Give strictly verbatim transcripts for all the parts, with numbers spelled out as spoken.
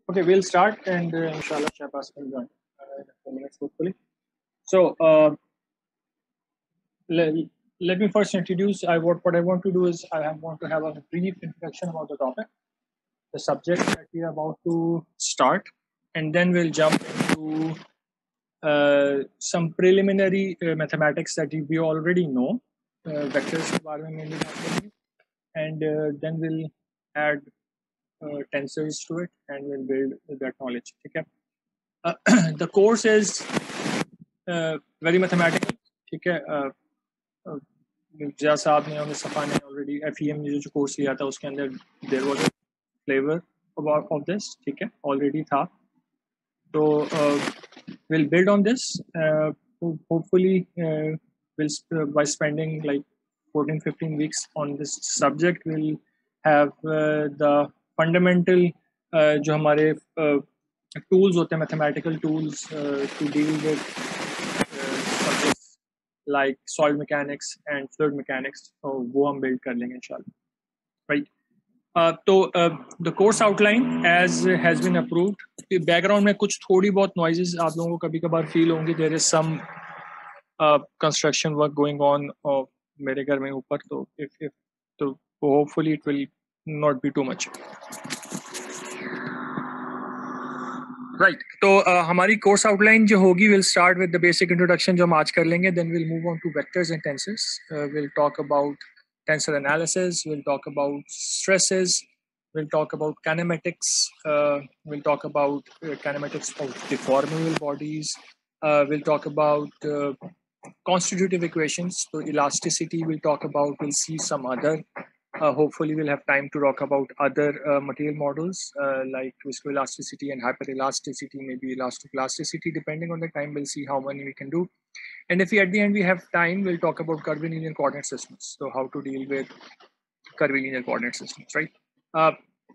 Okay, we'll start, and uh, inshallah, Shahbaz will join uh, in a few minutes, hopefully. So, uh, let, let me first introduce. I what what I want to do is I have, want to have a brief introduction about the topic, the subject that we are about to start, and then we'll jump into uh, some preliminary uh, mathematics that we already know, uh, vectors के बारे में mainly बात करेंगे, and uh, then we'll add uh, tensors to it, and we'll build that knowledge. Okay. Uh, the course is uh, very mathematical. ठीक है. uh, uh, जिया साहब ने और सफ़ा ने already F E M ने जो course लिया था उसके अंदर there was a flavor about of this. ठीक है, already था. So uh, we'll build on this. Uh, hopefully, uh, we'll uh, by spending like fourteen fifteen weeks on this subject, we'll have uh, the fundamental uh, जो हमारे uh, tools होते हैं, mathematical tools uh, to deal with uh, subjects like solid mechanics and fluid mechanics. So वो हम build कर लेंगे इंशाल्लाह. Right. Uh, तो the course outline as has been approved. Background में कुछ थोड़ी बहुत नॉइजेस आप लोगों को कभी कभार फील होंगे. There is some construction work going on मेरे घर में ऊपर, तो इफ इफ तो hopefully it will not be too much. Right. तो uh, हमारी कोर्स आउटलाइन जो होगी, will start with the basic introduction जो हम आज कर लेंगे. Then will move on to vectors and tensors. Will talk about tensor analysis, we'll talk about stresses, we'll talk about kinematics, uh, we'll talk about uh, kinematics of deformable bodies, uh, we'll talk about uh, constitutive equations, so elasticity we'll talk about, we'll see some other, uh, hopefully we'll have time to talk about other uh, material models uh, like viscoelasticity and hyperelasticity, maybe elastoplasticity, depending on the time. We'll see how many we can do. And if we at the end we have time, we'll talk about curvilinear coordinate systems. So how to deal with curvilinear coordinate systems, right? Uh,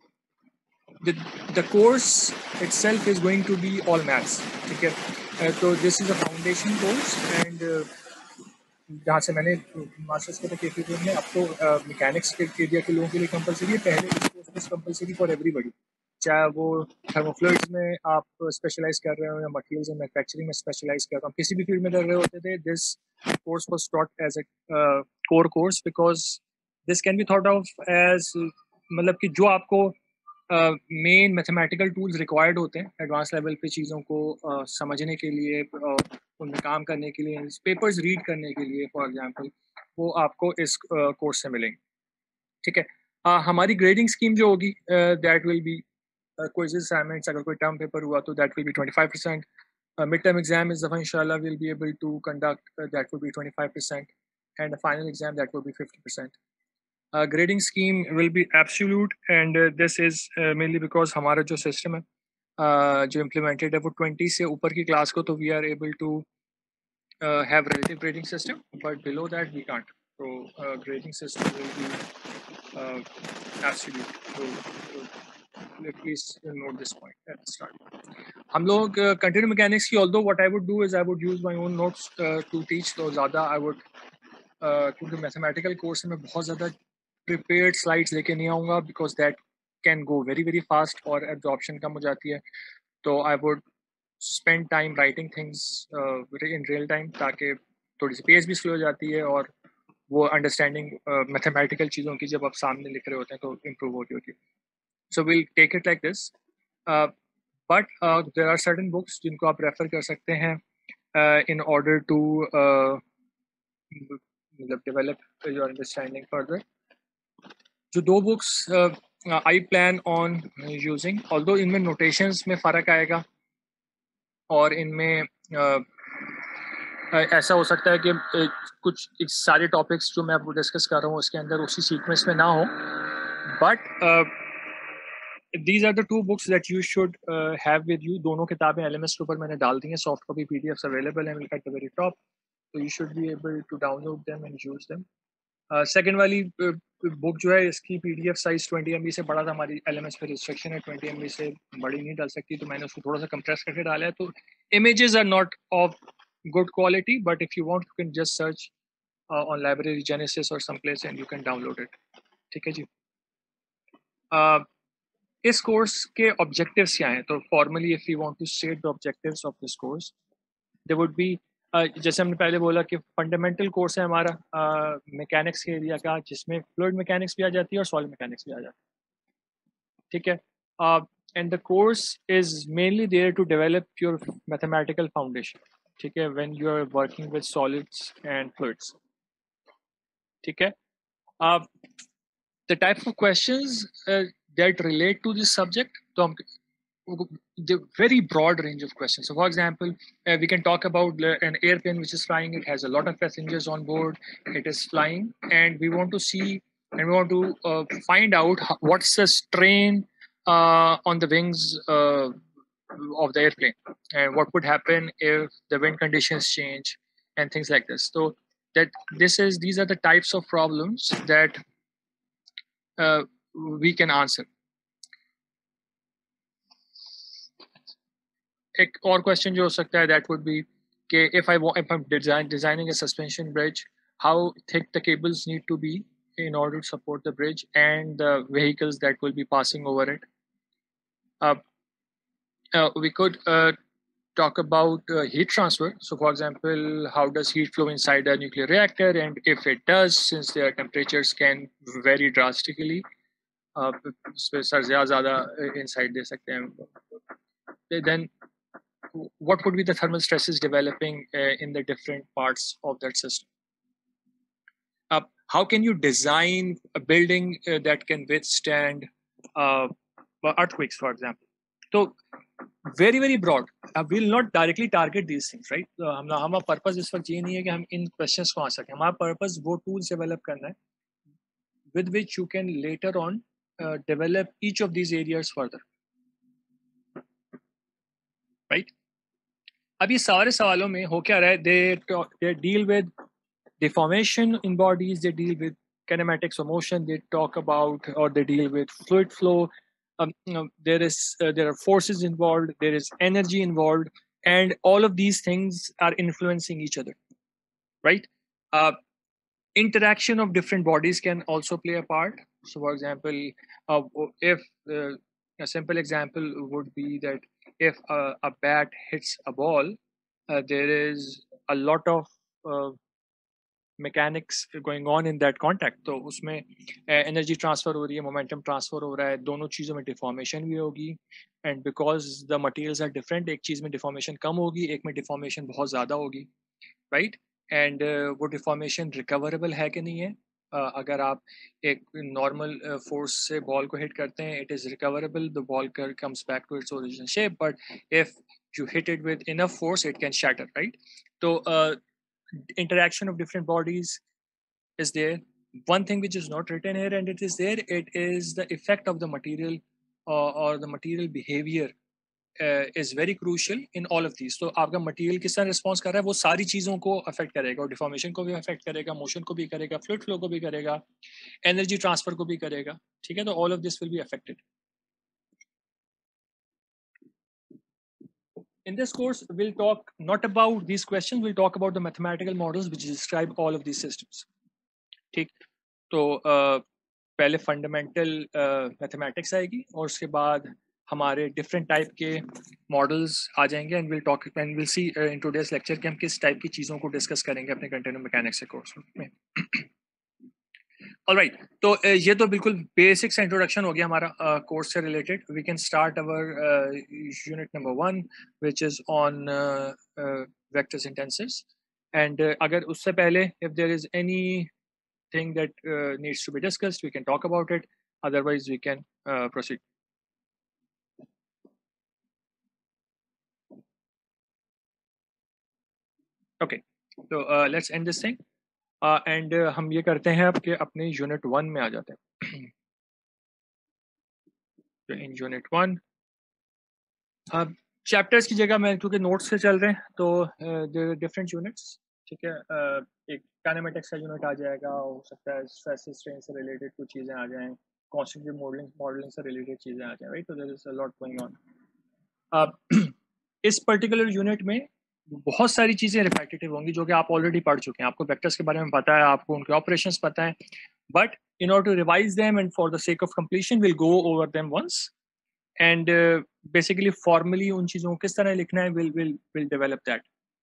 the, the course itself is going to be all maths. Okay? Uh, so this is a foundation course, and uh, जहाँ से मैंने masters किया था के P में, अब तो mechanics के एरिया के लोगों के लिए कंपलसरी है. पहले इस कोर्स में कंपलसरी फॉर एवरीबॉडी, चाहे वो थर्मोफ्लुइड्स में आप स्पेशलाइज कर रहे हो या मटेरियल्स एंड मैन्युफैक्चरिंग में स्पेशलाइज कर रहे हो, किसी भी फील्ड में कर रहे होते थे. This course was taught as a core course because this can be thought of as, मतलब कि जो आपको मेन मैथमेटिकल टूल्स रिक्वायर्ड होते हैं एडवांस लेवल पे चीज़ों को uh, समझने के लिए, uh, उनमें काम करने के लिए, पेपर्स रीड करने के लिए फॉर एग्जांपल, वो आपको इस कोर्स uh, से मिलेंगे. ठीक है. uh, हमारी ग्रेडिंग स्कीम जो होगी, that will be quiz assignments. अगर कोई टर्म पेपर हुआ तो that will be twenty-five percent. Mid term exam इस दफ़ा इंशाल्लाह will be able to conduct, that will be twenty-five percent, and the final exam that will be fifty percent. uh, grading scheme will be absolute, and uh, this is uh, mainly because हमारा जो system है uh, जो implemented है वो twenty से ऊपर की class को, तो we are able to uh, have relative grading system, but below that we can't. So uh, grading system will be uh, absolute. So, so please note this point at the start. हम लोग continue mechanics की, although what I would do is I would use my own notes uh, to teach. तो ज़्यादा I would uh, क्योंकि mathematical course में बहुत ज़्यादा prepared slides लेके नहीं आऊँगा, because that can go very very fast और एब्जॉर्प्शन कम हो जाती है. तो I would spend time writing things in real time, ताकि थोड़ी सी पेस भी स्लो हो जाती है और वो अंडरस्टैंडिंग मैथमेटिकल चीज़ों की जब आप सामने लिख रहे होते हैं तो इम्प्रूव होती होती है. So will take it like this, but there are certain books जिनको आप रेफर कर सकते हैं इन ऑर्डर टू मतलब डेवलप योर अंडरस्टैंडिंग फर्दर. जो दो books I plan on using, although इनमें नोटेशंस में फ़र्क आएगा और इनमें uh, uh, ऐसा हो सकता है कि uh, कुछ सारे टॉपिक्स जो मैं अब डिस्कस कर रहा हूँ उसके अंदर उसी सीक्वेंस में ना हो, but these are the two books that you should have with you. दोनों किताबें एल एम एस के ऊपर मैंने डाल दी हैं, soft copy P D F available है at the very top, so you should be able to download them and use them. Second uh, वाली बुक uh, जो है इसकी PDF size twenty M B से बड़ा था. हमारी एलएमएस पे रिस्ट्रिक्शन है, ट्वेंटी एम बी से बड़ी नहीं डाल सकती, तो मैंने उसको थोड़ा सा कंप्रेस करके डाला है. तो images are not of good quality, but if you want you can just search on Library Genesis और some place and you can download it. ठीक है जी. इस कोर्स के ऑब्जेक्टिव्स क्या हैं? तो formally if you want to state the objectives of this course, they would be, जैसे हमने पहले बोला कि फंडामेंटल कोर्स है हमारा मैकेनिक्स uh, के एरिया का, जिसमें फ्लूइड मैकेनिक्स भी आ जाती है और सॉलिड मैकेनिक्स भी आ जाती है, ठीक है. And the course is mainly there to develop your mathematical foundation, ठीक है, when you are working with solids and fluids, ठीक है. uh, the type of questions uh, that relate to this subject, तो हम the very broad range of questions. So for example, uh, we can talk about an airplane which is flying. It has a lot of passengers on board. It is flying, and we want to see and we want to uh, find out how, what's the strain uh, on the wings uh, of the airplane, and what would happen if the wind conditions change, and things like this. So that this is these are the types of problems that uh, we can answer. एक और question जो हो सकता है that would be कि if I want if I'm design, designing a suspension bridge, how thick the cables need to be in order to support the bridge and the vehicles that will be passing over it. Uh, uh, we could uh, talk about uh, heat transfer. So for example, how does heat flow inside a nuclear reactor, and if it does, since their temperatures can vary drastically, uh, inside दे सकते हैं. Then what would be the thermal stresses developing uh, in the different parts of that system? Uh, how can you design a building uh, that can withstand uh, earthquakes, for example? So very very broad. Uh, we'll not directly target these things, right? So, हम हमारा purpose इस वक्त ये नहीं है कि हम इन questions को answer करें. हमारा purpose वो tools develop करना है with which you can later on uh, develop each of these areas further, right? अब ये सारे सवालों में हो क्या रहा है? They they deal with deformation in bodies, they deal with kinematics of motion, they talk about or they deal with fluid flow. Um, you know, there is uh, there are forces involved, there is energy involved, and all of these things are influencing each other, right? Uh, interaction of different bodies can also play a part. So for example, uh, if uh, a simple example would be that if uh, a bat hits a ball, uh, there is a lot of uh, mechanics going on in that contact. तो उसमें energy transfer हो रही है, momentum transfer हो रहा है, दोनों चीज़ों में deformation भी होगी, and because the materials are different, एक चीज़ में deformation कम होगी, एक में deformation बहुत ज़्यादा होगी, right? And uh, वो deformation recoverable है कि नहीं है? Uh, अगर आप एक normal uh, force से ball को hit करते हैं, it is recoverable, the ball comes back to its original shape, but if you hit it with enough force, it can shatter, right? So uh, interaction of different bodies is there. One thing which is not written here and it is there, it is the effect of the material uh, or the material behavior uh, is very crucial in all of these. So आपका material किस तरह response कर रहा है वो सारी चीज़ों को affect करेगा, और deformation को भी affect करेगा, motion को भी करेगा, fluid flow को भी करेगा, energy transfer को भी करेगा, ठीक है? तो all of this will be affected. In this course, we'll talk not about these questions, we'll talk about the mathematical models which describe all of these systems. ठीक, तो uh, पहले fundamental uh, mathematics आएगी और उसके बाद हमारे different type के models आ जाएंगे, and we'll talk and we'll see uh, in today's lecture कि हम किस type की चीज़ों को discuss करेंगे अपने continuum mechanics के course में. All right, तो uh, ये तो बिल्कुल basics introduction हो गया हमारा uh, course से related. We can start our uh, unit number one, which is on uh, uh, vectors and tensors. And uh, अगर उससे पहले if there is any thing that uh, needs to be discussed, we can talk about it. Otherwise, we can uh, proceed. Okay, so uh, let's end this thing. Uh, and uh, हम ये करते हैं अब कि अपने unit one में आ जाते हैं. So in unit one, uh, chapters की जगह मैं क्योंकि notes से चल रहे हैं तो uh, there are different units. ठीक है, uh, एक kinematics का unit आ जाएगा, हो सकता है stress strain से related कुछ चीज़ें आ जाएं, quantitative modeling modeling से related चीज़ें आ जाएं, right? So there is a lot going on. uh, इस पर्टिकुलर यूनिट में बहुत सारी चीज़ें रिपीटेटिव होंगी जो कि आप ऑलरेडी पढ़ चुके हैं. आपको वेक्टर्स के बारे में पता है, आपको उनके ऑपरेशंस पता है, but in order to revise them and for the sake of completion will go over them once and uh, basically formally उन चीज़ों को किस तरह लिखना है, we'll will will develop that.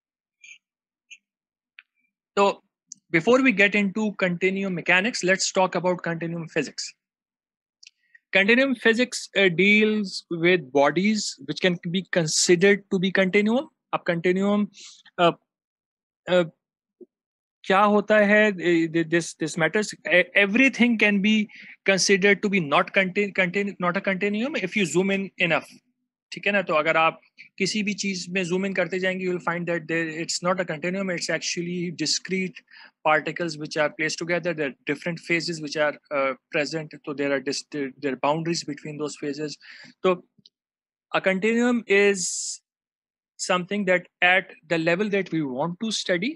So before we get into continuum mechanics, let's talk about continuum physics. Continuum physics uh, deals with bodies which can be considered to be continuum. अब continuum uh, uh, क्या होता है, this this matters. Everything can be considered to be not contain contain not a continuum if you zoom in enough. ठीक है ना, तो अगर आप किसी भी चीज में zoom in करते जाएंगे, you will find that there, it's not a continuum, it's actually discrete particles which are placed together. There are different phases which are uh, present, so there are dis- there are boundaries between those phases. So a continuum is something that at the level that we want to study,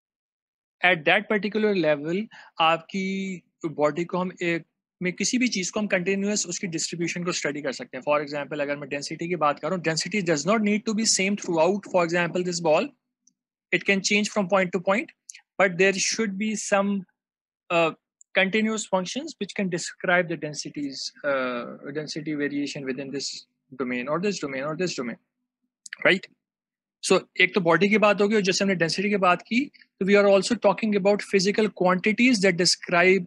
at that particular level आपकी body को हम एक में किसी भी चीज को हम कंटिन्यूअस उसकी डिस्ट्रीब्यूशन को स्टडी कर सकते हैं. फॉर एग्जांपल अगर मैं डेंसिटी की बात करूं, density does not need to be same throughout. For example this ball, it can change from point to point, but there should be some uh, continuous functions which can describe the densities, uh, density variation within this domain or this domain or this domain, right? So एक तो body की बात होगी, और जैसे हमने density की बात की, तो we are also talking about physical quantities that describe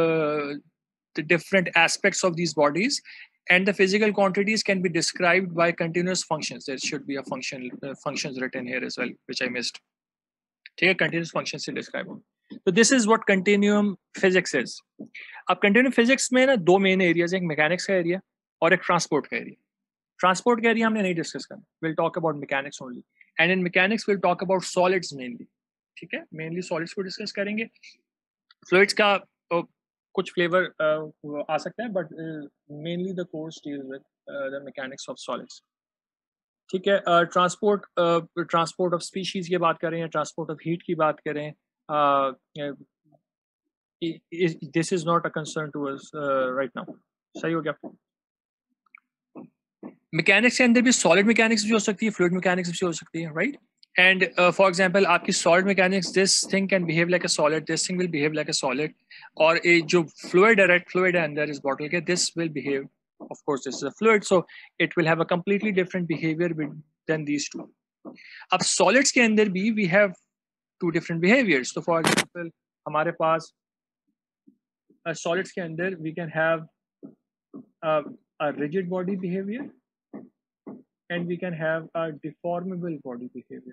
the different aspects of these bodies, and the physical quantities can be described by continuous functions. There should be a function uh, functions written here as well, which I missed. ठीक है, continuous functions से describe होंगे. So this is what continuum physics is. अब continuum physics में ना दो main areas हैं, एक mechanics का area और एक transport का area. Transport का area हमने नहीं discuss करना. We'll talk about mechanics only. And in mechanics we'll talk about solids mainly. ठीक है, mainly solids को discuss करेंगे. Fluids का uh, कुछ flavor uh, आ सकता है, but uh, mainly the course deals with uh, the mechanics of solids. ठीक है, ट्रांसपोर्ट ट्रांसपोर्ट ऑफ स्पीशीज की बात करें या ट्रांसपोर्ट ऑफ हीट की बात करें, this is not a concern to us right now. सही हो गया. मैकेनिक्स के अंदर भी सॉलिड मैकेनिक्स भी हो सकती है, फ्लूइड मैकेनिक्स भी हो सकती है, राइट? एंड फॉर एग्जांपल आपकी solid mechanics, this thing can behave like a solid, this thing will behave like a solid, और ये जो फ्लूइड डायरेक्ट फ्लूइड है अंदर इस बॉटल के, this will behave, of course this is a fluid, so it will have a completely different behavior than these two. अब solids के अंदर भी we have two different behaviors. So for example हमारे पास uh, solids के अंदर we can have uh, a rigid body behavior and we can have a deformable body behavior.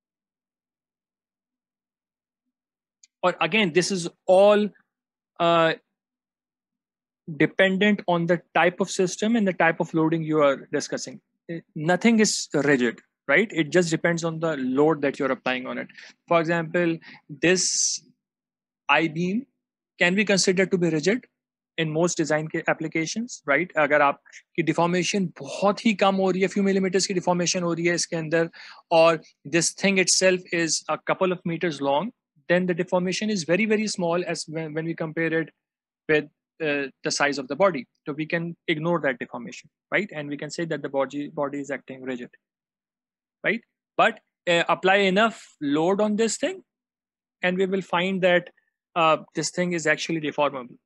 Or again, this is all uh, dependent on the type of system and the type of loading you are discussing. Nothing is rigid, right? It just depends on the load that you're applying on it. For example, this I-beam can be considered to be rigid in most design applications, right? अगर आपकी deformation बहुत ही कम हो रही है, few millimeters की deformation हो रही है इसके अंदर, और this thing itself is a couple of meters long, then the deformation is very very small as when, when we compare it with uh, the size of the body. So we can ignore that deformation, right? And we can say that the body body is acting rigid, right? But uh, apply enough load on this thing and we will find that uh, this thing is actually deformable.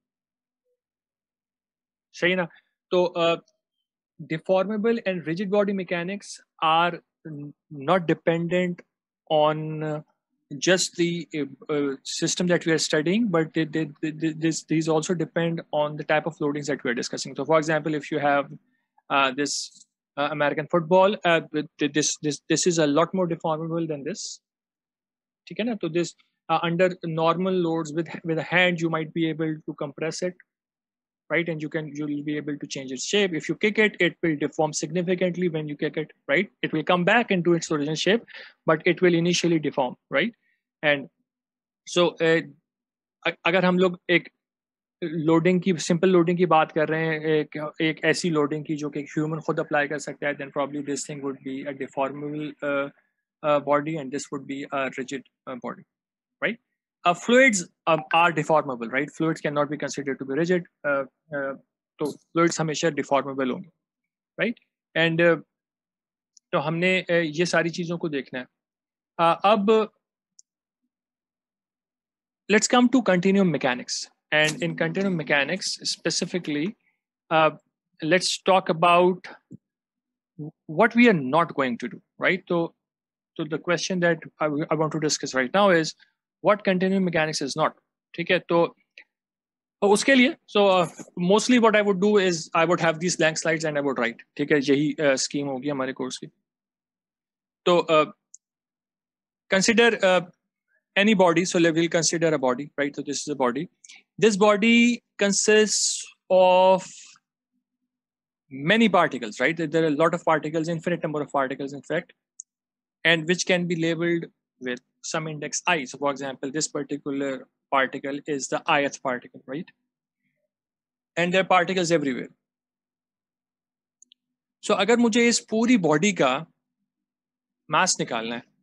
सही ना? तो uh, deformable and rigid body mechanics are not dependent on uh, just the uh, system that we are studying, but they, they, they, this, these also depend on the type of loadings that we are discussing. So for example, if you have uh, this uh, American football, uh, this, this, this is a lot more deformable than this. Okay, na? So this uh, under normal loads with, with a hand, you might be able to compress it, right? And you can, you'll be able to change its shape. If you kick it, it will deform significantly when you kick it, right? It will come back into its original shape, but it will initially deform, right? And so uh, अगर हम लोग एक loading की, simple loading की बात कर रहे हैं, एक एक ऐसी लोडिंग की जो कि ह्यूमन खुद अप्लाई कर सकता है, then probably this thing would be a deformable uh, uh, body and this would be a rigid uh, body, right? Uh, fluids um, are deformable, right? Fluids cannot be considered to be rigid. Uh, uh, तो fluids हमेशा deformable होंगे, right? And uh, तो हमने uh, ये सारी चीज़ों को देखना है. uh, अब let's come to continuum mechanics. And in continuum mechanics specifically, uh, let's talk about what we are not going to do, right? So, so the question that I, I want to discuss right now is what continuum mechanics is not. ठीक है, तो उसके लिए so uh, mostly what I would do is I would have these blank slides and I would write. ठीक है, यही scheme होगी हमारे कोर्स की. तो uh, consider uh, any body. So we'll consider a body, right? So this is a body. This body consists of many particles, right? There are a lot of particles, infinite number of particles, in fact, and which can be labeled with some index I. So for example, this particular particle is the ith particle, right? And there are particles everywhere. So अगर मुझे इस पूरी body का मास निकालना है,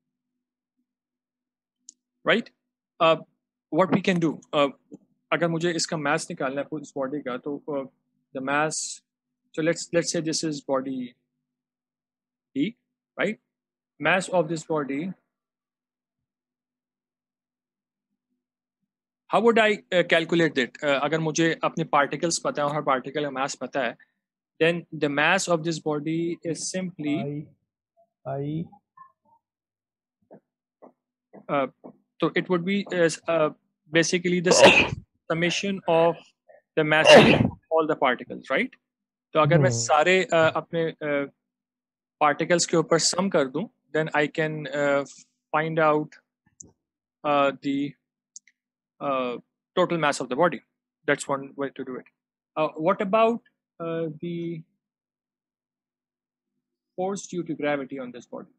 right? Uh, what we can do, uh, अगर मुझे इसका मास निकालना है पूरी इस बॉडी का, तो uh, the mass, so let's let's say this is body E, right? Mass of this body, how would I uh, calculate it? Uh, अगर मुझे अपने particles पता है और हर particle का mass पता है, then the mass of this body is simply I, I. Uh, so it would be uh, uh, basically the summation of the mass of all the particles, right? तो अगर मैं सारे uh, अपने uh, particles के ऊपर sum कर दूं, then I can uh, find out uh, the uh, total mass of the body. That's one way to do it. Uh, what about uh, the force due to gravity on this body?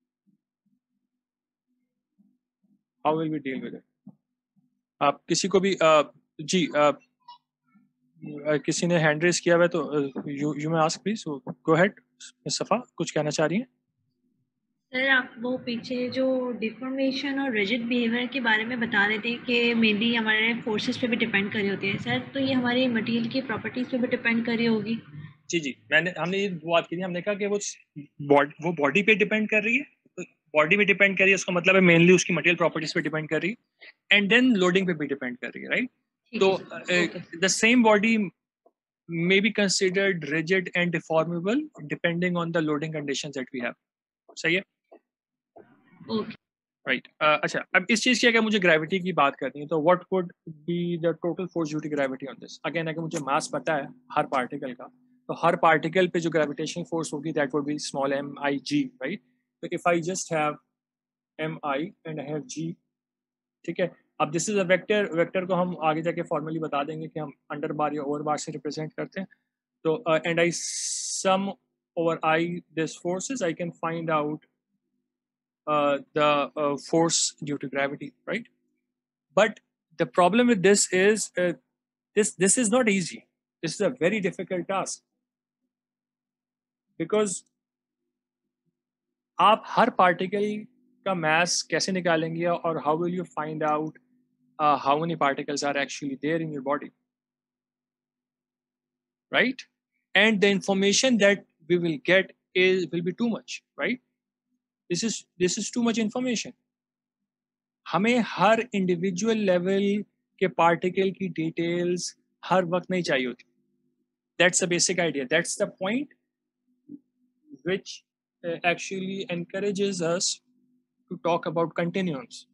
How will we deal with it? आप किसी को भी uh, जी uh, किसी ने hand raise किया हुआ है, तो you you may ask please. Go ahead miss Safa, कुछ कहना चाह रही हैं? सर आप वो पीछे जो डिफॉर्मेशन और रिजिड बिहेवियर के बारे में बता रहे थे कि मेनली हमारे फोर्सेस पे भी डिपेंड कर रही होती है सर, तो ये हमारे मटेरियल की प्रॉपर्टीज पे भी डिपेंड कर रही होगी? जी जी, मैंने हमने ये बात की थी, हमने कहा कि वो बॉडी वो बॉडी पे डिपेंड कर रही है, बॉडी पे डिपेंड कर रही है, उसका मतलब है मेनली उसकी मटेरियल प्रॉपर्टीज पे डिपेंड कर रही है, एंड देन लोडिंग पे भी डिपेंड कर रही है, राइट? तो the same body may be considered rigid and deformable depending on the loading conditions that we have. सही है? Okay. Right. Uh, अच्छा, अब इस चीज की अगर मुझे ग्रेविटी की बात करनी है, तो what would be the total force due to gravity on this? Again, अगर मुझे मास पता है हर पार्टिकल का, तो हर पार्टिकल पे जो ग्रेविटेशनल फोर्स होगी that would be small m I g, right? So if I just have m I and I have g, ठीक है? अब this is a vector, vector को हम आगे जाके फॉर्मली बता देंगे कि हम अंडर बार या ओवर बार से रिप्रेजेंट करते हैं. तो and I sum over I this forces, I can find out the force due to gravity, right? But the problem with this is this this is not easy. This is a very difficult task, because आप हर पार्टिकल का mass कैसे निकालेंगे और how will you find out Uh, how many particles are actually there in your body, right? And the information that we will get is will be too much, right? This is this is too much information. हमें हर individual level के particle की details हर वक्त नहीं चाहिए होती. That's the basic idea. That's the point which uh, actually encourages us to talk about continuums.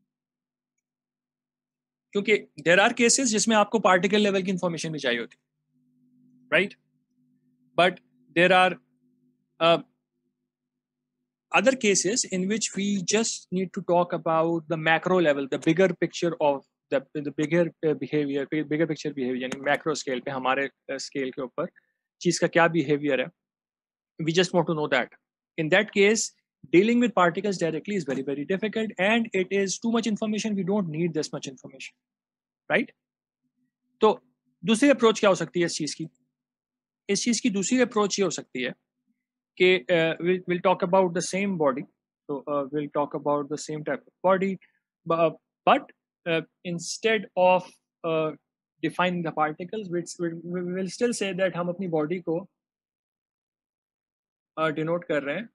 क्योंकि there are cases जिसमें आपको पार्टिकल लेवल की इंफॉर्मेशन भी चाहिए होती, राइट? But there are other cases in which we just need to talk about the macro level, the bigger picture of the bigger behaviour, bigger picture behaviour, यानी macro scale पे, हमारे scale के ऊपर चीज का क्या बिहेवियर है. We just want to know that. In that case dealing with particles directly is very very difficult and it is too much information. We don't need this much information, right? तो दूसरी approach क्या हो सकती है इस चीज की? इस चीज की दूसरी अप्रोच ये हो सकती है कि uh, we'll talk about the same body, so uh, we'll talk about the same type of body, but, but uh, instead of uh, defining the particles, we we will still say that हम अपनी body को uh, denote कर रहे हैं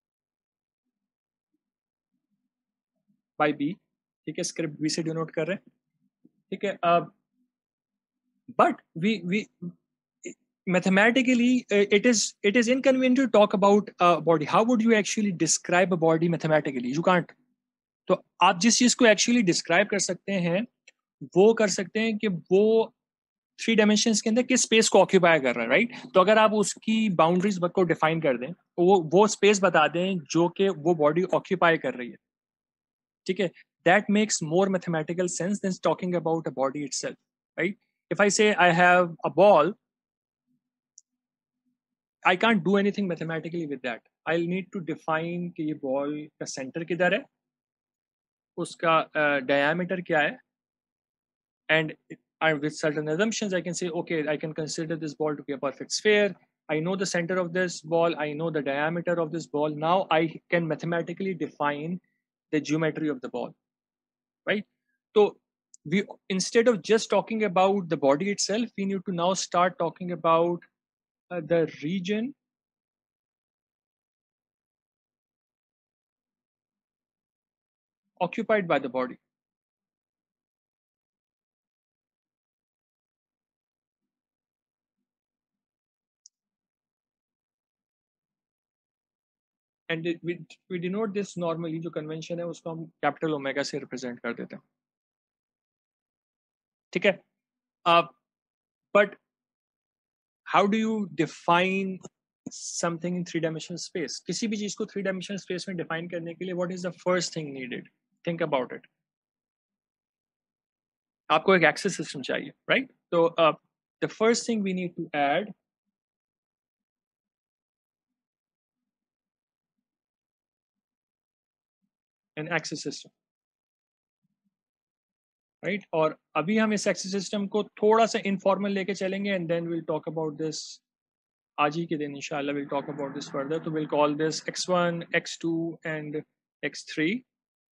by B, ठीक है? Script B से denote कर रहे हैं, ठीक है? अब but we we mathematically, uh, it is it is inconvenient to talk about a body. How would you actually describe a body mathematically? You can't. तो आप जिस चीज को actually describe कर सकते हैं, वो कर सकते हैं कि वो थ्री डायमेंशंस के अंदर किस स्पेस को ऑक्यूपाई कर रहा है, राइट? तो अगर आप उसकी बाउंड्रीज को डिफाइन कर दें, तो वो वो स्पेस बता दें जो कि वो बॉडी ऑक्यूपाई कर रही है, ठीक है? That makes more mathematical sense than talking about a body itself, right? If I say I have a ball, I can't do anything mathematically with that. I'll need to define कि ये ball का centre किधर है, उसका diameter uh, क्या है, and I, with certain assumptions, I can say, okay, I can consider this ball to be a perfect sphere. I know the center of this ball. I know the diameter of this ball. Now I can mathematically define the geometry of the ball, right? So we, instead of just talking about the body itself, we need to now start talking about uh, the region occupied by the body. And it, we, we denote this normally, जो convention है उसको हम capital omega से represent कर देते हैं, ठीक है? uh, but how do you define something in three dimensional space? किसी भी चीज को three dimensional space में define करने के लिए what is the first thing needed? Think about it. आपको एक access system चाहिए, right? So uh, the first thing we need to add an access system, right? और अभी हम इस access system को थोड़ा सा informal लेके चलेंगे, and then we'll talk about this आज ही के दिन इंशाल्लाह we'll talk about this further. So we'll call this x one, x two and x three.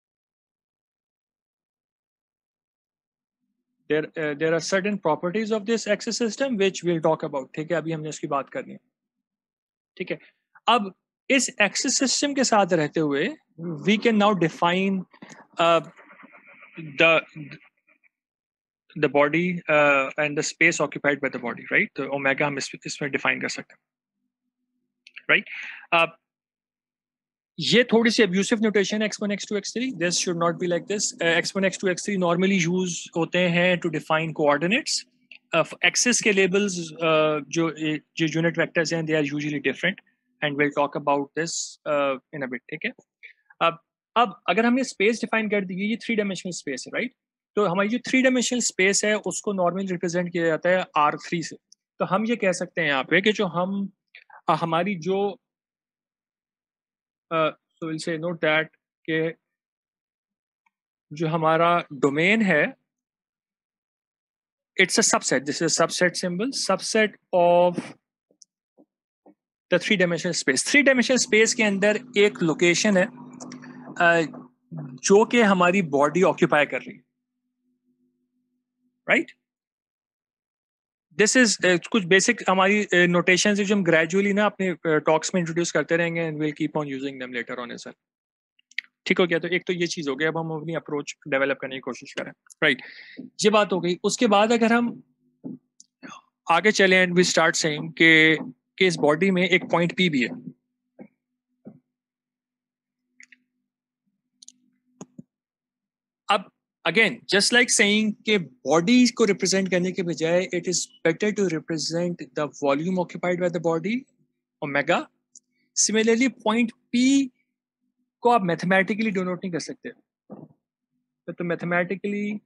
There uh, there are certain properties of this access system which we'll talk about. ठीक है, अभी हमने उसकी बात करनी है, ठीक है? अब इस access system के साथ रहते हुए we can now define uh, the the body uh, and the space occupied by the body, right? तो omega हम इस, इसमें define कर सकते हैं, right? uh, ये थोड़ी सी abusive notation है x one, x two, x three. This should not be like this. uh, x one, x two, x three normally use होते हैं to define coordinates. uh, axis के labels uh, जो जो unit vectors हैं, they are usually different, and we'll talk about this uh, in a bit, ठीक है? अब अब अगर हमने space define कर दी, ये थ्री डायमेंशनल स्पेस है, राइट? तो हमारी जो थ्री डायमेंशनल स्पेस है उसको नॉर्मली रिप्रेजेंट किया जाता है आर थ्री से. तो हम ये कह सकते हैं यहाँ पे कि जो हम हमारी जो uh, so we'll say note that कि जो हमारा डोमेन है, it's a subset. This is a subset symbol, subset of the three dimensional space. Three dimensional space के अंदर एक लोकेशन है uh, जो कि हमारी बॉडी ऑक्यूपाई कर रही है, राइट? दिस इज कुछ बेसिक हमारी नोटेशन uh, जो हम ग्रेजुअली ना अपने टॉक्स uh, में इंट्रोड्यूस करते रहेंगे, and will keep on using them later on as well. ठीक हो गया? तो एक तो ये चीज हो गई. अब हम अपनी अप्रोच डेवलप करने की कोशिश करें, राइट? ये बात हो गई. उसके बाद अगर हम आगे चले एंड वी स्टार्ट सेइंग कि कि इस बॉडी में एक पॉइंट पी भी है. अब अगेन जस्ट लाइक सेइंग कि बॉडी को रिप्रेजेंट करने के बजाय it is better to represent the volume occupied by the body, omega. Similarly point P को आप मैथमेटिकली डिनोट नहीं कर सकते. तो mathematically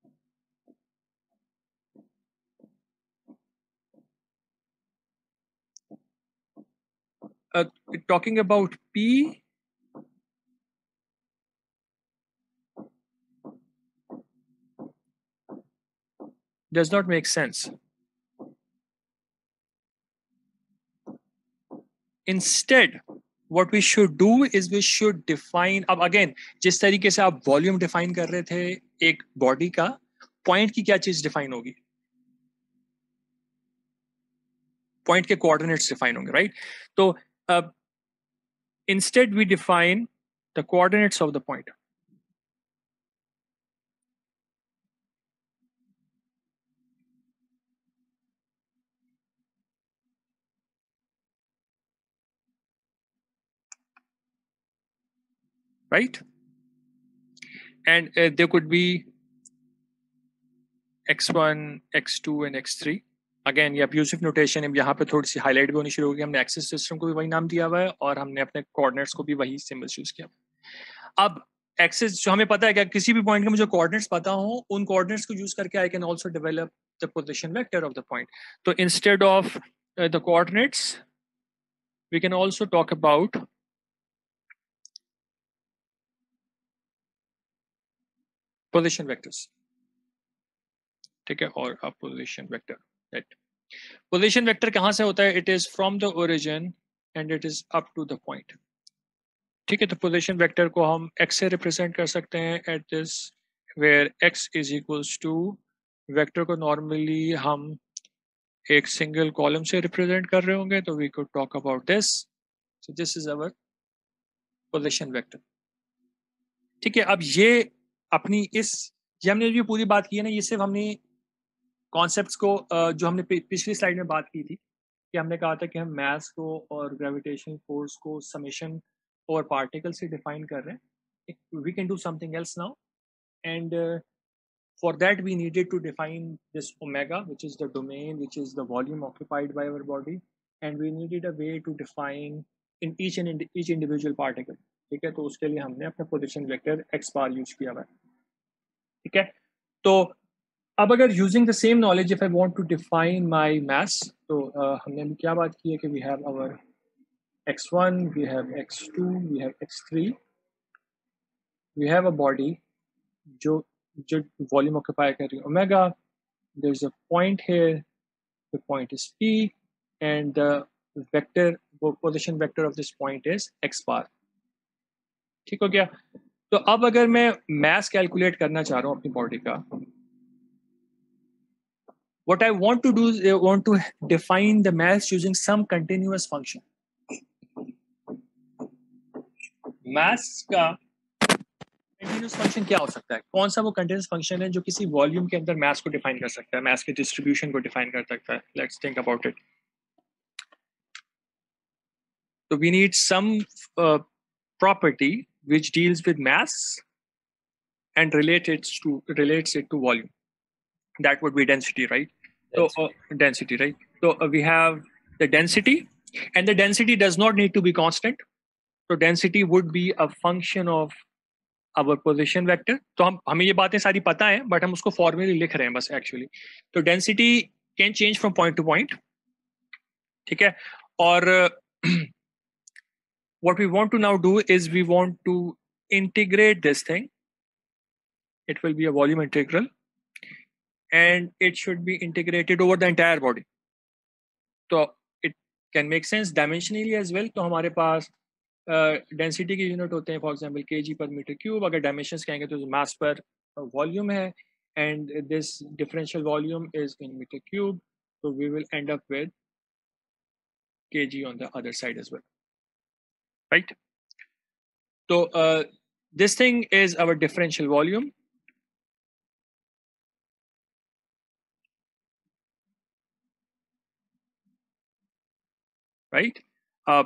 uh, talking about P does not make sense. Instead, what we should do is we should define. अब again जिस तरीके से आप वॉल्यूम डिफाइन कर रहे थे एक बॉडी का, पॉइंट की क्या चीज डिफाइन होगी? पॉइंट के कोऑर्डिनेट्स डिफाइन होंगे, राइट? तो uh, instead we define the coordinates of the point. right? And uh, there could be x one, x two and x three. अगेन ये अब्यूसिव नोटेशन है, यहाँ पे थोड़ी सी हाईलाइट भी होनी शुरू होगी. हमने एक्सिस सिस्टम को भी वही नाम दिया हुआ है और हमने अपने कोऑर्डिनेट्स को भी वही सिंबल्स यूज किया. अब एक्सिस जो हमें पता है कि किसी भी पॉइंट के मुझे कोऑर्डिनेट्स पता हो, उन कोऑर्डिनेट्स को यूज करके I can also develop the position vector of the point. तो instead of the coordinates we can also talk about position vectors. ठीक है, और a position vector. Right, position vector कहां से होता है? It is from the origin and it is up to the point. ठीक है, तो पोजीशन वेक्टर को हम x से रिप्रेजेंट कर सकते हैं at this where x is equals to, vector को नॉर्मली हम एक सिंगल कॉलम से रिप्रेजेंट कर रहे होंगे, तो we could talk about this. So this is our position vector. ठीक है, अब ये अपनी इस ये हमने जो पूरी बात की है ना, ये सिर्फ हमने कॉन्सेप्ट्स को जो हमने पिछली स्लाइड में बात की थी कि हमने कहा था कि हम मास को और ग्रेविटेशनल फोर्स को समेशन और पार्टिकल से डिफाइन कर रहे हैं. We can do something else now, and for that we needed to define this omega, which is the domain, which is the volume occupied by our body, and we needed a way to define in each and in each individual particle. ठीक है, तो उसके लिए हमने अपना position vector x bar use किया हुआ है. ठीक है, तो अब अगर using the same knowledge if I want to define my mass, तो uh, हमने अभी क्या बात की है कि we have our x one, we have x two, we have x three, we have a body जो जो वॉल्यूम ऑक्यूपाई कर रही है omega. There is a point here, the point is p and the vector position vector of this point is x bar. ठीक हो गया. तो अब अगर मैं मास कैलकुलेट करना चाह रहा हूं अपनी बॉडी का, what I want to do, I want to define the mass using some continuous function. Mass का कंटीन्यूअस फंक्शन क्या हो सकता है? कौन सा वो कंटीन्यूअस फंक्शन है जो किसी वॉल्यूम के अंदर मास को डिफाइन कर सकता है, मास के डिस्ट्रीब्यूशन को डिफाइन कर सकता है? Let's think about it. तो we need some property which deals with mass and relates to relates it to volume. That would be density, right? Density. So uh, density, right? So uh, we have the density, and the density does not need to be constant. So density would be a function of our position vector. तो हम हमें ये बातें सारी पता है, but हम उसको फॉर्मली लिख रहे हैं बस एक्चुअली. तो density can change from point to point. ठीक है, और what we want to now do is we want to integrate this thing. It will be a volume integral and it should be integrated over the entire body. So it can make sense dimensionally as well. तो हमारे पास density uh, के unit होते हैं, for example KG per metre cube. अगर dimensions कहेंगे तो mass per volume है, and this differential volume is in metre cube. So we will end up with kg on the other side as well. Right? So uh, this thing is our differential volume. Right? Uh,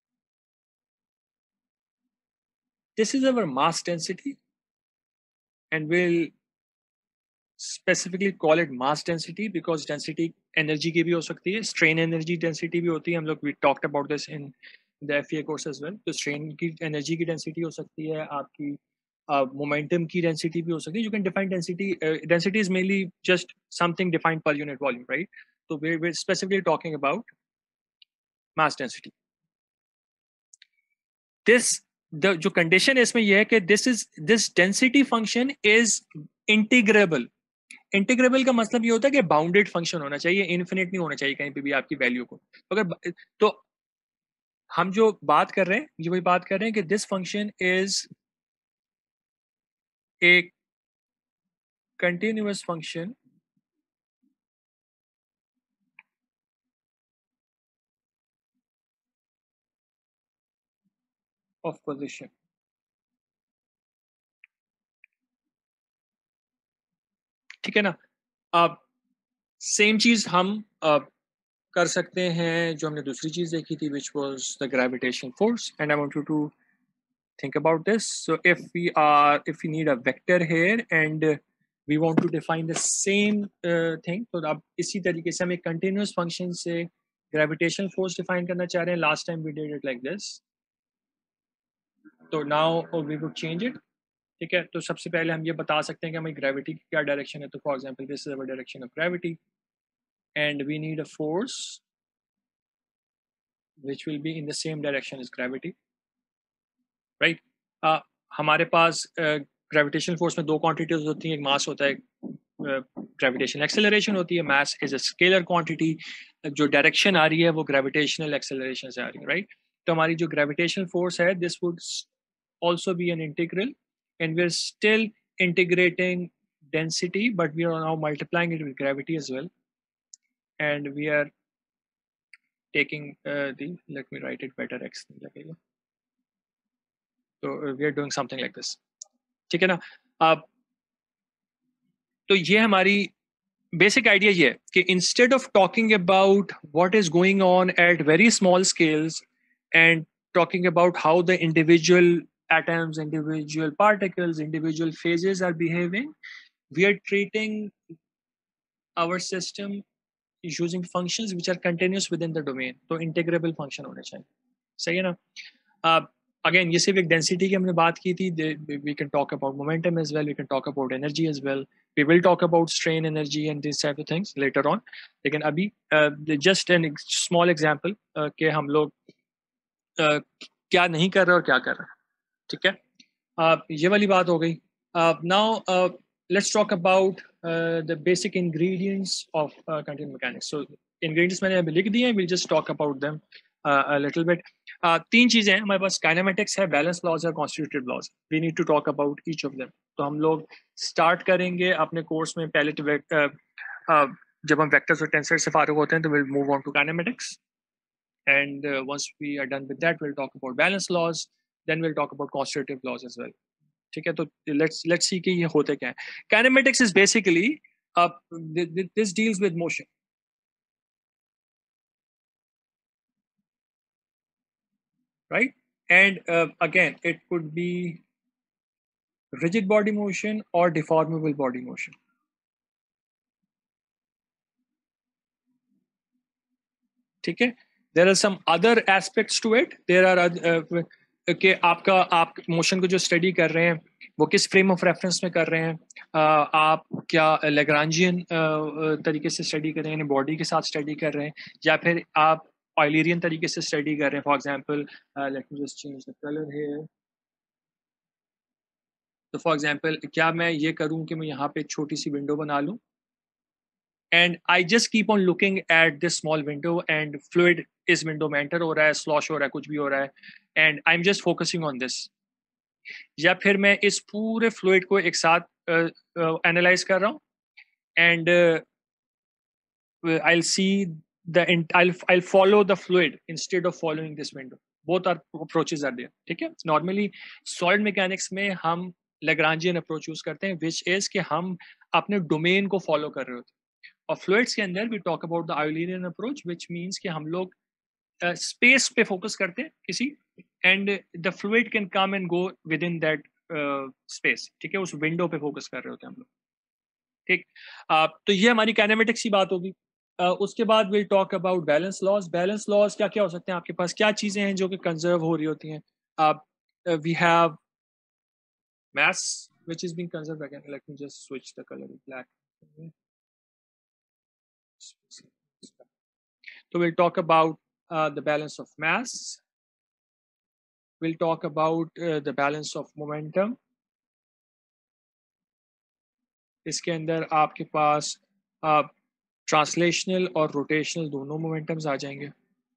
this is our mass density, and we'll specifically call it mass density because density energy की भी हो सकती है, strain energy density भी होती है. हम लोग we talked about this in the F E A course as well. तो strain की energy की density हो सकती है, आपकी uh, momentum की density भी हो सकती है. You can define density. Uh, density is mainly just something defined per unit volume, right? So we're, we're specifically talking about mass density. This the जो condition है इसमें यह है कि this is this density function is integrable. Integrable का मतलब ये होता है कि बाउंडेड फंक्शन होना चाहिए, इन्फिनिट नहीं होना चाहिए कहीं पे भी आपकी वैल्यू को. अगर तो हम जो बात कर रहे हैं ये वही बात कर रहे हैं कि this function is a continuous function of position. ठीक है ना. अब सेम चीज हम अब कर सकते हैं जो हमने दूसरी चीज देखी थी, which was the gravitation force. And I want you to think about this. So if we are, if we need a vector here and uh, we want to define the same uh, thing, तो अब इसी तरीके से हम एक continuous function से gravitational force define करना चाह रहे हैं. Last time we did it like this. तो now oh, we would change it. ठीक है, तो सबसे पहले हम ये बता सकते हैं कि हमारी gravity की क्या direction है. तो for example, this is our direction of gravity, and we need a force which will be in the same direction as gravity. Right right? uh, हमारे पास ग्रेविटेशनल uh, फोर्स में दो क्वांटिटीज होती हैं. एक मास होता है, ग्रेविटेशनल uh, एक्सेलरेशन होती है. Mass is a scalar quantity. जो डायरेक्शन आ रही है वो ग्रेविटेशनल एक्सेलरेशन से आ रही है. Right right? तो हमारी जो ग्रेविटेशनल फोर्स है, this would also be an integral, and we are still integrating density, but we are now multiplying it with gravity as well, and we are taking the, let me write it better, x नहीं लगेगा. So we are doing something like this. ठीक है ना. अब तो ये हमारी basic idea ये है कि instead of talking about what is going on at very small scales and talking about how the individual atoms, individual particles, individual phases are behaving, we are treating our system using functions which are continuous within the domain. तो integrable function होने चाहिए. सही है ना. uh, Again, ये सिर्फ एक density की हमने बात की थी. We can talk about momentum as well. We can talk about energy as well. We will talk about strain energy and these type of things later on. लेकिन अभी uh, just an small example uh, कि हम लोग uh, क्या नहीं कर रहे और क्या कर रहे हैं. ठीक है, uh, ये वाली बात हो गई. uh, Now uh, let's talk about uh, the basic ingredients of uh, continuum mechanics. So ingredients मैंने अभी लिख दिए हैं. We'll just talk about them uh, a little bit. Uh, तीन चीजें हैं हमारे पास. काइनेमेटिक्स है, बैलेंस लॉज है, constitutive laws. We need to talk about each of them. तो हम लोग स्टार्ट करेंगे अपने कोर्स में पहले तो uh, uh, जब हम वेक्टर्स और टेंसर से फारिग होते हैं तो will move on to kinematics, and once we are done with that will talk about balance laws, then will talk about constitutive laws as well. ठीक है, तो लेट्स लेट्स सी कि ये होते क्या है. Kinematics is basically this deals with motion. Right, and uh, again it could be rigid body motion or deformable body motion. ठीक है, there are some other aspects to it. There are uh, कि आपका आप motion को जो study कर रहे हैं वो किस फ्रेम ऑफ रेफरेंस में कर रहे हैं. uh, आप क्या लैग्रांजियन uh, तरीके से स्टडी कर रहे हैं, बॉडी के साथ स्टडी कर रहे हैं, या फिर आप ऑयलेरियन तरीके से स्टडी कर रहे हैं. For example let me just change the colour here. तो फॉर एग्जांपल क्या मैं ये करूं कि मैं यहाँ पे एक छोटी सी विंडो बना लूं, and I just keep on looking at this small window, and fluid इस विंडो में एंटर हो रहा है, स्लॉश हो रहा है, कुछ भी हो रहा है, and I am just focusing on this. या फिर मैं इस पूरे फ्लूइड को एक साथ एनालाइज uh, uh, कर रहा हूँ, and I will see the I'll I'll follow the fluid instead of following this window. Both are approaches are there. ठीक है, normally solid mechanics में हम Lagrangian approach use करते हैं, which is कि हम अपने domain को follow कर रहे होते हैं. और fluids के अंदर we talk about the Eulerian approach, which means कि हम लोग uh, space पे focus करते हैं किसी, and the fluid can come and go within that uh, space. ठीक है, उस window पे focus कर रहे होते हैं हम लोग. ठीक, uh, तो ये हमारी kinematics की बात होगी. Uh, उसके बाद will talk about balance laws. Balance laws क्या क्या हो सकते हैं आपके पास, क्या चीजें हैं जो कि कंजर्व हो रही होती हैं. आप we have mass which is being conserved. Again let me just switch the colour to black. तो will talk about the balance of mass, will talk about the balance of momentum. इसके अंदर आपके पास uh, ट्रांसलेशनल और rotational दोनों momentums आ जाएंगे.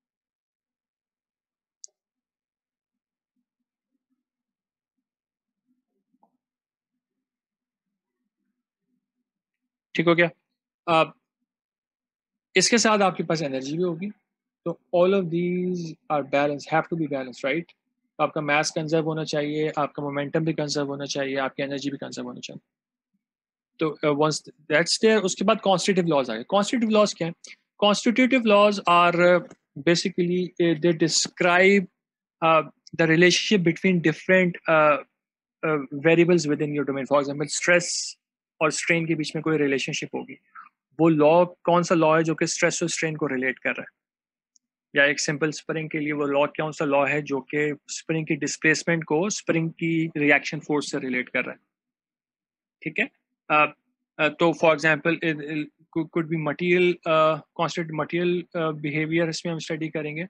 ठीक हो गया. अब इसके साथ आपके पास एनर्जी भी होगी. तो all of these are balance, have to be balance, right. आपका मास कंजर्व होना चाहिए, आपका मोमेंटम भी कंजर्व होना चाहिए, आपकी एनर्जी भी कंजर्व होना चाहिए. तो वंस दैट्स देयर, उसके बाद कॉन्स्टिट्यूटिव लॉज आ गए. कॉन्स्टिट्यूटिव लॉज क्या है? Constitutive laws are basically they describe the relationship between different uh, uh, variables within your domain. For example, stress और strain के बीच में कोई relationship होगी, वो law कौन सा law है जो कि stress और strain को relate कर रहा है, या एक simple spring के लिए वो law कौन सा law है जो कि spring की displacement को spring की reaction force से relate कर रहा है, ठीक है. uh, uh, तो for example it, it could, could be material uh, constant material uh, behavior इसमें हम study करेंगे,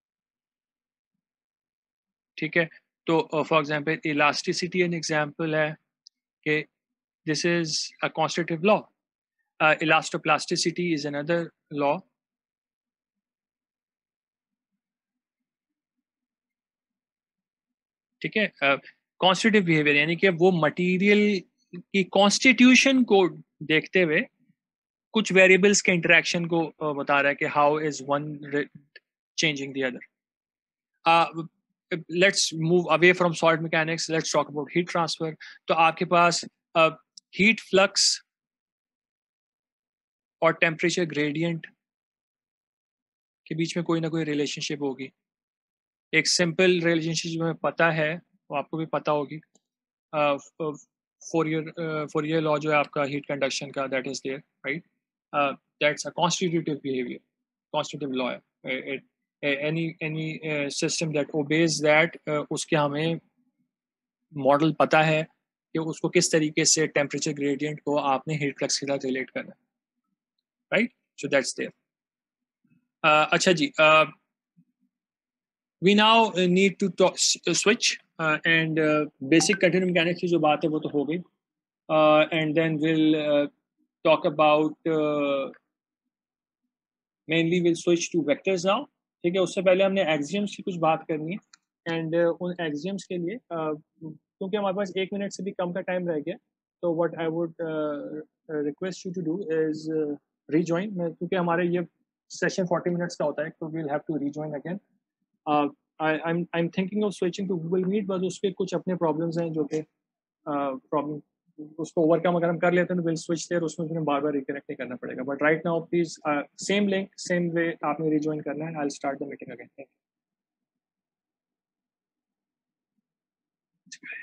ठीक है. तो for example elasticity an example है कि this is a constitutive law. Elastoplasticity is another law, ठीक है. कॉन्स्टिट्यूटिव बिहेवियर यानी कि वो मटेरियल की कॉन्स्टिट्यूशन को देखते हुए कुछ वेरिएबल्स के इंटरेक्शन को uh, बता रहा है कि how is one changing the other. Let's move away from solid mechanics, let's talk about heat transfer. तो आपके पास हीट uh, फ्लक्स और टेम्परेचर ग्रेडियंट के बीच में कोई ना कोई रिलेशनशिप होगी. एक सिंपल रिलेशनशिप जो हमें पता है वो आपको भी पता होगी, फोरियर फोरियर लॉ जो है आपका हीट कंडक्शन का, that is there, right. That's a constitutive behaviour, constitutive law है. Any any system that obeys that, उसके हमें मॉडल पता है कि उसको किस तरीके से टेम्परेचर ग्रेडियंट को आपने हीट फ्लक्स के साथ रिलेट करना है, राइट. So that's there. अच्छा जी, uh, we now uh, need to talk, uh, switch uh, and uh, basic continuum mechanics की जो बात है वो तो हो गई, uh, and then we'll uh, talk about uh, mainly we'll switch to vectors now, ठीक है. उससे पहले हमने axioms की कुछ बात करनी है, and uh, उन axioms के लिए uh, क्योंकि हमारे पास एक मिनट से भी कम का टाइम रह गया, तो what I would uh, request you to do is uh, rejoin, क्योंकि हमारे ये सेशन forty minutes का होता है, तो we'll have to rejoin again. Uh, I, I'm I'm thinking of switching to Google Meet, बस उसके कुछ अपने problems हैं जो कि प्रॉब्लम उसको ओवरकम अगर हम कर लेते हैं तो विल स्विच देयर, उसमें फिर बार बार रिकनेक्ट नहीं करना पड़ेगा. But right now please same link same way आपने रिजॉइन करना है. I will start the meeting again. Thank you.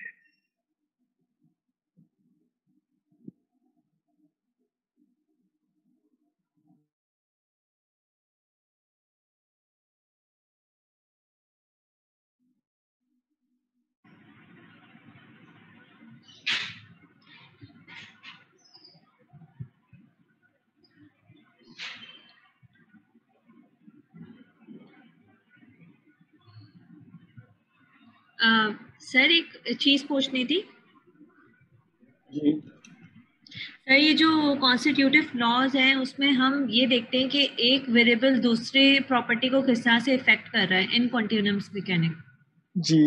Sir एक चीज पूछनी थी. जी सर ये जो कॉन्स्टिट्यूटिव लॉज हैं उसमें हम ये देखते हैं कि एक वेरिएबल दूसरे प्रॉपर्टी को किस तरह से इफेक्ट कर रहा है इन कॉन्टिन्यूम्स मैकेनिक. जी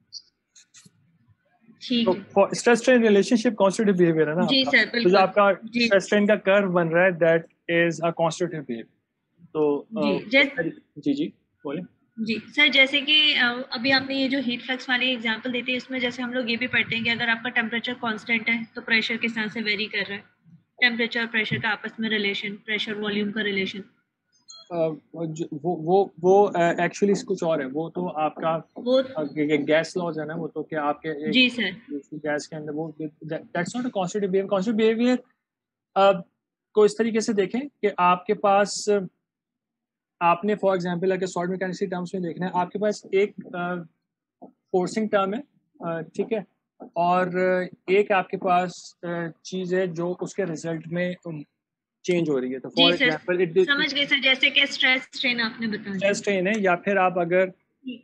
ठीक है. तो stress strain relationship constitutive behaviour है ना जी आपका? सर तो जो बिल्कुल. आपका जी स्ट्रेस स्ट्रेन का कर्व बन रहा है that is a constitutive behaviour. तो जी uh, जैसे जी जी बोले. जी सर, जैसे कि अ, अभी आपने ये जो हीट फ्लक्स वाली एग्जांपल देते हैं इसमें जैसे हम लोग ये भी पढ़ते हैं कि अगर आपका टेम्परेचर कांस्टेंट है तो प्रेशर किस तरह से वेरी कर रहा है. टेम्परेचर और प्रेशर का आपस में रिलेशन, प्रेशर वॉल्यूम का रिलेशन. Uh, वो वो वो एक्चुअली uh, कुछ और है. वो तो आपका वो गैस लॉज है ना, वो तो क्या आपके एक जी सर. गैस के अंदर वो that's not a constitutive behaviour. Constitutive behaviour को इस तरीके से देखें कि आपके पास आपने फॉर एग्जांपल अगर सॉलिड मैकेनिक्स के टर्म्स में देखना है, आपके पास एक फोर्सिंग uh, टर्म है, ठीक uh, है, और एक आपके पास चीज़ है जो उसके रिजल्ट में चेंज हो रही है. तो फॉर एग्जांपल इट समझ गए सर, जैसे कि स्ट्रेस स्ट्रेन आपने बताया. स्ट्रेस स्ट्रेन है, या फिर आप अगर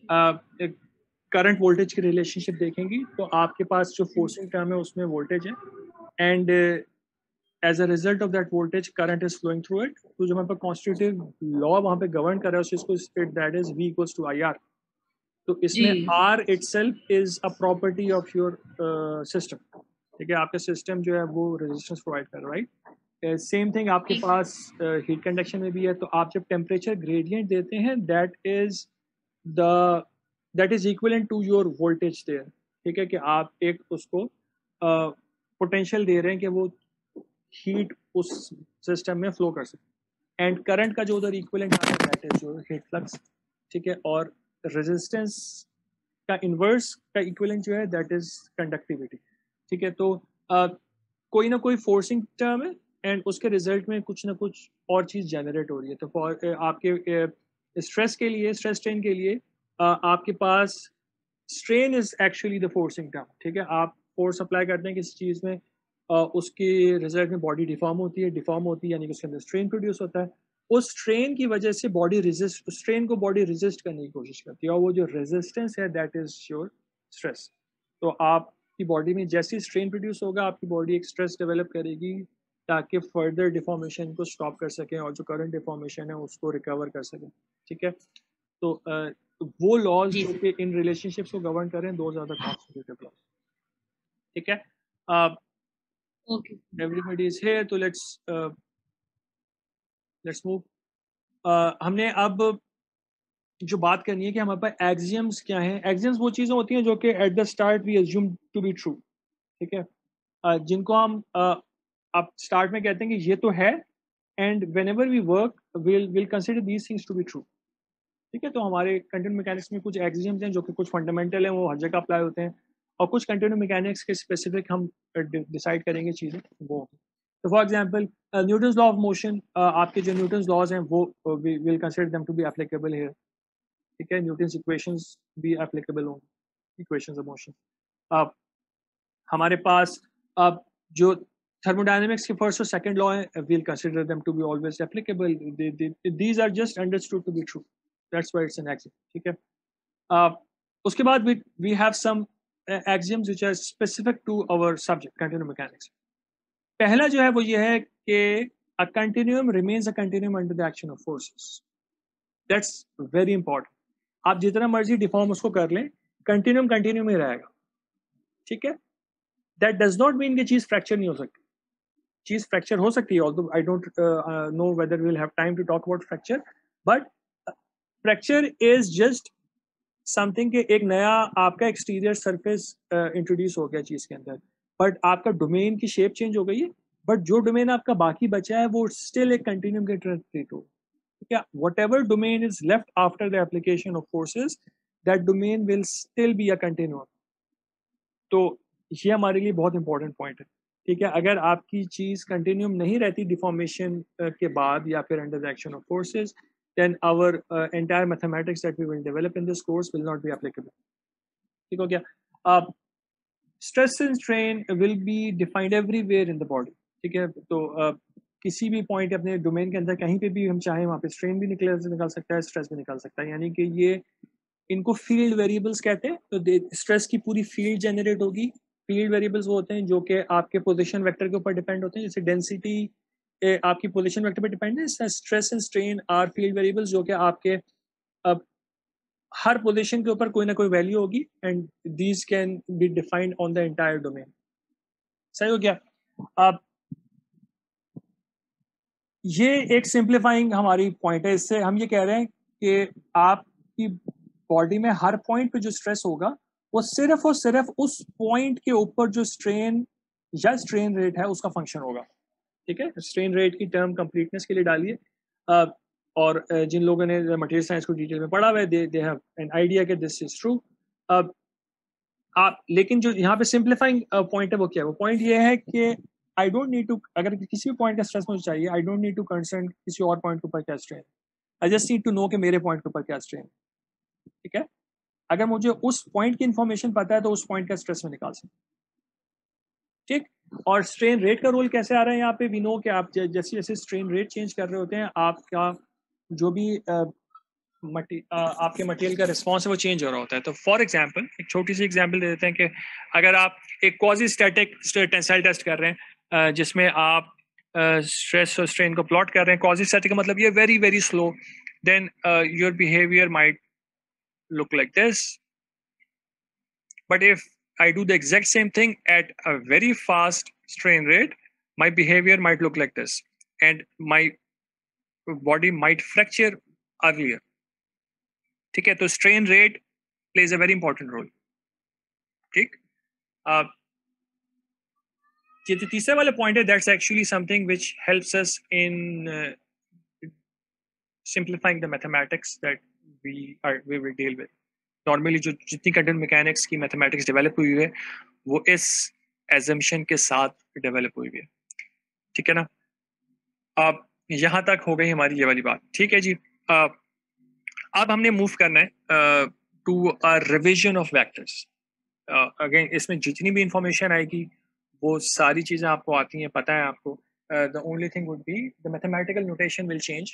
करंट वोल्टेज की रिलेशनशिप देखेंगी तो आपके पास जो फोर्सिंग टर्म है उसमें वोल्टेज है, and as a result of that voltage current is flowing through it. तो जो हमारे पास कॉन्स्टिट्यूटिव लॉ वहाँ पे गवर्न कर रहा है उस चीज़ को, state that is V equals to I R. तो इसमें R itself is a property of your system, ठीक है. आपका सिस्टम जो है वो रेजिस्टेंस प्रोवाइड कर रहा है, राइट. सेम थिंग आपके पास हीट uh, कंडक्शन में भी है. तो आप जब टेम्परेचर ग्रेडियंट देते हैं that is the that is equivalent to your voltage there, ठीक है, कि आप एक उसको पोटेंशियल uh, दे रहे हैं कि वो हीट उस सिस्टम में फ्लो कर सके, एंड करंट का जो उधर इक्वलेंट आता है that is your heat flux, ठीक है. और रेजिस्टेंस का इन्वर्स का इक्विवेलेंट जो है दैट इज कंडक्टिविटी, ठीक है। तो uh, कोई ना कोई फोर्सिंग टर्म है एंड उसके रिजल्ट में कुछ ना कुछ और चीज़ जनरेट हो रही है। तो फॉर आपके स्ट्रेस के लिए, स्ट्रेस स्ट्रेन के लिए uh, आपके पास strain is actually the forcing term, ठीक है। आप फोर्स अप्लाई करते हैं किसी चीज़ में, uh, उसके रिजल्ट में बॉडी डिफॉर्म होती है, डिफॉर्म होती है यानी कि उसके अंदर स्ट्रेन प्रोड्यूस होता है। उस स्ट्रेन की वजह से बॉडी रेजिस्ट, स्ट्रेन को बॉडी रेजिस्ट करने की कोशिश करती है और वो जो रेजिस्टेंस है दैट इज योर स्ट्रेस। तो आपकी बॉडी में जैसे स्ट्रेन प्रोड्यूस होगा आपकी बॉडी एक स्ट्रेस डेवलप करेगी ताकि फर्दर डिफॉर्मेशन को स्टॉप कर सकें और जो करंट डिफॉर्मेशन है उसको रिकवर कर सकें, ठीक है। तो uh, वो लॉज जो कि इन रिलेशनशिप्स को गवर्न करें, those are the constitutive laws, ठीक है। ओके, एवरीबॉडी इज हियर, तो लेट्स लेट्स मूव। हमने अब जो बात करनी है कि हमारे पास एक्सियम्स क्या हैं। एक्सियम्स वो चीज़ें होती हैं जो कि at the start we assume to be true, ठीक है। uh, जिनको हम uh, आप स्टार्ट में कहते हैं कि ये तो है and whenever we work will will consider these things to be true, ठीक है। तो हमारे कंटिन्यूम मैकेनिक्स में कुछ एक्सियम्स हैं जो कि कुछ फंडामेंटल हैं, वो हर जगह अप्लाई होते हैं, और कुछ कंटिन्यूम मैकेनिक्स के स्पेसिफिक हम डिसाइड करेंगे चीज़ें वो। तो for example Newton's law of motion, आपके जो न्यूटन्स लॉज हैं वो will consider them to be applicable here, ठीक है। न्यूटन्स इक्वेशंस भी एप्लीकेबल होंगे, इक्वेशंस ऑफ मोशन। अब हमारे पास अब जो thermodynamics के फर्स्ट और सेकंड लॉ है, we'll consider them to be always applicable. They, they, these are just understood to be true. That's why it's an axiom, ठीक है। uh, उसके बाद we we have some uh, axioms which are specific to our subject, continuum mechanics. पहला जो है वो ये है कि a continuum remains a continuum under the action of forces. That's very important. आप जितना मर्जी डिफॉर्म उसको कर लें, कंटिन्यूम कंटिन्यूम ही रहेगा, ठीक है। दैट डज नॉट मीन कि चीज़ फ्रैक्चर नहीं हो सकती, चीज़ फ्रैक्चर हो सकती है, although I don't know whether we will have time to talk about fracture, but fracture is just something कि एक नया आपका एक्सटीरियर सरफेस इंट्रोड्यूस हो गया चीज़ के अंदर, बट आपका डोमेन की शेप चेंज हो गई है, बट जो डोमेन आपका बाकी बचा है वो स्टिल एक कंटिन्यूम के तरह ट्रीट हो, ठीक है। Whatever domain is left after the application of forces, that domain will still be a continuum. तो ये हमारे लिए बहुत इंपॉर्टेंट पॉइंट है, ठीक है। अगर आपकी चीज़ कंटिन्यूम नहीं रहती डिफॉर्मेशन के बाद या फिर under the action of forces, then our uh, entire mathematics that we will develop in this course will not be applicable, ठीक हो गया। uh, stress and strain will be defined everywhere in the body, ठीक है। तो uh, किसी भी point अपने domain के अंदर कहीं पे भी हम चाहें वहाँ पे स्ट्रेन भी निकल निकल सकता है, स्ट्रेस भी निकल सकता है, यानी कि ये इनको फील्ड वेरिएबल्स कहते हैं। तो स्ट्रेस की पूरी फील्ड जनरेट होगी। फील्ड वेरिएबल्स वो होते हैं जो कि आपके पोजीशन वेक्टर के ऊपर डिपेंड होते हैं, जैसे डेंसिटी आपकी पोजीशन वेक्टर पे डिपेंड है। Stress and strain are field variables जो कि आपके अब हर पोजीशन के ऊपर कोई ना कोई वैल्यू होगी and these can be defined on the entire domain. सही हो गया। अब ये एक सिंप्लीफाइंग हमारी पॉइंट है, इससे हम ये कह रहे हैं कि आपकी बॉडी में हर पॉइंट पे जो स्ट्रेस होगा वो सिर्फ और सिर्फ उस पॉइंट के ऊपर जो स्ट्रेन या स्ट्रेन रेट है उसका फंक्शन होगा, ठीक है। स्ट्रेन रेट की टर्म कंप्लीटनेस के लिए डालिए, और जिन लोगों ने मटेरियल साइंस को डिटेल में पढ़ा हुआ है they they have an idea कि दिस इज ट्रू। अब आप लेकिन जो यहाँ पे सिंप्लीफाइंग पॉइंट है वो क्या है, वो पॉइंट ये है कि आई डोंट नीड टू, अगर किसी भी पॉइंट का स्ट्रेस मुझे चाहिए, I don't need to concern किसी और पॉइंट के ऊपर क्या strain, I just need to know कि मेरे पॉइंट के ऊपर क्या स्ट्रेन, ठीक है। अगर मुझे उस पॉइंट की इंफॉर्मेशन पता है तो उस पॉइंट का स्ट्रेस में निकाल सकते, ठीक। और स्ट्रेन रेट का रोल कैसे आ रहा है यहाँ पे, वी नो कि आप जैसे जैसे स्ट्रेन रेट चेंज कर रहे होते हैं आपका जो भी आ, मटी, आ, आपके मटेरियल का रिस्पॉन्स है वो चेंज हो रहा होता है। तो फॉर एग्जांपल एक छोटी सी एग्जांपल दे देते हैं कि अगर आप एक क्वाजी स्टैटिक टेंसाइल टेस्ट कर रहे हैं जिसमें आप स्ट्रेस और स्ट्रेन को प्लॉट कर रहे हैं, क्वाजी स्टैटिक का मतलब ये very very slow, then your behaviour might look like this. But if I do the exact same thing at a very fast strain rate, my behavior might look like this and my body might fracture earlier, ठीक है। तो strain rate plays a very important role, ठीक। uh, ये जो तीसरे वाले point है, that's actually something which helps us in uh, simplifying the mathematics that we are we will deal with. Normally जो जितनी कंटेंट मैकेनिक्स की मैथमेटिक्स डेवलप हुई है वो इस एजम्पशन के साथ डेवलप हुई है, ठीक है ना। अब यहाँ तक हो गई हमारी ये वाली बात, ठीक है जी। uh, अब हमने मूव करना है to a revision of vectors. Again इसमें जितनी भी इंफॉर्मेशन आएगी वो सारी चीज़ें आपको आती हैं, पता है आपको। The only thing would be the mathematical notation will change.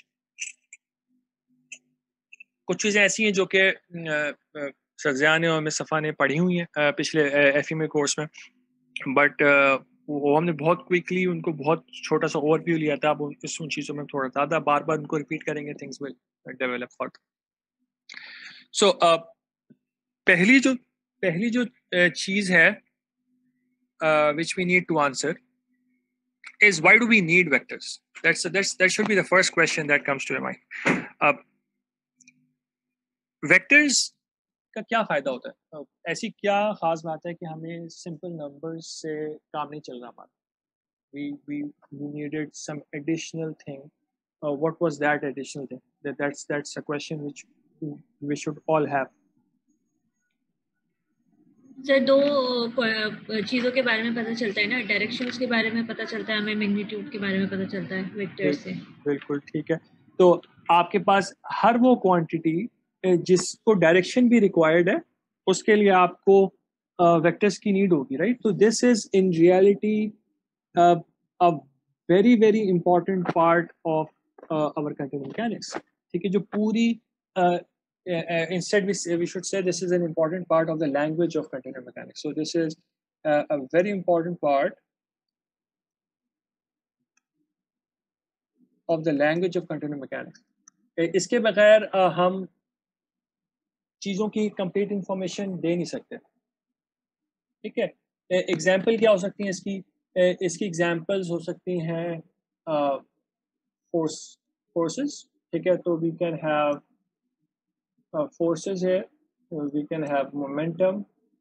कुछ चीज़ें ऐसी हैं जो कि सरजिया ने और मुस्तफ़ा ने पढ़ी हुई हैं uh, पिछले एफ ई में कोर्स में, बट uh, वो हमने बहुत क्विकली उनको बहुत छोटा सा ओवरव्यू लिया था। अब उन इस उन चीज़ों में थोड़ा ज़्यादा बार बार उनको रिपीट करेंगे, things will develop further. So पहली जो पहली जो चीज़ है which we need to answer is why do we need vectors? That's that's that should be the first question that comes to your mind. Uh, vectors का क्या फायदा होता है? uh, ऐसी क्या खास बात है कि हमें सिंपल नंबर्स से काम नहीं चल रहा हमारा? We we we needed some additional thing. Uh, what was that additional thing? That that's that's a question which we should all have. Sir दो चीज़ों के बारे में पता चलता है ना, डायरेक्शंस के बारे में पता चलता है, हमें मैग्नीट्यूड के बारे में पता चलता है वेक्टर से। बिल्कुल ठीक है। तो आपके पास हर वो क्वांटिटी जिसको डायरेक्शन भी रिक्वायर्ड है उसके लिए आपको वेक्टर्स की नीड होगी, राइट। तो this is in reality a very very important part of our continuum mechanics, ठीक है। जो पूरी uh, Uh, instead we, we should say this is an important part of the language of continuum mechanics. So this is uh, a very important part of the language of continuum mechanics. इसके बगैर uh, हम चीज़ों की complete information दे नहीं सकते, ठीक है। Example क्या हो सकती है इसकी? इसकी एग्जाम्पल्स हो सकती हैं फोर्स फोर्सेस, ठीक है। तो we can have Uh, forces here, uh, we can have momentum,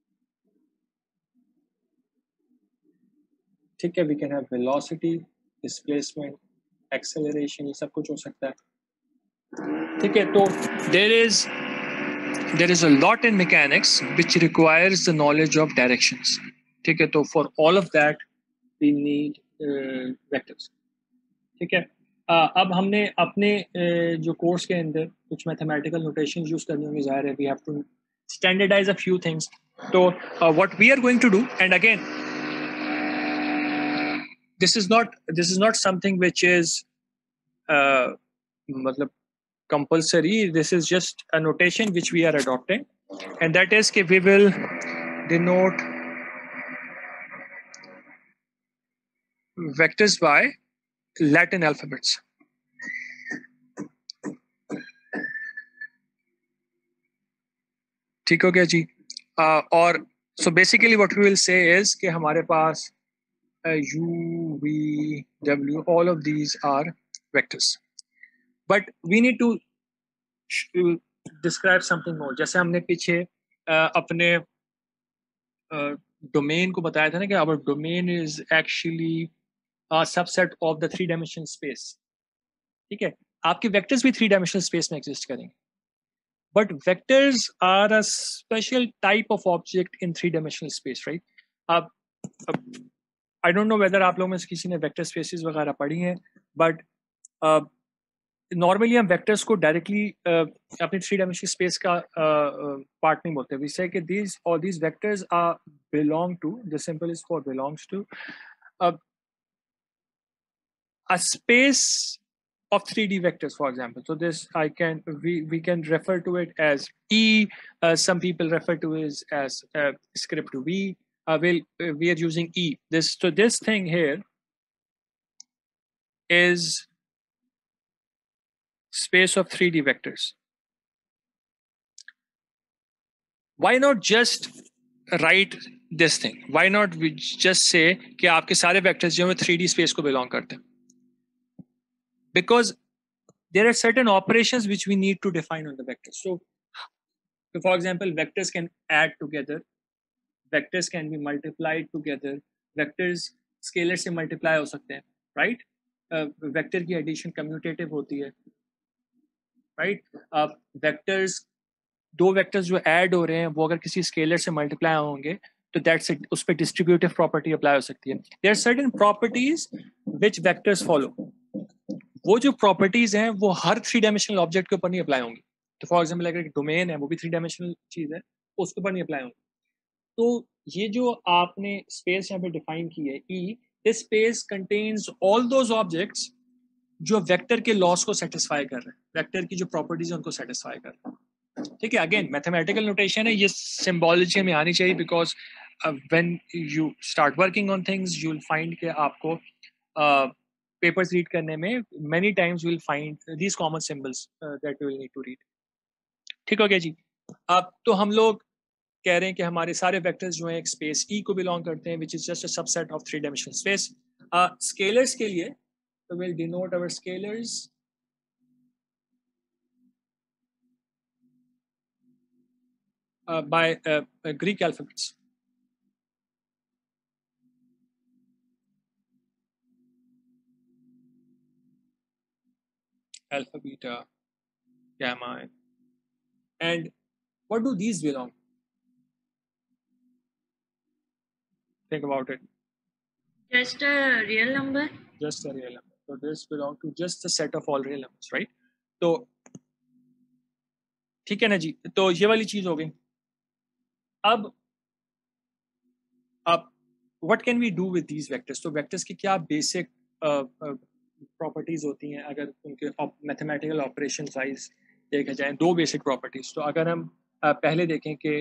ठीक है। we can have velocity, displacement, acceleration, ये सब कुछ हो सकता है, ठीक है। तो there is there is a lot in mechanics which requires the knowledge of directions, ठीक है। तो for all of that we need uh, vectors, ठीक है। uh, अब हमने अपने uh, जो कोर्स के अंदर कुछ मैथमेटिकल नोटेशन यूज करनी होंगी, जाहिर है we have to standardize a few things. So uh, what we are going to do, and again this is not this is not something which is uh, matlab compulsory. This is just a notation which we are adopting, and that is that we will denote vectors by Latin alphabets. ठीक हो गया जी। uh, और so basically what we will say is कि हमारे पास uh, u, v, w, all of these are vectors, but we need to describe something more. जैसे हमने पीछे uh, अपने डोमेन uh, को बताया था ना कि our domain is actually a subset of the three dimensional space, ठीक है। आपके वेक्टर्स भी थ्री डायमेंशनल स्पेस में एग्जिस्ट करेंगे, but vectors are a special type of object in three dimensional space, right? अब I don't know whether आप लोगों में से किसी ने वेक्टर स्पेसेस वगैरह पढ़ी हैं, but नॉर्मली हम वेक्टर्स को डायरेक्टली अपनी थ्री डायमेंशनल स्पेस का पार्ट नहीं बोलते। वी से कि these or these vectors are belong to, the symbol is for belongs to uh, a space of three D vectors, for example. So this I can we we can refer to it as E. Uh, some people refer to it as uh, script V. Uh, we'll, uh, we are using E. This so this thing here is space of three D vectors. Why not just write this thing? Why not we just say कि आपके सारे vectors जो हैं three D space को belong करते हैं? Because there are certain operations which we need to define on the vectors. So, so for example, vectors can add together, vectors can be multiplied together, vectors scalar से multiply हो सकते हैं, right? Uh, vector की addition commutative होती है, right? Uh, vectors दो vectors जो add हो रहे हैं वो अगर किसी स्केलर से मल्टीप्लाई होंगे तो दैट्स इट, उस पर डिस्ट्रीब्यूटिव प्रॉपर्टी अप्लाई हो सकती है. There are certain properties which vectors follow. वो जो प्रॉपर्टीज हैं वो हर थ्री डायमेंशनल ऑब्जेक्ट के ऊपर नहीं अप्लाई होंगी. तो फॉर एग्जाम्पल अगर डोमेन है वो भी थ्री डायमेंशनल चीज है, उसके ऊपर नहीं अप्लाई होंगी. तो ये जो आपने स्पेस यहाँ पे डिफाइन की है E, this space contains all those objects जो वेक्टर के लॉस को सेटिस्फाई कर रहे हैं, वेक्टर की जो प्रॉपर्टीज है उनको सेटिस्फाई कर रहे हैं. ठीक है, अगेन मैथमेटिकल नोटेशन है, ये सिंबोलॉजी में आनी चाहिए because when you start working on things you will find कि आपको पेपर्स uh, रीड करने में many times will find these common symbols that you will need to read. ठीक हो गया जी. अब तो हम लोग कह रहे हैं कि हमारे सारे वेक्टर्स जो हैं एक स्पेस ई को बिलोंग करते हैं which is just a subset of three dimensional space. Scalars के लिए तो will denote our scalars by Greek alphabets. Alpha, beta, gamma, and what do these belong? Think about it. Just a real number. Just a real number. So this belong to just the set of all real numbers, right? तो ठीक है ना जी. तो ये वाली चीज हो गई. अब अब what can we do with these vectors? तो vectors की क्या basic uh, uh, प्रॉपर्टीज होती हैं अगर उनके मैथमेटिकल ऑपरेशन वाइज देखा जाए. दो बेसिक प्रॉपर्टीज. तो अगर हम uh, पहले देखें कि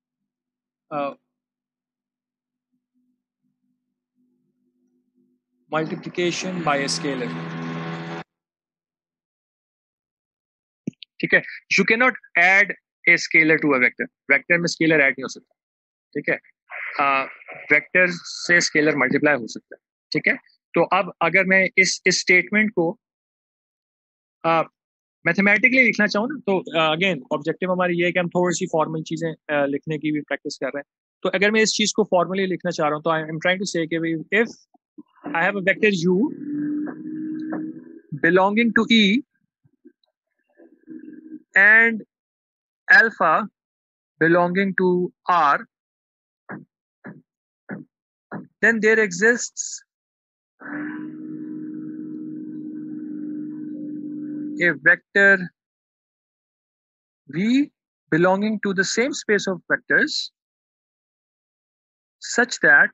मल्टीप्लिकेशन बाय स्केलर. ठीक है, you can not add a scalar to a vector. Vector में स्केलर ऐड नहीं हो सकता. ठीक है, वेक्टर uh, से स्केलर मल्टीप्लाई हो सकता है. ठीक है, तो अब अगर मैं इस इस स्टेटमेंट को मैथमेटिकली uh, लिखना चाहूँ ना तो अगेन uh, ऑब्जेक्टिव हमारी ये है कि हम थोड़ी सी फॉर्मल चीजें uh, लिखने की भी प्रैक्टिस कर रहे हैं. तो अगर मैं इस चीज को फॉर्मली लिखना चाह रहा हूँ तो I am trying to say कि if I have a vector u belonging to E and alpha belonging to R, then there exists a vector V belonging to the same space of vectors such that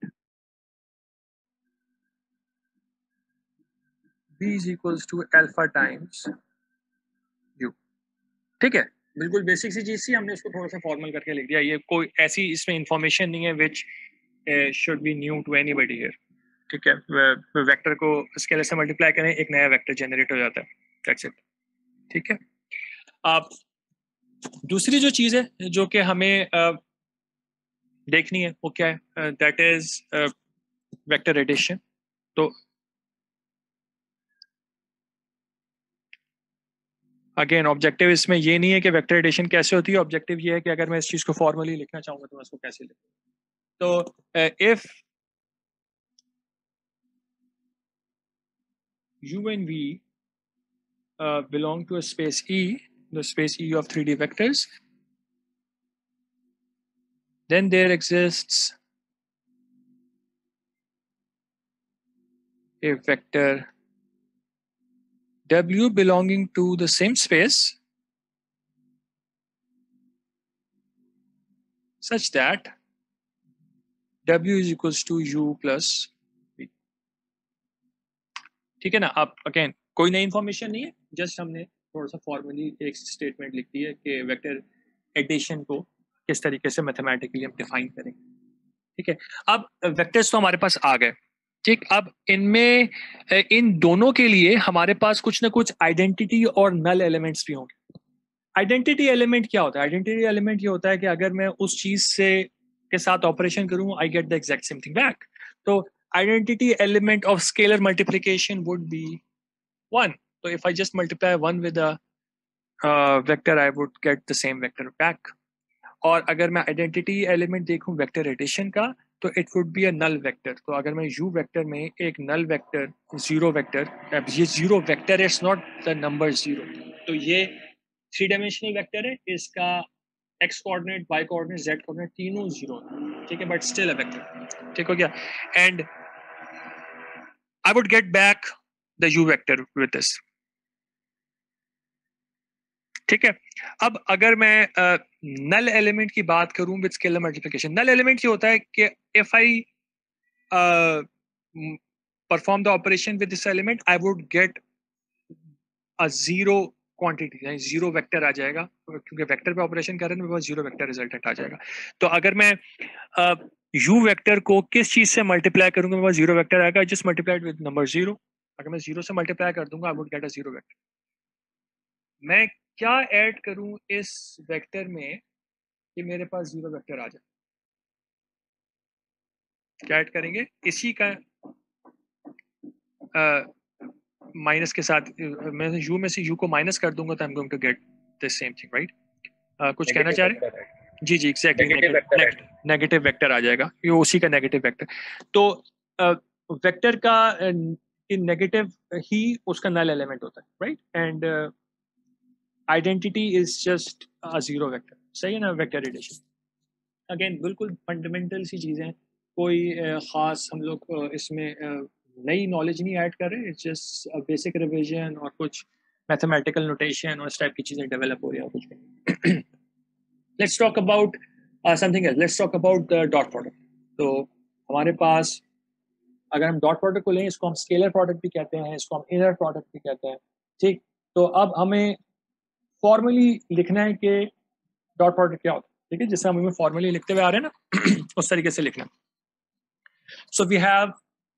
V is equals to alpha times U. ठीक है, बिल्कुल basic सी चीज थी, हमने इसको थोड़ा सा formal करके लिख दिया. ये कोई ऐसी इसमें इंफॉर्मेशन नहीं है which should be new to anybody here. ठीक है, वेक्टर को स्केलर से मल्टीप्लाई करें एक नया वेक्टर जनरेट हो जाता है. That's it. ठीक है, आप दूसरी जो चीज है जो कि हमें uh, देखनी है वो क्या है, दैट इज वेक्टर एडिशन. तो अगेन ऑब्जेक्टिव इसमें ये नहीं है कि वेक्टर एडिशन कैसे होती है. ऑब्जेक्टिव ये है कि अगर मैं इस चीज को फॉर्मली लिखना चाहूंगा तो मैं इसको कैसे लिखूं. तो if u and v uh, belong to a space E, the space E of three D vectors, then there exists a vector W belonging to the same space such that W is equals to U plus V. ठीक है ना. अब again कोई नई information नहीं है, just हमने थोड़ा सा फॉर्मली एक स्टेटमेंट लिख दी है कि वेक्टर एडिशन को किस तरीके से मैथमेटिकली हम डिफाइन करेंगे. ठीक है, अब वेक्टर्स तो हमारे पास आ गए. ठीक, अब इनमें इन दोनों के लिए हमारे पास कुछ ना कुछ आइडेंटिटी और नल एलिमेंट्स भी होंगे. आइडेंटिटी एलिमेंट क्या होता है? आइडेंटिटी एलिमेंट ये होता है कि अगर मैं उस चीज से के साथ ऑपरेशन करूं I get the exact same thing back. तो identity element of scalar multiplication would be one. तो if I just multiply one with a vector I would get the same vector back. और अगर मैं identity element देखूं vector addition का तो it would be a null vector. तो अगर मैं u वेक्टर में एक नल वेक्टर जीरो वेक्टर, ये zero vector it's not the number zero. तो ये थ्री डायमेंशनल वेक्टर है, इसका X coordinate, Y coordinate, Z coordinate तीनों जीरो, ठीक है, बट स्टिल अ वेक्टर, ठीक हो गया. And I would get back the u vector with this, ठीक है. अब अगर मैं नल uh, एलिमेंट की बात करूं with scalar multiplication, null element ये होता है कि if I perform the operation with this element I would get a zero quantity, यानी जीरो वेक्टर आ जाएगा, क्योंकि वेक्टर पे ऑपरेशन कर रहे हैं मेरे पास जीरो वेक्टर रिजल्टेंट आ जाएगा. तो अगर मैं यू uh, वेक्टर को किस चीज से मल्टीप्लाई करूंगा मेरे पास जीरो वेक्टर आएगा, just multiplied with number zero. अगर मैं जीरो से मल्टीप्लाई कर दूंगा I would get a zero vector. मैं क्या ऐड करूं इस वेक्टर में कि मेरे पास जीरो वेक्टर आ जाए? क्या ऐड करेंगे? इसी का माइनस uh, के साथ uh, मैं यू में से यू को माइनस कर दूंगा तो I am going to get the same thing, right? कुछ कहना चाह रहे हैं? जी जी एग्जैक्टली, नेगेटिव वेक्टर आ जाएगा, ये उसी का नेगेटिव वेक्टर. तो वेक्टर uh, का नेगेटिव uh, ही उसका नल एलिमेंट होता है, right? And identity is just a zero vector, सही है ना? वेक्टर रिलेशन अगेन बिल्कुल फंडामेंटल सी चीजें, कोई uh, खास हम लोग uh, इसमें uh, नई नॉलेज नहीं ऐड कर रहे, इट्स जस्ट बेसिक रिवीजन और कुछ मैथमेटिकल नोटेशन और इस टाइप की चीजें डेवलप हो रही हैं कुछ भी. Let's talk about uh, something else. Let's talk about the dot product. तो हमारे पास अगर हम डॉट प्रोडक्ट को लें, इसको हम स्केलर प्रोडक्ट भी कहते हैं, इसको हम इनर प्रोडक्ट भी कहते हैं, ठीक? तो अब हमें फॉर्मली लिखना है कि डॉट प्रोडक्ट क्या होता है, ठीक है? जिससे हम हमें फॉर्मली लिखते हुए आ रहे हैं ना, उस तरीके से लिखना. So we have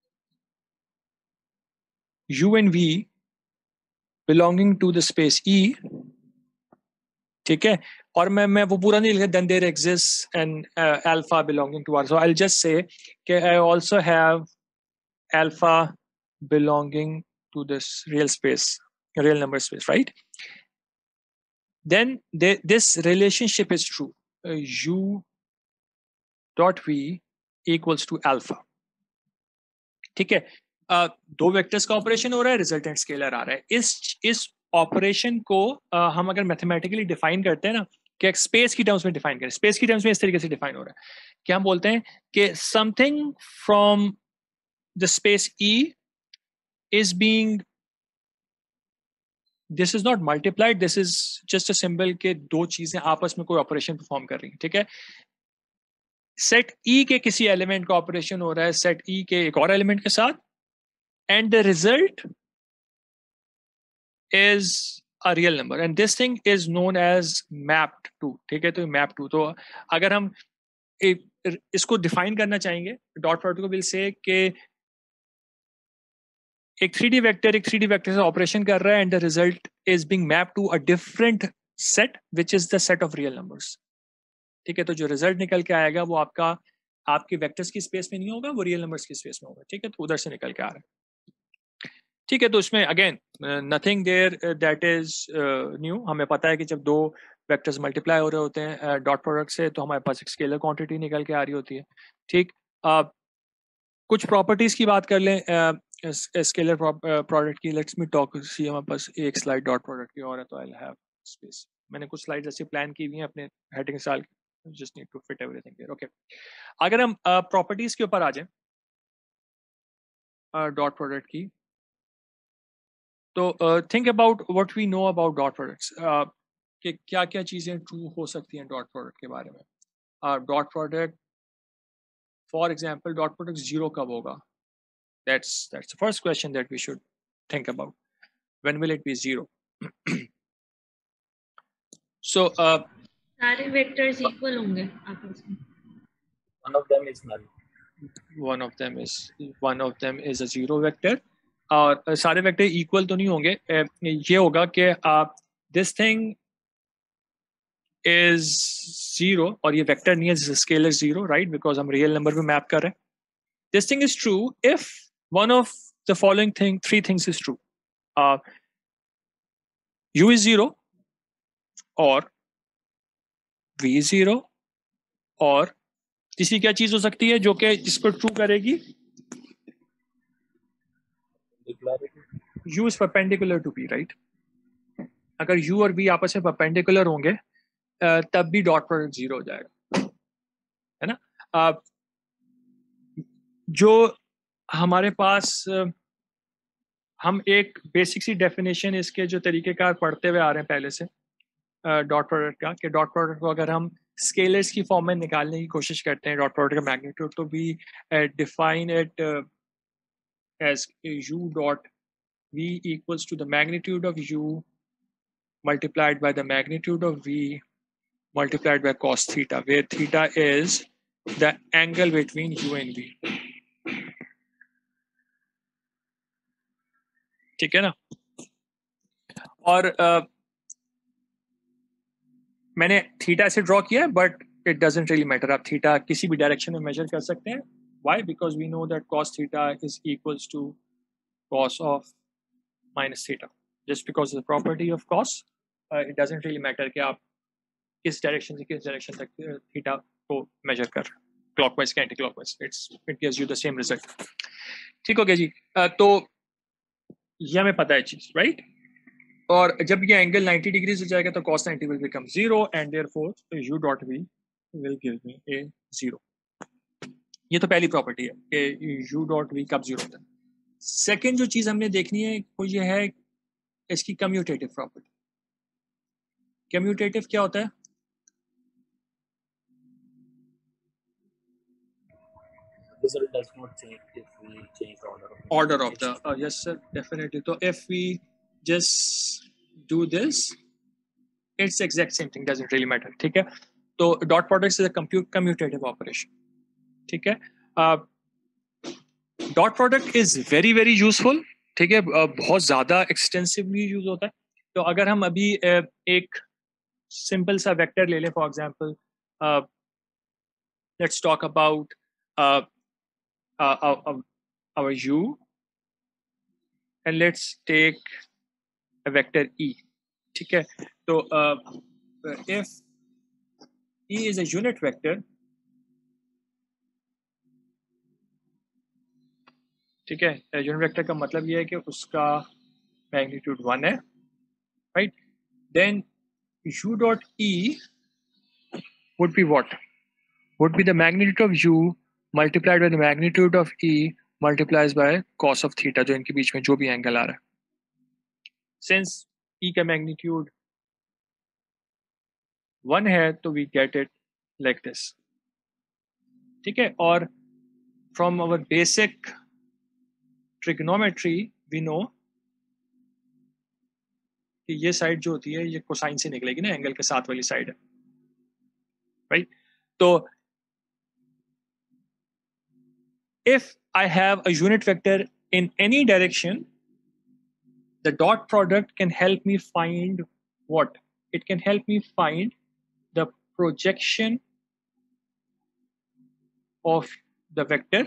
u and v belonging to the space E, ठीक है? और मैं मैं वो पूरा नहीं लिखा, then there exist an alpha belonging to R. So I will just say कि I also have alpha belonging to this real space, real number space, right? Then they, this relationship is true. Uh, u dot v equals to alpha, ठीक है? uh, दो vectors का operation हो रहा है, resultant scalar आ रहा है. इस इस ऑपरेशन को uh, हम अगर मैथमेटिकली डिफाइन करते हैं ना, कि स्पेस की टर्म्स में डिफाइन करें, स्पेस की टर्म्स में इस तरीके से डिफाइन हो रहा है कि हम बोलते हैं कि something from the space E is being, this is not multiplied, this is just a symbol के दो चीजें आपस में कोई ऑपरेशन परफॉर्म कर रही हैं, ठीक है? सेट ई के किसी एलिमेंट का ऑपरेशन हो रहा है सेट ई के एक और एलिमेंट के साथ, and the result is a real number, and this thing is known as mapped to, ठीक है? तो मैप टू, तो अगर हम एक, इसको डिफाइन करना चाहेंगे डॉट प्रोडक्ट को, विल से कि एक थ्री डी वेक्टर एक थ्री डी वेक्टर से ऑपरेशन कर रहा है, and the result is being mapped to a different set which is the set of real numbers, ठीक है? तो जो रिजल्ट निकल के आएगा वो आपका आपके वेक्टर्स की स्पेस में नहीं होगा, वो रियल नंबर्स की स्पेस में होगा, ठीक है? तो उधर से निकल के आ रहा है, ठीक है? तो इसमें again nothing there that is new. हमें पता है कि जब दो वेक्टर्स मल्टीप्लाई हो रहे होते हैं डॉट uh, प्रोडक्ट से, तो हमारे पास एक स्केलर क्वांटिटी निकल के आ रही होती है, ठीक? uh, कुछ प्रॉपर्टीज की बात कर लें स्केलर प्रोडक्ट की. लेट्स मी टॉक, सी हमारे पास एक स्लाइड डॉट प्रोडक्ट की और है, तो आई हैव स्पेस. मैंने कुछ स्लाइड्स ऐसे प्लान की हुई हैं अपने हेडिंग साल, just need to fit everything there, okay? अगर हम प्रॉपर्टीज uh, के ऊपर आ जाएं डॉट uh, प्रोडक्ट की, तो think about what we know about dot products, कि क्या क्या चीजें ट्रू हो सकती हैं डॉट प्रोडक्ट के बारे में. Dot product for example, dot product zero कब होगा? That's that's the first question that we should think about. When will it be zero? So uh, सारे वेक्टर्स इक्वल होंगे आपस में. One of them is null. One of them is one of them is a zero vector. और uh, सारे vector equal तो नहीं होंगे. uh, ये होगा कि आप this thing is zero और ये वेक्टर नहीं है, स्केलर जीरो, राइट? बिकॉज हम रियल नंबर पे मैप कर रहे हैं. This thing is true if one of the following thing three things is true. uh, u is zero, और v is zero, और तीसरी क्या चीज हो सकती है जो कि इसको ट्रू करेगी? u is perpendicular to p, right? अगर u और v आपस में परपेंडिकुलर होंगे uh, तब भी डॉट प्रोडक्ट जीरो हो जाएगा, है ना। uh, जो हमारे पास uh, हम एक बेसिक सी डेफिनेशन इसके जो तरीक़ेकार पढ़ते हुए आ रहे हैं पहले से डॉट प्रोडक्ट का, कि डॉट प्रोडक्ट को अगर हम स्केलर्स की फॉर्म में निकालने की कोशिश करते हैं डॉट प्रोडक्ट का मैग्नीट्यूड, तो we define it as u dot v equals to the magnitude of u multiplied by the magnitude of v multiplied by cos theta, where theta is the angle between u and v. ठीक है ना। और uh, मैंने theta से draw किया है, but it doesn't really matter, आप theta किसी भी डायरेक्शन में मेजर कर सकते हैं। Why? Because we know that cos theta is equals to cos of minus theta, just because the property of cos, it doesn't really matter कि आप किस डायरेक्शन से किस डायरेक्शन तक थीटा को मेजर कर रहे हैं, क्लॉकवाइज के anti clockwise, it's it gives you the same result. ठीक हो गया जी। uh, तो ये हमें पता है चीज, राइट। और जब ये एंगल नाइंटी डिग्रीज हो जाएगा तो cos ninety will become zero and therefore u dot v will give me a zero. ये तो पहली प्रॉपर्टी है कि u डॉट v कब जीरो होता है। सेकंड जो चीज हमने देखनी है वो ये है इसकी कम्यूटेटिव प्रॉपर्टी। कम्यूटेटिव क्या होता है? Result does not change if we change the order of order of the uh, yes sir, definitely. So if we just do this, it's exact same thing, doesn't really matter। ठीक है, तो dot product is a compute commutative operation। ठीक है, dot product is very very useful. ठीक है, uh, बहुत ज्यादा extensively use होता है। तो अगर हम अभी uh, एक सिंपल सा वेक्टर ले लें, for example let's talk about our u and let's take a vector e। ठीक है, तो uh, if e is a unit vector, ठीक है, यूनिट वेक्टर का मतलब ये है कि उसका मैग्नीट्यूड वन है, right. Then u dot e would be what? Would be the magnitude of u multiplied by the magnitude of e multiplies by cos of theta, जो इनके बीच में जो भी एंगल आ रहा है। सिंस e का मैग्नीट्यूड वन है तो we get it like this. ठीक है, और from our basic trigonometry we know कि ये साइड जो होती है ये कोसाइन से निकलेगी ना, एंगल के साथ वाली साइड है, राइट। तो if I have a unit vector in any direction, the dot product can help me find what? It can help me find the projection of the vector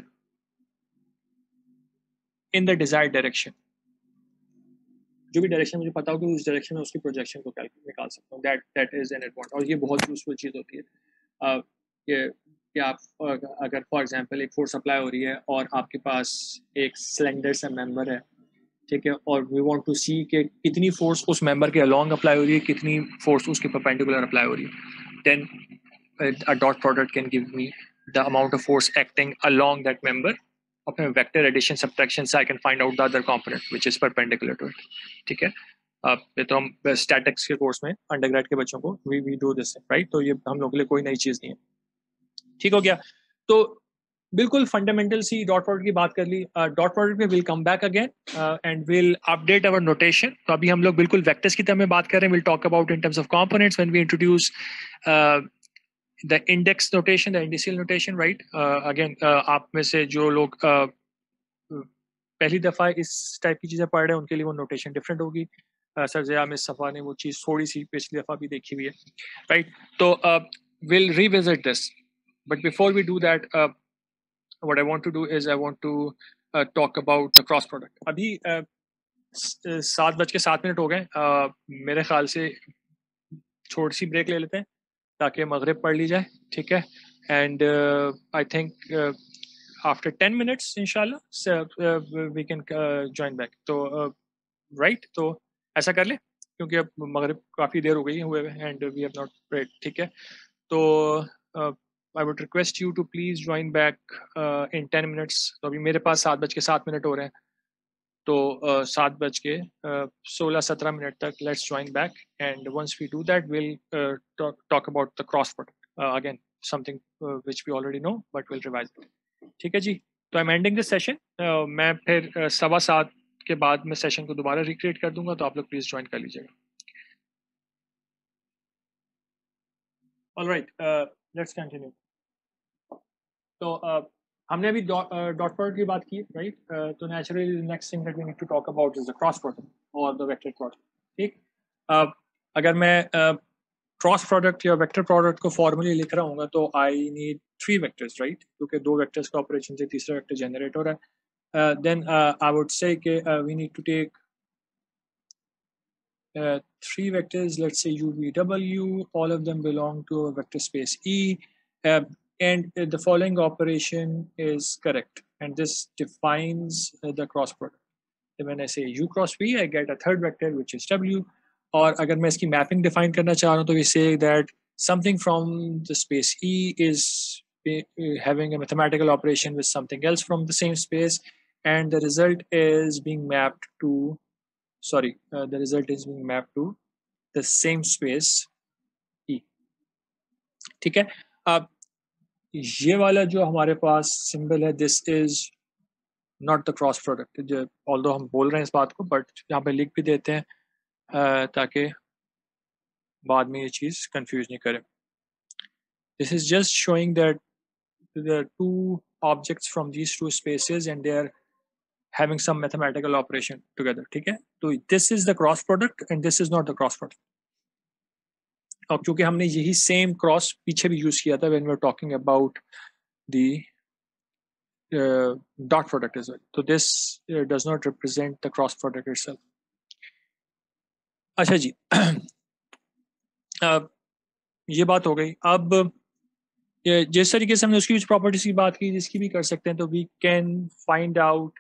in the desired direction। जो भी direction मुझे पता हो कि उस direction में उसकी projection को निकाल सकता हूँ। That that is an advantage, और ये बहुत यूजफुल चीज़ होती है। uh, ये कि आप अगर फॉर एग्जांपल एक फोर्स अप्लाई हो रही है और आपके पास एक सिलेंडर सा मेंबर है, ठीक है, और वी वांट टू सी कि कितनी फोर्स उस मेंबर के अलोंग अप्लाई हो रही है, कितनी फोर्स उसके परपेंडिकुलर अप्लाई हो रही है, then a dot product can give me the amount of force acting along that member. अपने वेक्टर एडिशन सब्ट्रैक्शन से I can find out the other component which is perpendicular to it. ठीक है, अब ये तो हम स्टैटिक्स के course में अंडरग्रेड के बच्चों को we we do this, right. तो ये हम लोगों के लिए कोई नई चीज़ नहीं है। ठीक हो गया, तो बिल्कुल फंडामेंटल सी डॉट प्रोडक्ट की बात कर ली। डॉट प्रोडक्ट में will come back again and will update our notation. तो अभी हम लोग बिल्कुल वेक्टर्स की तरह में बात कर रहे हैं। Will talk about in terms of components when we introduce the index notation, the indicial notation, right. Again आप में से जो लोग uh, पहली दफ़ा इस टाइप की चीज़ें पढ़ रहे हैं उनके लिए वो नोटेशन डिफरेंट होगी। uh, sir Jaya Miss Safa ने वो चीज़ थोड़ी सी पिछली दफ़ा भी देखी हुई है, राइट। तो will revisit this, but before we do that, uh, what I want to do is I want to uh, talk about the cross product। अभी uh, सात बज के सात मिनट हो गए, uh, मेरे ख्याल से छोटी सी ब्रेक ले लेते हैं ताकि मगरिब पढ़ ली जाए। ठीक है, and I think after ten minutes इंशाल्लाह वी कैन जॉइन बैक। तो राइट uh, right? तो ऐसा कर ले, क्योंकि अब मगरिब काफ़ी देर हो गई हुए and we have not prayed, ठीक है। तो I would request you to please join back in ten minutes. तो अभी मेरे पास सात बज के सात मिनट हो रहे हैं, तो uh, सात बज के सोलह सत्रह मिनट तक let's join back and once we do that will talk about the cross product again, something which we already know but will revise. ठीक है जी, तो I am ending this session. मैं फिर uh, सवा सात के बाद मैं सेशन को दोबारा रिक्रिएट कर दूंगा, तो आप लोग प्लीज ज्वाइन कर लीजिएगा। Alright, let's continue. तो uh, हमने अभी डॉट प्रोडक्ट की बात की, राइट? तो naturally next thing that we need to talk about is the cross product और द वेक्टर प्रोडक्ट। ठीक, अब अगर मैं क्रॉस प्रोडक्ट या वेक्टर प्रोडक्ट को फॉर्मली लिख रहा हूँ तो I need three vectors, right? क्योंकि दो वेक्टर्स का ऑपरेशन से तीसरा वेक्टर जनरेट हो रहा है। देन आई वुड से कि we need to take three vectors, let's say u, v, w, all of them belong to a vector space E, uh, and uh, the following operation is correct, and this defines uh, the cross product. So when I say u cross v, I get a third vector which is w. और अगर मैं इसकी mapping define करना चाह रहा हूँ तो we say that something from the space E is having a mathematical operation with something else from the same space, and the result is being mapped to sorry uh, the result is being mapped to the same space E. ठीक है, अब ये वाला जो हमारे पास symbol है, this is not the cross product, although हम बोल रहे हैं इस बात को, बट यहाँ पे लिख भी देते हैं uh, ताकि बाद में ये चीज कंफ्यूज नहीं करे। This is just showing that the two objects from these two spaces and they are having some mathematical operation together, ठीक है? तो this is the cross product and this is not the cross product. और क्योंकि हमने यही same cross पीछे भी use किया था when we were talking about the uh, dot product as well, so this uh, does not represent the cross product itself. अच्छा जी, अब ये बात हो गई। अब जिस तरीके से हमने उसकी कुछ प्रॉपर्टीज की बात की, जिसकी भी कर सकते हैं, तो we can find out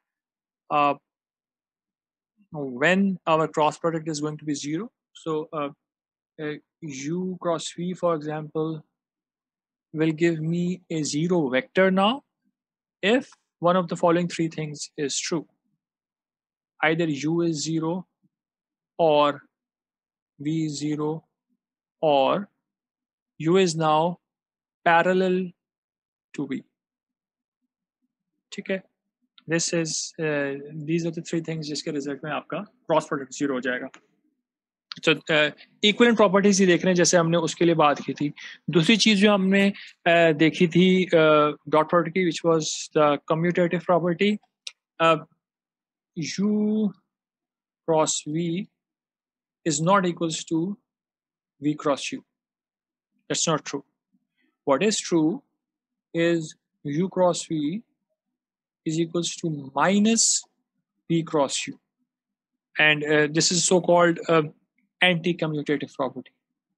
when our cross product is going to be zero. So uh, uh, u cross v, for example, will give me a zero vector now if one of the following three things is true. Either u is zero, or v is zero, or u is now parallel to v. ठीक है, this is uh, these are the three things जिसके result में आपका cross product zero हो जाएगा। तो equivalent properties ही देख रहे हैं जैसे हमने उसके लिए बात की थी। दूसरी चीज जो हमने uh, देखी थी डॉट प्रोडक्ट की, which was the commutative property. u cross v is not equals to v cross u. That's not true. What is true is u cross v is equals to minus v cross u, and uh, this is so-called uh, anti-commutative property.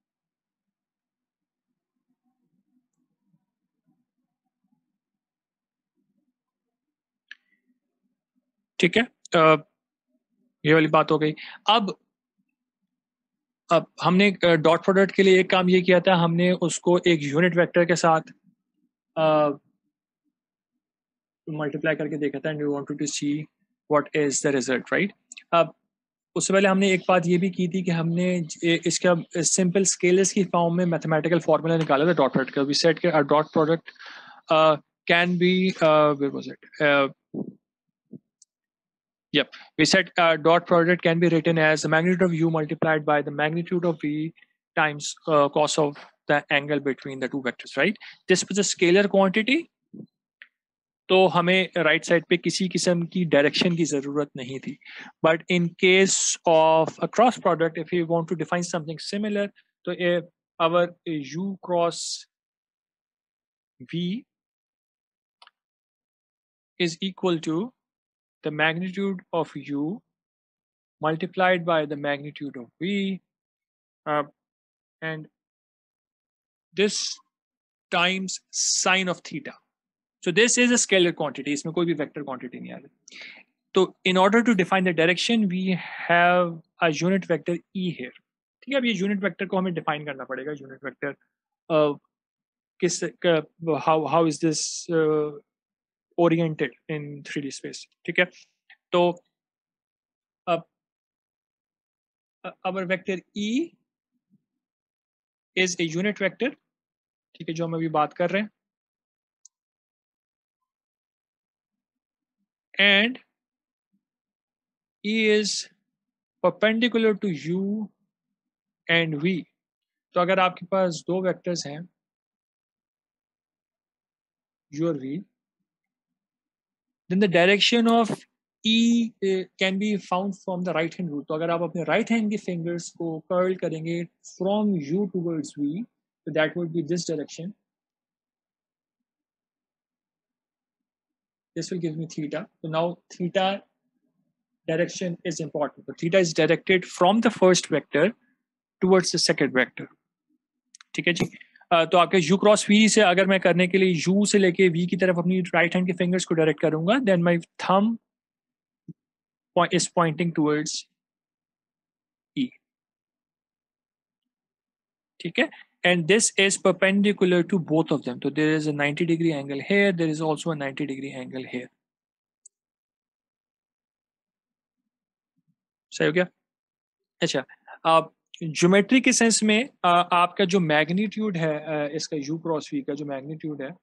ठीक है, uh, ये वाली बात हो गई। अब अब हमने डॉट प्रोडक्ट के लिए एक काम ये किया था, हमने उसको एक यूनिट वेक्टर के साथ मल्टीप्लाई uh, करके देखा था, and we wanted to see what is the result, right? अब उससे पहले हमने एक बात ये भी की थी कि हमने इसका सिंपल स्केलर्स की फॉर्म में मैथमेटिकल फार्मूला निकाला था डॉट प्रोडक्ट का। वी सेड कि a dot product can be where was it Yep, we said uh, dot product can be written as the magnitude of u multiplied by the magnitude of v times uh, cos of the angle between the two vectors, right? This was a scalar quantity, तो हमें right side पे किसी किस्म की direction की जरूरत नहीं थी। But in case of a cross product, if you want to define something similar, तो अवर u क्रॉस v is equal to the magnitude of u multiplied by the magnitude of v, uh, and this times sine of theta. So this is a scalar quantity, इसमें कोई भी vector quantity नहीं आ रही। तो in order to define the direction we have a unit vector e here. ठीक है, अब ये यूनिट वेक्टर को हमें डिफाइन करना पड़ेगा. यूनिट वेक्टर किस how how is this uh, oriented in three D space. ठीक है, तो अब our vector e is a unit vector. ठीक है, जो हम अभी बात कर रहे हैं. And e is perpendicular to u and v. तो अगर आपके पास दो वेक्टर्स हैं u और v, then the direction of e uh, can be found from the right hand rule. तो अगर आप अपने right hand के fingers को curl करेंगे from u towards v, so that would be this direction. This will give me theta. So now theta direction is important. So theta is directed from the first vector towards the second vector. ठीक है जी. uh, तो आपके u क्रॉस v से अगर मैं करने के लिए u से लेके v की तरफ अपनी राइट हैंड के फिंगर्स को डायरेक्ट करूंगा, then my thumb is pointing towards e. ठीक है, and this is perpendicular to both of them. So there is a ninety degree angle here, there is also a ninety degree angle here. सही हो गया. अच्छा, अब geometry के sense में आ, आपका जो मैग्नीट्यूड है आ, इसका u क्रॉस v का जो मैग्नीट्यूड है,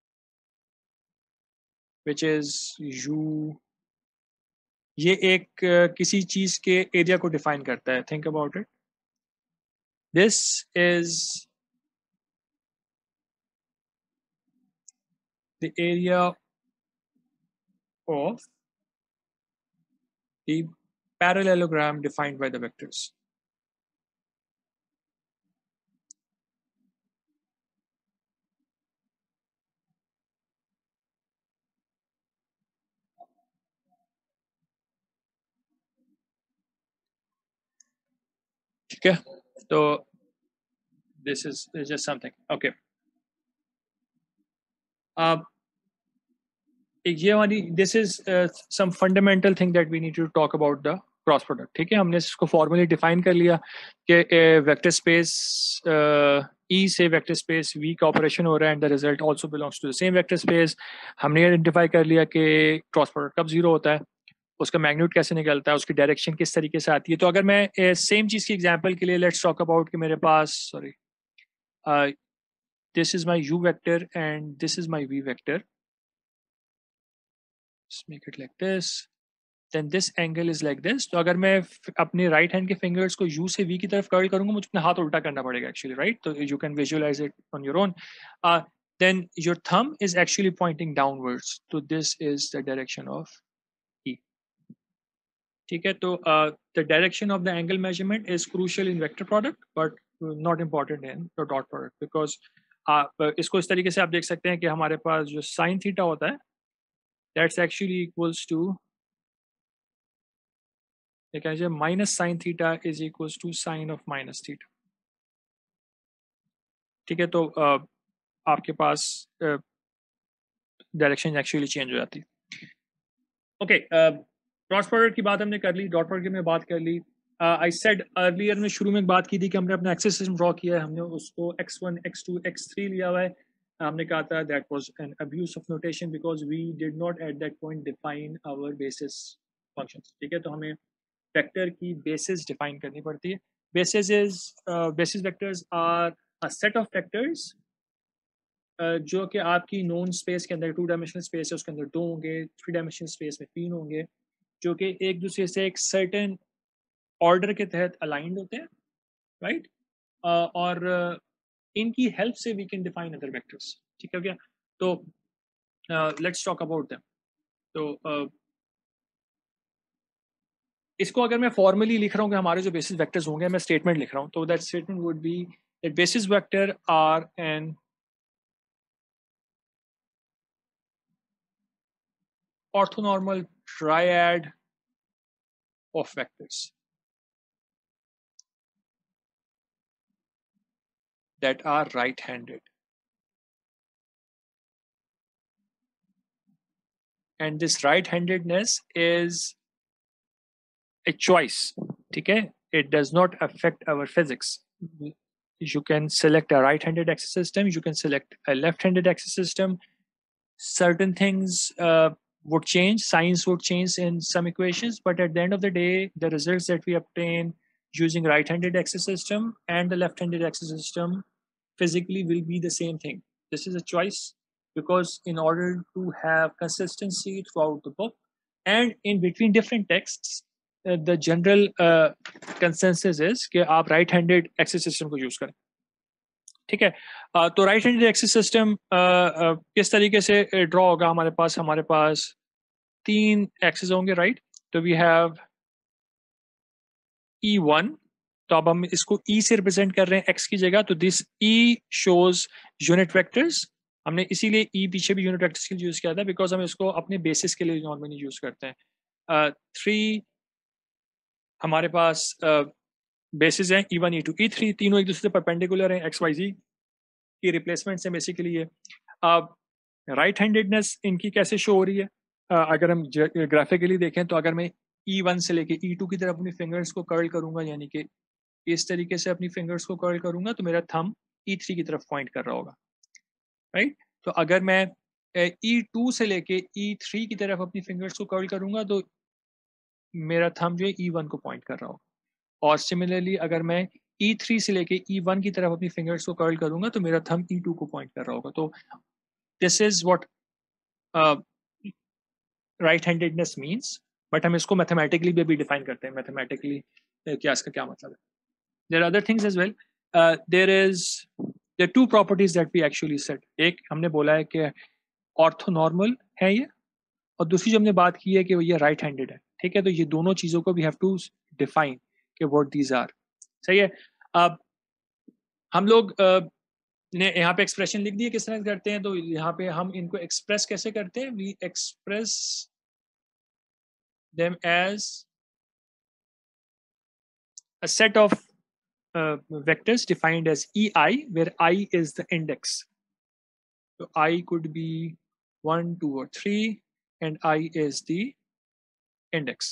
which is u, ये एक आ, किसी चीज के एरिया को डिफाइन करता है. Think about it. This is the area of the parallelogram defined by the vectors. ठीक है, तो this is just something. Okay. अब एक ये वाली, this is uh, some fundamental thing that we need to talk about the cross product. ठीक है, हमने इसको फॉर्मली डिफाइन कर लिया कि वेक्टर स्पेस ई से वेक्टर स्पेस वी का ऑपरेशन हो रहा है and the result also belongs to the same vector space. हमने आइडेंटिफाई कर लिया कि क्रॉस प्रोडक्ट कब जीरो होता है, उसका मैग्नीट्यूड कैसे निकलता है, उसकी डायरेक्शन किस तरीके से आती है. तो अगर मैं सेम चीज़ की एग्जांपल के लिए लेट्स टॉक अबाउट कि मेरे पास sorry this is my u vector and this is my v vector. Make it like this, then this angle is like this. तो अगर मैं अपने राइट हैंड के फिंगर्स को u से v की तरफ कर्ल करूंगा, मुझे अपना हाथ उल्टा करना पड़ेगा एक्चुअली, राइट. तो you can visualize it on your own. uh, then your thumb is actually pointing downwards. So this is the direction of e. ठीक है, तो uh, the direction of the angle measurement is crucial in vector product but not important in the dot product because uh, इसको इस तरीके से आप देख सकते हैं कि हमारे पास जो sin theta होता है that's actually equals to minus sine theta is equals to sine of minus theta. ठीक है, तो uh, आपके पास डायरेक्शन एक्चुअली चेंज हो जाती है. ओके, क्रॉस प्रोडक्ट की बात हमने कर ली, डॉट प्रोडक्ट की हमने बात कर ली. आई सेड अर्लियर में शुरू में बात की थी कि हमने अपना एक्सेस सिस्टम ड्रॉ किया है, हमने उसको x one x two x three लिया हुआ है. हमने कहा था that was an abuse of notation because we did not at that point define our basis functions. ठीक है, तो हमें वेक्टर की बेसिस डिफाइन करनी पड़ती है. Basis is basis vectors are a set of vectors जो कि आपकी नोन स्पेस के अंदर, टू डायमेंशनल स्पेस है उसके अंदर दो होंगे, थ्री डायमेंशनल स्पेस में तीन होंगे, जो कि एक दूसरे से एक सर्टेन ऑर्डर के तहत अलाइंड होते हैं, राइट. uh, और uh, इनकी हेल्प से we can define other vectors. ठीक है क्या, तो लेट्स टॉक अबाउट देम. तो uh, इसको अगर मैं फॉर्मली लिख रहा हूँ कि हमारे जो बेसिस वेक्टर्स होंगे, मैं स्टेटमेंट लिख रहा हूँ, तो that statement would be that basis vector are an orthonormal triad of vectors that are right-handed. and this right-handedness is a choice. ठीक है? It does not affect our physics. You can select a right-handed axis system, you can select a left-handed axis system. Certain things uh, would change, signs would change in some equations, but at the end of the day, the results that we obtain using right-handed axis system and the left-handed axis system physically will be the same thing. This is a choice because in order to have consistency throughout the book and in between different texts, uh, the general uh, consensus is कि आप right-handed axis system को use करें. ठीक है, uh, तो right handed axis system किस तरीके से ड्रॉ होगा? हमारे पास हमारे पास तीन एक्सिस होंगे, राइट? तो वी हैव ई वन, तो अब हम इसको ई से रिप्रेजेंट कर रहे हैं एक्स की जगह, तो this e shows unit vectors. हमने इसीलिए ई e पीछे भी यूनिट वेक्टर्स के लिए यूज किया था बिकॉज हम इसको अपने बेसिस के लिए नॉर्मली यूज करते हैं. थ्री uh, हमारे पास बेसिस हैं ई वन ई टू ई थ्री, तीनों एक दूसरे से परपेंडिकुलर हैं, एक्स वाई जी की रिप्लेसमेंट से बेसिकली है. अब राइट हैंडेडनेस इनकी कैसे शो हो रही है? uh, अगर हम ग्राफिकली देखें तो अगर मैं ई वन से लेके ई टू की तरफ अपनी फिंगर्स को कर्ल करूंगा, यानी कि इस तरीके से अपनी फिंगर्स को कर्ल करूंगा, तो मेरा थंब ई थ्री की तरफ पॉइंट कर रहा होगा, राइट? तो अगर मैं ई टू से लेके ई थ्री की तरफ अपनी फिंगर्स को कर्ल करूंगा तो मेरा थंब जो है ई वन को पॉइंट कर रहा होगा. और सिमिलरली अगर मैं ई थ्री से लेके ई वन की तरफ अपनी फिंगर्स को कर्ल करूंगा तो मेरा थंब ई टू को पॉइंट कर रहा होगा. तो this is what right handedness means, but हम इसको मैथमेटिकली भी अभी डिफाइन करते हैं. मैथमेटिकली क्या इसका क्या मतलब है? There are other things as well. There is there two properties that we actually said. एक हमने बोला है कि ऑर्थोनॉर्मल है ये, और दूसरी जो हमने बात की है कि ये राइट हैंडेड है. ठीक है, तो ये दोनों चीज़ों को वी हैव टू डिफाइन कि व्हाट दीज आर. सही है. अब हम लोग uh, ने यहाँ पे एक्सप्रेशन लिख दिए किस तरह करते हैं, तो यहाँ पे हम इनको एक्सप्रेस कैसे करते हैं? We express them as a set of vectors defined as E I, where I is the index. So I could be one, two, or three, and I is the index.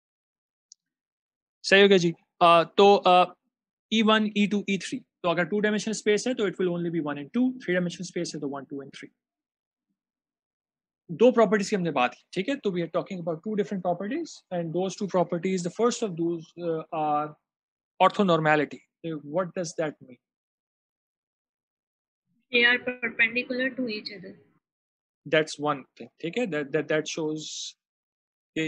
सही हो गया जी. uh, तो uh, E one, E two, E three. तो अगर two dimensional space है तो it will only be one and two. Three dimensional space है तो वन, टू एंड थ्री. दो प्रॉपर्टीज की हमने बात की. ठीक है, तो we are talking about two different properties, and those two properties, the first of those are orthonormality. What does that mean? They are perpendicular to each other. That's one thing. ठीक है, that that that shows कि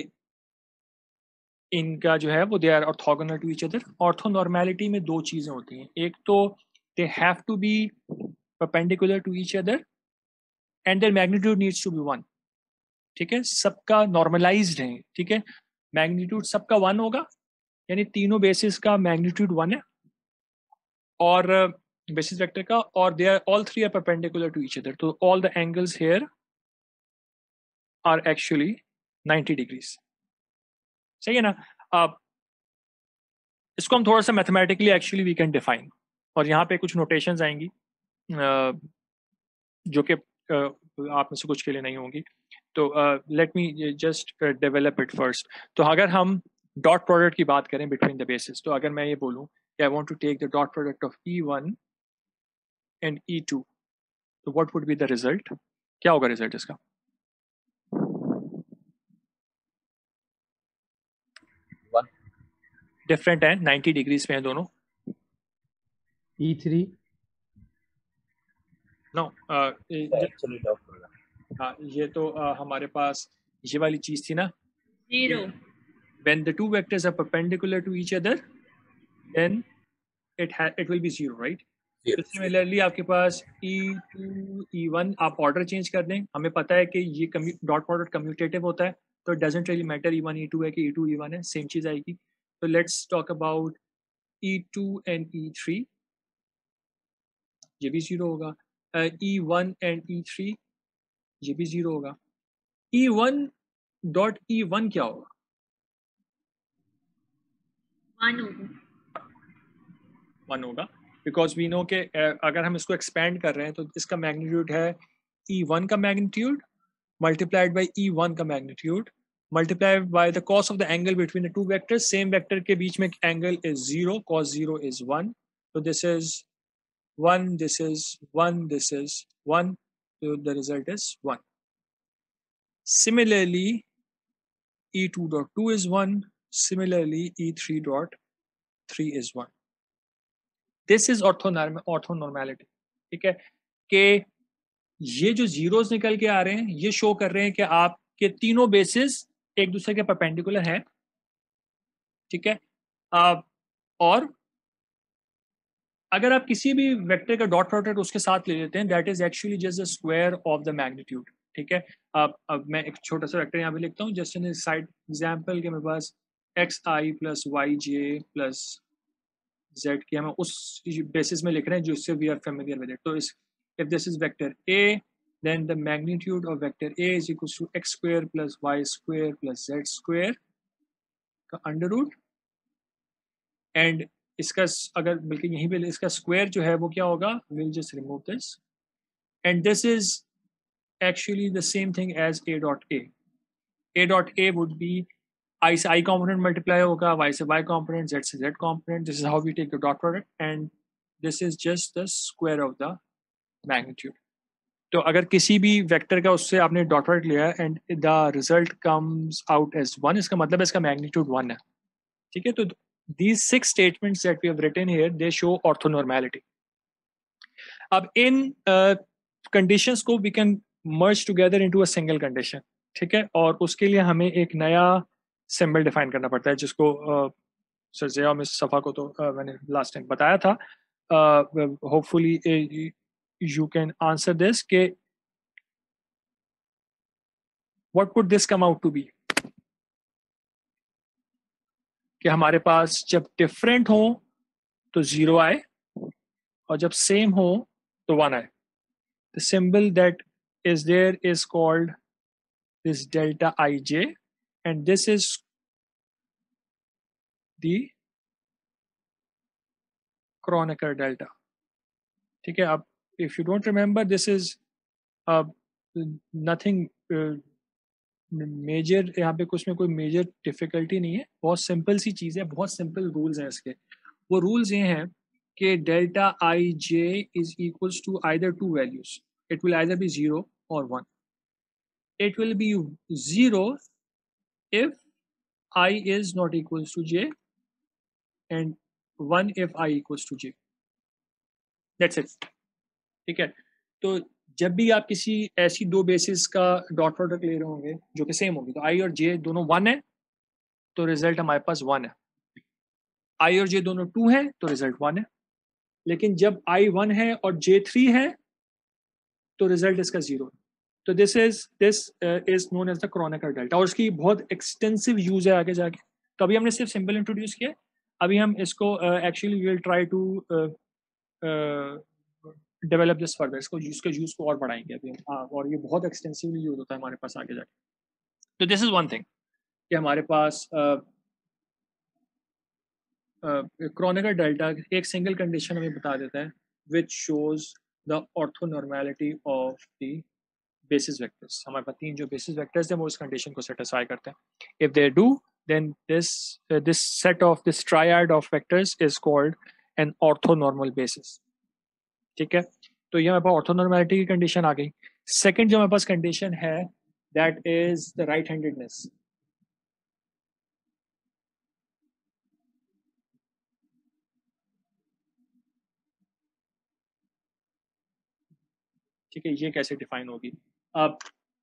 इनका जो है वो they are orthogonal to each other. Orthonormality में दो चीजें होती हैं. एक तो they have to be perpendicular to each other and their magnitude needs to be one. ठीक है, सबका normalized है. ठीक है, magnitude सबका one होगा, यानी तीनों बेसिस का मैग्नीट्यूड वन है और बेसिस वेक्टर का, और they are all three are perpendicular to each other. तो all the angles here are actually ninety degrees. सही है ना? अब इसको हम थोड़ा सा mathematically actually we can define, और यहाँ पे कुछ नोटेशंस आएंगी जो कि आप में से कुछ के लिए नहीं होंगी. तो let me just develop it first. तो अगर हम डॉट प्रोडक्ट की बात करें बिटवीन द बेसिस, तो अगर मैं ये बोलूं कि I want to take the dot product of E one and E two, तो what would be the result? क्या होगा रिजल्ट इसका? वन. डिफरेंट है, नाइंटी डिग्रीज पे हैं दोनों. E three no, actually dot product. हाँ, ये तो uh, हमारे पास ये वाली चीज थी ना, Zero. when the two vectors are perpendicular to each other then it ha it will be zero, right? Yes. तो सिमिलरली आपके पास E टू E वन, आप ऑर्डर चेंज कर दें, हमें पता है कि ये डॉट प्रोडक्ट कम्यूटेटिव होता है, तो it doesn't really matter E one E two है कि E टू E वन है, सेम चीज आएगी. तो let's talk about E two and E three. ये भी जीरो होगा. E one and E three, ये भी जीरो होगा. E one dot E one क्या होगा? वन होगा. वन होगा, बिकॉज वी नो के अगर हम इसको एक्सपेंड कर रहे हैं तो इसका मैग्नीट्यूड है ई वन का magnitude multiplied by E one का magnitude multiplied by the cos of the angle between the two vectors. Same vector के बीच में angle is zero, cos zero is one. So this is one, this is one, this is one. So the result is one. Similarly, E two dot two is one. Similarly, E three dot three is one. This is orthonorm orthonormality. ठीक है कि ये जो zeros निकल के आ रहे हैं ये शो कर रहे हैं कि आपके तीनों बेसिस एक दूसरे के परपेंडिकुलर हैं. ठीक है. uh, और अगर आप किसी भी वेक्टर का डॉट प्रोडक्ट उसके साथ ले लेते हैं that is actually just the square of the magnitude. ठीक है. अब अब मैं एक छोटा सा वेक्टर यहाँ पे लिखता हूँ जस्ट इन साइड एग्जांपल के मेरे पास x i plus y j plus z की हमें उस बेसिस में लिख रहे हैं जिससे we are familiar with it. तो इस if this is vector A then the magnitude of vector A is equals to x square plus y square plus z square का under root. and इसका अगर बल्कि यहीं पे इसका स्क्वायर जो है वो क्या होगा we'll just remove this and this is actually the same thing as A dot A. A dot A would be I से I component multiply होगा, y से y component, z से z component. This is how we take the dot product and this is just the square of the magnitude. तो अगर किसी भी vector का उससे आपने डॉट प्रोडक्ट लिया है and the result comes out as one इसका मतलब इसका मैग्नीट्यूड वन है. ठीक है. तो these six statements that we have written here they show orthonormality. अब इन uh, conditions को we can merge together into a single condition. ठीक है. और उसके लिए हमें एक नया सिंबल डिफाइन करना पड़ता है जिसको सर जिया मिस सफ़ा को तो uh, मैंने लास्ट टाइम बताया था. Hopefully uh, you can answer this के what would this come out to be कि हमारे पास जब डिफरेंट हो तो जीरो आए और जब सेम हो तो वन आए. the symbol that is there is called this delta ij and this is the Kronecker delta. ठीक है. अब if you don't remember this is uh, nothing uh, major. यहाँ पे कुछ में कोई मेजर डिफिकल्टी नहीं है. बहुत सिंपल सी चीज़ है. बहुत सिंपल रूल्स हैं इसके. वो रूल्स ये हैं कि delta I j is equals to either two values. It will either be zero और one. It will be zero if I is not equals to j and one if i equals to j. That's it. ठीक है. तो जब भी आप किसी ऐसी दो बेसिस का डॉट प्रोडक्ट ले रहे होंगे जो कि सेम होगी तो आई और जे दोनों वन है तो रिजल्ट हमारे पास वन है. आई और जे दोनों टू है तो रिजल्ट वन है. लेकिन जब आई वन है और जे थ्री है तो रिजल्ट इसका जीरो है. तो this is this is known as the Kronecker delta और उसकी बहुत एक्सटेंसिव यूज है आगे जाके. तो अभी हमने सिर्फ सिंपल इंट्रोड्यूस किया. अभी हम इसको actually we will try to develop this further. इसको इसके यूज को और बढ़ाएंगे अभी हम. हाँ. और ये बहुत एक्सटेंसिवली यूज होता है हमारे पास आगे जाके. तो दिस इज वन थिंग कि हमारे पास क्रोनेकर डेल्टा एक सिंगल कंडीशन हमें बता देता है which shows the orthonormality of the basis vectors. हमारे पास तीन जो बेसिस वेक्टर्स हैं वो इस कंडीशन को सेटिस्फाई करते हैं. If they do then this uh, this set of this triad of vectors is called an orthonormal basis. ठीक है. तो ये हमारे पास ऑर्थोनॉर्मेलिटी की कंडीशन आ गई. सेकंड जो हमारे पास कंडीशन है that is the right handedness. ठीक है. ये कैसे डिफाइन होगी. अब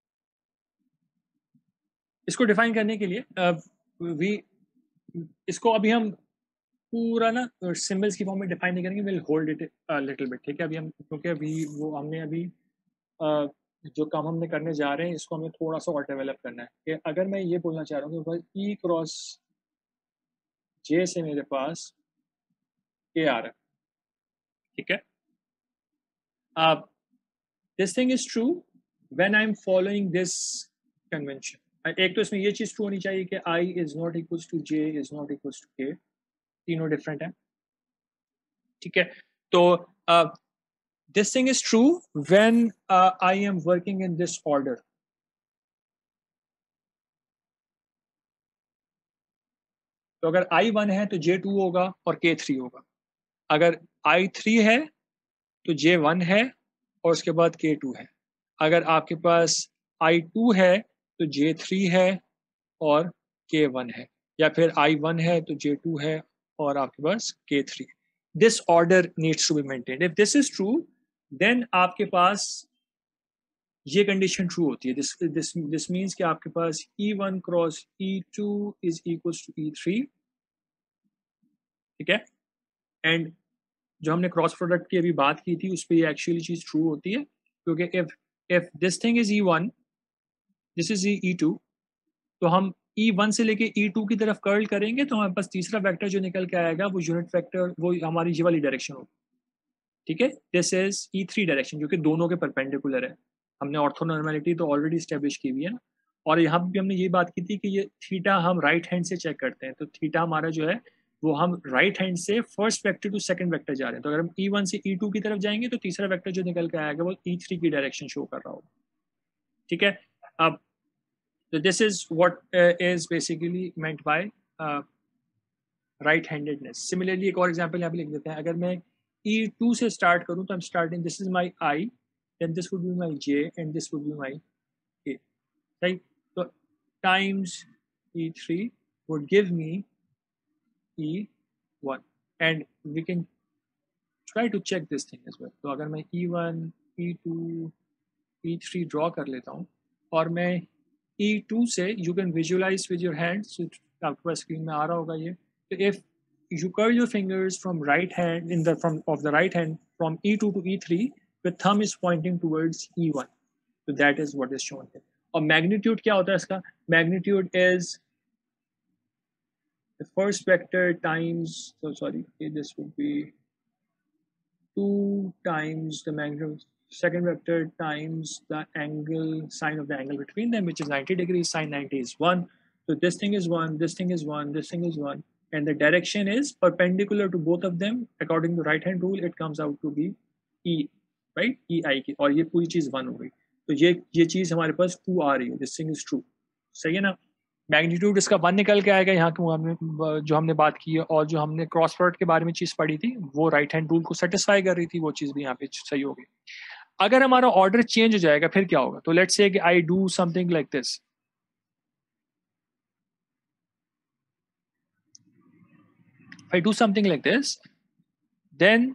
इसको डिफाइन करने के लिए अब वी इसको अभी हम पूरा ना सिंबल्स की फॉर्म में डिफाइन नहीं करेंगे. Will hold it little bit. ठीक है. अभी हम क्योंकि अभी वो हमने अभी uh, जो काम हमने करने जा रहे हैं इसको हमें थोड़ा सा और डेवलप करना है. कि अगर मैं ये बोलना चाह रहा हूँ कि ई क्रॉस जे से मेरे पास के आ रहा है. ठीक है. अब this thing is true when I am following this convention. एक तो इसमें ये चीज ट्रू होनी चाहिए कि i is not equals to j is not equals to k. तीनों डिफरेंट है. ठीक है. तो uh, this thing is true when uh, I am working in this order. तो अगर आई वन है तो जे टू होगा और के थ्री होगा, अगर आई थ्री है तो जे वन है और उसके बाद के टू है, अगर आपके पास आई टू है तो जे थ्री है और के वन है, या फिर आई वन है तो जे टू है और आपके पास के three. This order needs to be maintained. If this is true then आपके पास ये कंडीशन ट्रू होती है। दिस दिस दिस मीन्स कि आपके पास E one cross E two is equals to E three, ठीक है। एंड जो हमने क्रॉस प्रोडक्ट की अभी बात की थी उस पर ये एक्चुअली चीज ट्रू होती है, क्योंकि if if this thing is E one, this is E two, तो हम ई वन से लेके ई टू की तरफ कर्ल करेंगे तो हमारे पास तीसरा वेक्टर जो निकल के आएगा वो यूनिट वेक्टर, वो हमारी ये वाली डायरेक्शन होगी, ठीक है। This is E three direction जो कि दोनों के परपेंडिकुलर है। हमने ऑर्थोनॉर्मेलिटी तो ऑलरेडी स्टेब्लिश की हुई है ना, और यहाँ भी हमने ये बात की थी कि ये थीटा हम राइट हैंड से चेक करते हैं, तो थीटा हमारा जो है वो हम राइट हैंड से first vector to second vector जा रहे हैं, तो अगर हम ई वन से ई टू की तरफ जाएंगे तो तीसरा वेक्टर जो निकल के आएगा वो ई थ्री की डायरेक्शन शो कर रहा होगा, ठीक है। अब तो this is what is basically meant by right handedness. Similarly एक और एग्जांपल यहाँ पे लिख देते हैं, अगर मैं ई टू से स्टार्ट करूँ तो I am starting, this is my i, then this would be my j and this would be my k, right? So times e three would give me e one, and we can try to check this thing as well. तो अगर मैं e one, e two, e three draw कर लेता हूँ और मैं e two से, you can visualize with your hands, so आपके पास स्क्रीन में आ रहा होगा ये, तो if you curl your fingers from right hand in the from of the right hand from e two to e three, the thumb is pointing towards E one. So that is what is shown here. और magnitude क्या होता है इसका? Magnitude is the first vector times, so sorry, okay, this would be two times the magnitude, second vector times the angle, sine of the angle between them, which is ninety degrees, sine ninety is one. So this thing is one, this thing is one, this thing is one, and the direction is perpendicular to both of them. According to right hand rule, it comes out to be E. Right E i की, और ये पूरी चीज one हो गई, तो ये ये चीज हमारे पास टू आ रही है, दिस थिंग इज ट्रू, सही है ना। मैग्नीट्यूड इसका वन निकल के आएगा यहाँ के हमने जो हमने बात की है, और जो हमने क्रॉस प्रोडक्ट के बारे में चीज पढ़ी थी वो राइट हैंड रूल को सेटिस्फाई कर रही थी, वो चीज भी यहाँ पे सही हो गई। अगर हमारा ऑर्डर चेंज हो जाएगा फिर क्या होगा? तो लेट्स से कि I do something like this, I do something like this, then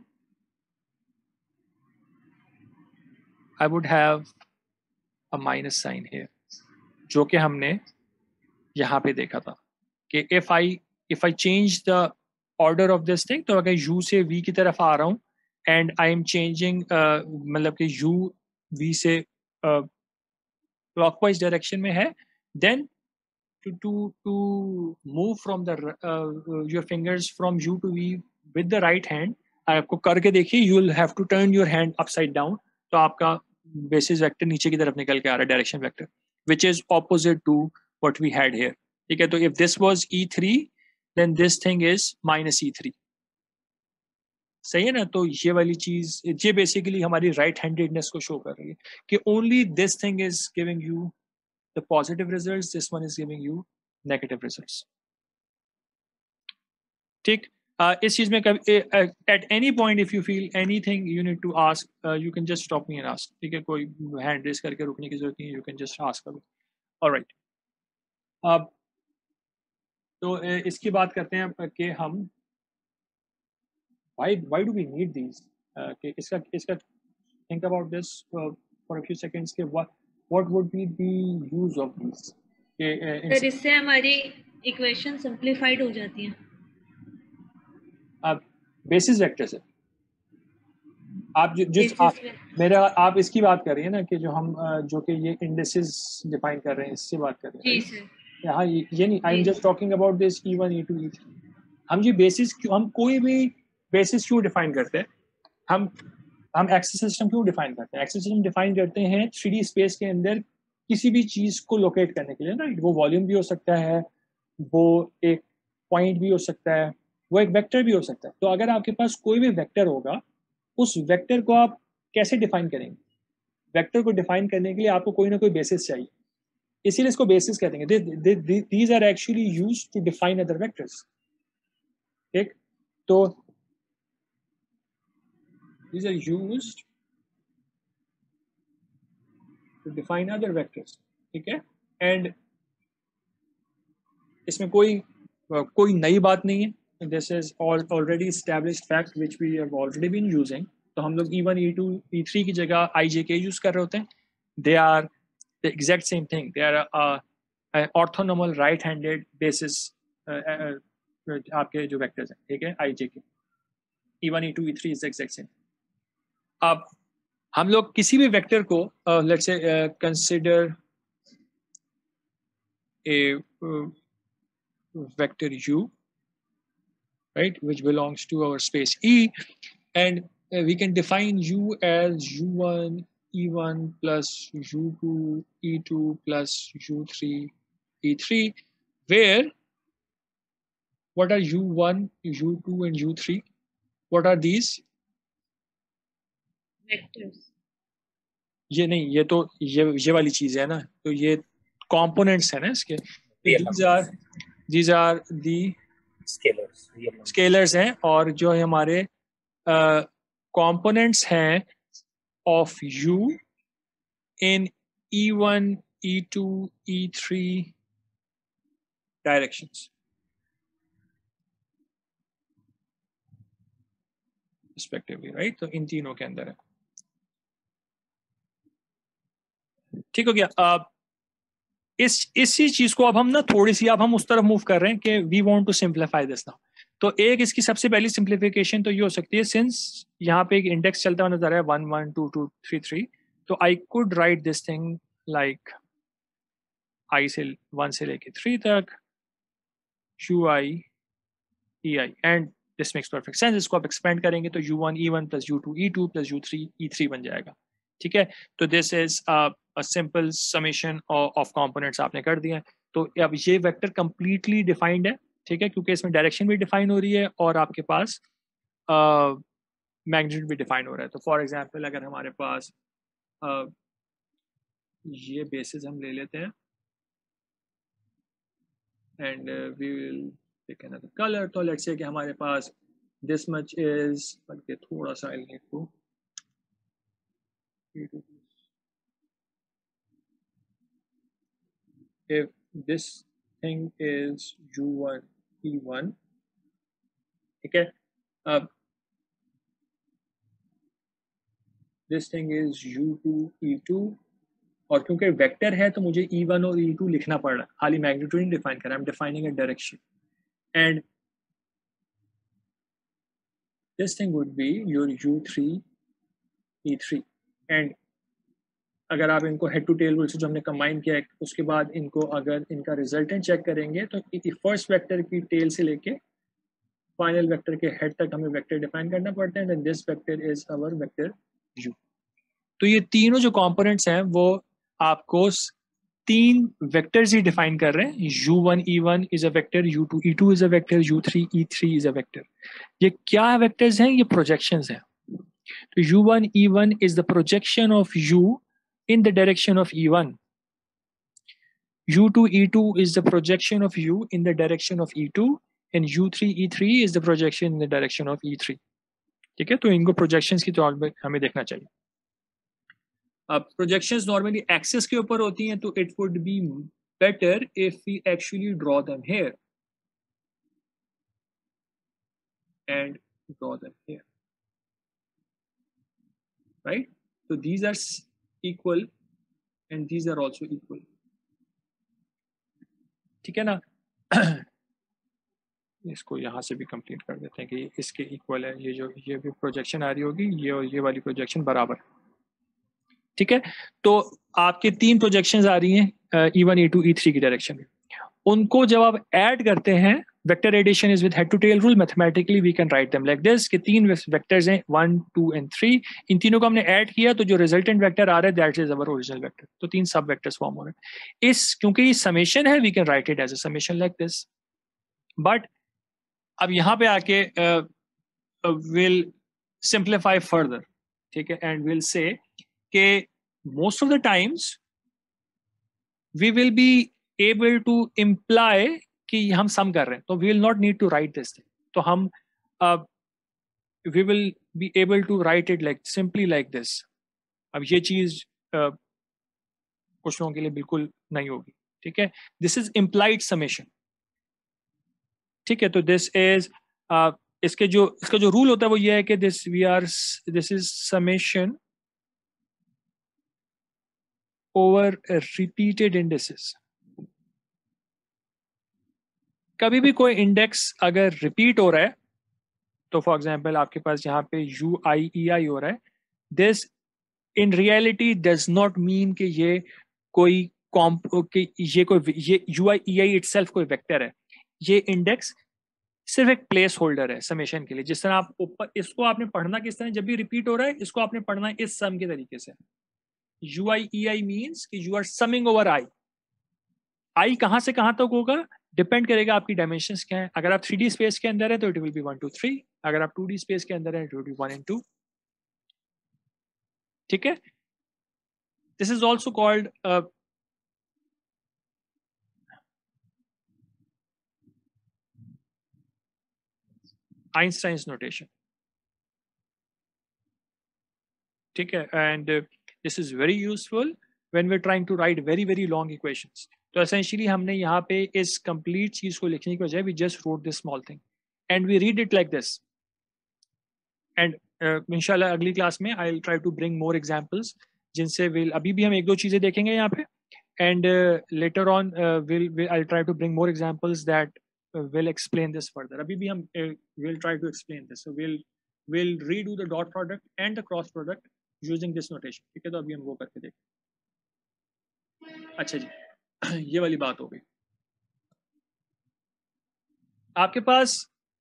I would have a minus sign here, जो कि हमने यहाँ पे देखा था कि if I if I change the order of this thing, तो अगर U से V की तरफ आ रहा हूँ and I am changing uh, मतलब कि U V से uh, clockwise direction में है, then to to to move from the uh, your fingers from U to V with the right hand, आपको करके देखिए, you will have to turn your hand upside down, तो आपका basis vector नीचे की तरफ निकल के आ रहा है, direction vector, which is opposite to what we had here, ठीक है। तो if this was E three then this thing is minus E three, सही है ना। तो ये वाली चीज ये बेसिकली हमारी राइट हैंडेडनेस को शो कर रही है कि only this thing is giving you the positive results, this one is giving you negative results, ठीक। Uh, इस चीज में कभी at any point if you feel anything you need to ask, you can just stop me and ask, ठीक है। कोई hand raise करके रुकने की जरूरत नहीं है, यू कैन जस्ट आस्क अभी, ऑलराइट। अब तो uh, इसकी बात करते हैं कि हम why why do we need these, कि इसका इसका think about this for a few seconds के what what would be the use of this, sir इससे हमारी इक्वेशन सिंपलीफाइड हो जाती है। अब बेसिस वेक्टर से आप जिस आप, मेरा आप इसकी बात कर रही है ना कि जो हम जो कि ये इंडिसेस डिफाइन कर रहे हैं, इससे बात कर रहे हैं जी सर। हाँ ये, ये नहीं, I am just talking about this E one E two E three. हम ये बेसिस क्यों, हम कोई भी बेसिस क्यों डिफाइन करते हैं, हम हम एक्सिस सिस्टम क्यों डिफाइन करते हैं? एक्सिस सिस्टम डिफाइन करते हैं थ्री डी स्पेस के अंदर किसी भी चीज को लोकेट करने के लिए, राइट। वो वॉल्यूम भी हो सकता है, वो एक पॉइंट भी हो सकता है, वो एक वेक्टर भी हो सकता है। तो अगर आपके पास कोई भी वेक्टर होगा, उस वेक्टर को आप कैसे डिफाइन करेंगे? वेक्टर को डिफाइन करने के लिए आपको कोई ना कोई बेसिस चाहिए, इसीलिए इसको बेसिस कहते हैं। These are actually used to define other vectors. ठीक, तो these are used to define other vectors, ठीक है, and इसमें कोई कोई नई बात नहीं है. This is all already established fact which we have already been using. तो हम लोग E one, E two, E three की जगह I J K यूज कर रहे होते हैं. They are the exact same thing. They are a, a orthonormal right-handed basis uh, uh, आपके जो वेक्टर्स हैं, ठीक है, I J K. E one, E two, E three is the exact same. अब हम लोग किसी भी वेक्टर को uh, let's say uh, consider a uh, vector U, right, which belongs to our space E, and uh, we can define U as U one, E one plus U two, E two plus U three, E three, where what are U one, U two and U three? What are these? Vectors. ये नहीं, ये तो ये ये वाली चीज है ना, तो ये components है ना इसके. These are these are the scalars, scalars हैं, और जो है हमारे uh, components हैं of U in E one, E two, E three directions respectively, right? तो इन तीनों के अंदर है. ठीक हो गया. अब इस इसी चीज को अब हम ना थोड़ी सी अब हम उस तरफ मूव कर रहे हैं कि we want to simplify this now. तो एक इसकी सबसे पहली सिंप्लीफिकेशन तो ये हो सकती है, सिंस यहाँ पे एक इंडेक्स चलता हुआ नजर है one one two two three three, तो I could write this thing like I say one से लेके थ्री तक U I E i, and this makes perfect sense. इसको आप एक्सपेंड करेंगे तो U one E one plus U two E two plus U three E three बन जाएगा. ठीक है, तो this is a simple summation of components आपने कर दिए. तो अब ये वेक्टर कंप्लीटली डिफाइंड है, ठीक है, क्योंकि इसमें डायरेक्शन भी डिफाइन हो रही है और आपके पास मैग्नीट्यूड भी डिफाइन हो रहा है. तो फॉर एग्जांपल अगर हमारे पास uh, ये बेसिस हम ले लेते हैं and we will take another colour. तो लेट्स से कि हमारे पास दिस मच इज, थोड़ा सा I need to if this thing is U one E one, ठीक है, अब this thing is U two E two, और क्योंकि वेक्टर है तो मुझे E one और E two लिखना पड़ रहा है, खाली मैग्नीट्यूड नहीं डिफाइन कर रहा, I am defining a direction, and this thing would be your U three E three. And अगर आप इनको हेड टू टेल रूल से जो हमने कंबाइन किया है, उसके बाद इनको अगर इनका रिजल्टेंट चेक करेंगे तो फर्स्ट वेक्टर की टेल से लेके फाइनल वेक्टर के हेड तक हमें वेक्टर डिफाइन करना पड़ता है, and this vector is our vector U. तो ये तीनों जो कंपोनेंट्स हैं वो आपको तीन वेक्टर्स ही डिफाइन कर रहे हैं. U one E one is a vector, U two E two is a vector, U three E three is a vector. ये क्या वेक्टर्स हैं? ये प्रोजेक्शंस हैं. तो U one E one is the projection of U in the direction of E one. U two E two is the projection of U in the direction of E two, and U three E three is the projection in the direction of E three. ठीक है, तो इनको projections की तो हमें देखना चाहिए. अब projections normally axis के ऊपर होती हैं, तो it would be better if we actually draw them here and draw them here, right? So these are equal and these are also equal. ठीक है ना. इसको यहाँ से भी कंप्लीट कर देते हैं कि इसके इक्वल है. ये जो ये भी प्रोजेक्शन आ रही होगी, ये और ये वाली प्रोजेक्शन बराबर. ठीक है, तो आपके तीन प्रोजेक्शंस आ रही हैं ई वन ई टू ई थ्री की डायरेक्शन में. उनको जब आप ऐड करते हैं, vector addition is with head to tail rule, mathematically we can write them like this कि तीन वेक्टर्स हैं वन टू एंड थ्री. इन तीनों को हमने ऐड किया तो जो रिजल्टेंट वेक्टर आ रहा है that is our original vector. तो तीन सब वेक्टर्स फॉर्म हो रहे हैं. इस क्योंकि ये समेशन है, we can write it as a summation like this. But अब यहाँ पे आके विल सिंप्लीफाई फर्दर, ठीक है, and will say that most of the times we will be able to imply कि हम सम कर रहे हैं, तो we will not need to write this thing. तो हम we will be able to write it like simply like this. अब ये चीज uh, कुछ लोगों के लिए बिल्कुल नहीं होगी, ठीक है। दिस इज इम्प्लाइड समेशन, ठीक है। तो दिस इज uh, इसके जो इसका जो रूल होता है वो ये है कि this we are this is summation over repeated indexes. कभी भी कोई इंडेक्स अगर रिपीट हो रहा है, तो फॉर एग्जांपल आपके पास यहाँ पे यू आई ई आई हो रहा है, this in reality does not mean कि ये कोई कॉम्प कि ये कोई ये U I E I itself कोई वेक्टर है। ये इंडेक्स सिर्फ एक प्लेस होल्डर है समेशन के लिए। जिस तरह आप ऊपर इसको आपने पढ़ना किस तरह, जब भी रिपीट हो रहा है इसको आपने पढ़ना इस सम के तरीके से। U I E I means कि you are summing over I. I कहां से कहां तक होगा डिपेंड करेगा आपकी डायमेंशंस क्या है। अगर आप थ्री डी स्पेस के अंदर है तो it will be one two three, अगर आप टू डी स्पेस के अंदर है it will be one and two, ठीक है। This is also called Einstein's notation, ठीक है। And this is very useful when we are trying to write very very long equations. तो एसेंशियली हमने यहाँ पे इस कंप्लीट चीज को लिखने की बजाय we just wrote this small thing and we read it like this. And इंशाल्लाह अगली क्लास में I will try to bring more examples जिनसे विल अभी भी हम एक दो चीजें देखेंगे यहाँ पे, and later on will I try to bring more examples that will explain this further. अभी भी हम will try to explain this, so will will redo the dot product and the cross product using this notation, ठीक है। तो अभी हम वो करके देखते हैं। अच्छा जी, ये वाली बात हो गई। आपके पास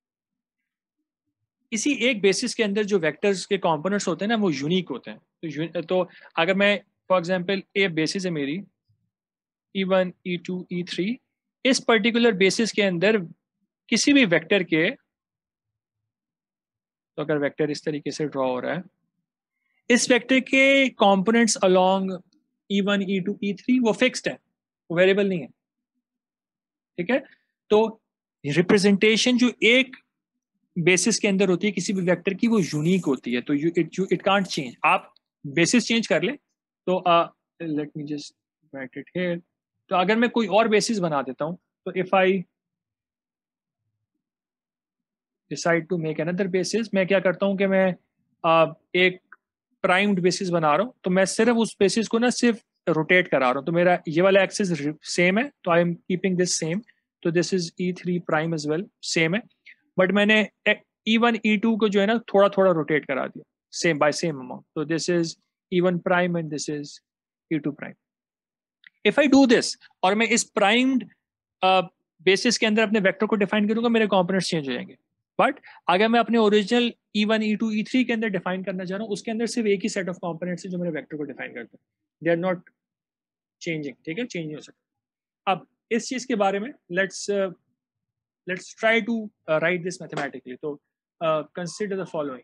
इसी एक बेसिस के अंदर जो वेक्टर्स के कंपोनेंट्स होते हैं ना वो यूनिक होते हैं। तो, तो अगर मैं फॉर एग्जांपल ए बेसिस है मेरी ई वन ई टू ई थ्री, इस पर्टिकुलर बेसिस के अंदर किसी भी वेक्टर के, तो अगर वेक्टर इस तरीके से ड्रॉ हो रहा है, इस वेक्टर के कंपोनेंट्स अलोंग ई वन ई टू ई थ्री वो फिक्स्ड है, वो वेरिएबल नहीं है, ठीक है। तो रिप्रेजेंटेशन जो एक बेसिस के अंदर होती है किसी भी वेक्टर की वो यूनिक होती है, तो you it you it can't change. आप बेसिस चेंज कर ले तो let me just write it here. तो अगर मैं कोई और बेसिस बना देता हूं, तो if I decide to make another basis, मैं क्या करता हूं कि मैं uh, एक प्राइम्ड बेसिस बना रहा हूं, तो मैं सिर्फ उस बेसिस को ना सिर्फ रोटेट करा रहा हूं। तो मेरा ये वाला एक्सिस सेम है, तो I am keeping this same, तो this is E three prime as well, same है, बट मैंने ई वन ई टू को जो है ना थोड़ा थोड़ा रोटेट करा दिया सेम बाय सेम अमाउंट। तो this is E one prime and this is E two prime. If I do this और मैं इस प्राइम्ड बेसिस के अंदर अपने वेक्टर को डिफाइन करूंगा, मेरे कंपोनेंट्स चेंज हो जाएंगे। बट अगर मैं अपने ओरिजिनल ई वन ई टू ई थ्री के अंदर डिफाइन करना चाह रहा हूँ, उसके अंदर सिर्फ एक ही सेट ऑफ कंपोनेंट्स है जो मेरे वेक्टर को डिफाइन करते हैं, दे आर नॉट चेंजिंग, ठीक है, चेंज नहीं हो सकता। अब इस चीज के बारे में let's let's try to uh, write this mathematically. So uh, consider the following.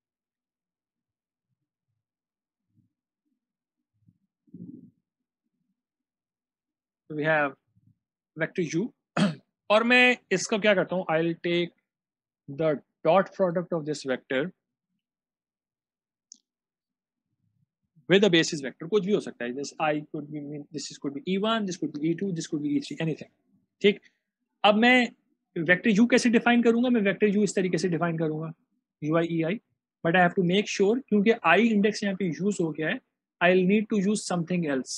So we have vector u और मैं इसका क्या करता हूँ, I'll take the dot product of this vector with a basis vector, कुछ भी हो सकता है, this I could be, this is could be E one, this could be E two, this could be E three, anything, ठीक। अब मैं vector you कैसे define करूंगा, मैं वेक्टर यू इस तरीके से डिफाइन करूंगा U I E I, but I have to make sure क्योंकि आई इंडेक्स यहाँ पे यूज हो गया है, I will need to use something else.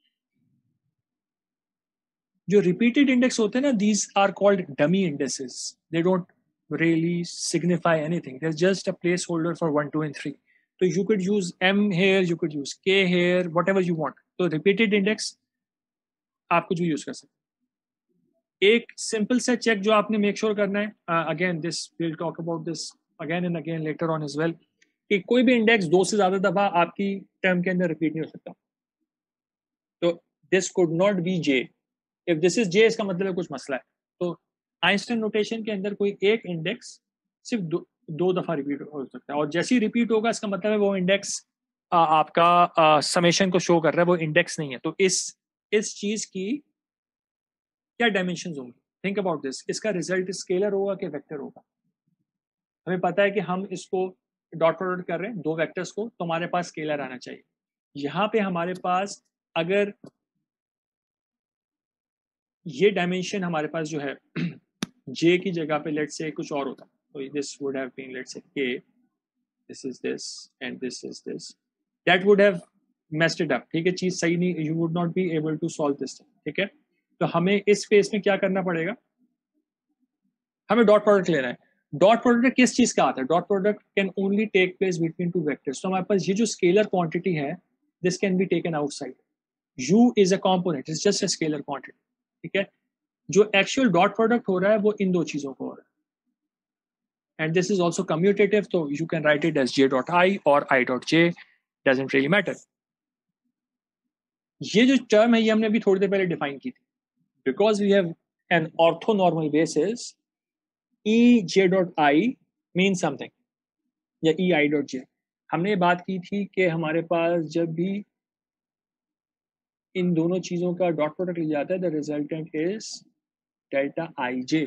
जो रिपीटेड इंडेक्स होते हैं ना, these are called dummy indexes, they don't really signify anything, they are just a placeholder for one two and three. तो you could use M here, you could use K here, what ever you want. तो repeated index आप कुछ भी use कर सकते। एक simple सा check जो आपने मेक श्योर करना है, again this will talk about this again and again later on as well, कि कोई भी इंडेक्स दो से ज्यादा दफा आपकी टर्म के अंदर रिपीट नहीं हो सकता। तो this could not be J, if this is J इसका मतलब है कुछ मसला है। तो आइंस्टाइन नोटेशन के अंदर कोई एक इंडेक्स सिर्फ दो, दो दफा रिपीट हो सकता है, और जैसे ही रिपीट होगा इसका मतलब है वो इंडेक्स आपका समेशन को शो कर रहा है, वो इंडेक्स नहीं है। तो इस इस चीज की क्या डायमेंशंस होंगी, थिंक अबाउट दिस, इसका रिजल्ट स्केलर होगा कि वेक्टर होगा। हमें पता है कि हम इसको डॉट प्रोडक्ट कर रहे हैं दो वेक्टर्स को, तो हमारे पास स्केलर आना चाहिए। यहाँ पे हमारे पास अगर ये डायमेंशन हमारे पास जो है j की जगह पे लेट्स से कुछ और होता, तो this would have been let's say k, this is this and this is this, that would have messed it up. ठीक है, चीज सही नहीं, you would not be able to solve this thing. ठीक है, तो हमें इस फेस में क्या करना पड़ेगा, हमें डॉट प्रोडक्ट लेना है। डॉट प्रोडक्ट किस चीज का आता है, dot product can only take place between two vectors. तो हमारे पास ये जो स्केलर क्वांटिटी है this can be taken outside, u is a component, it's just a scalar quantity. ठीक है, जो एक्चुअल डॉट प्रोडक्ट हो रहा है वो इन दो चीजों को हो रहा है, and this is also commutative, तो you can write it as j dot i और i dot j, doesn't really matter. ये जो टर्म है ये हमने अभी थोड़ी देर पहले डिफाइन की थी, because we have an orthonormal basis, e j dot i mean something या e i डॉट j। हमने बात की थी कि हमारे पास जब भी इन दोनों चीजों का डॉट प्रोडक्ट लिया जाता है, the resultant is delta I J,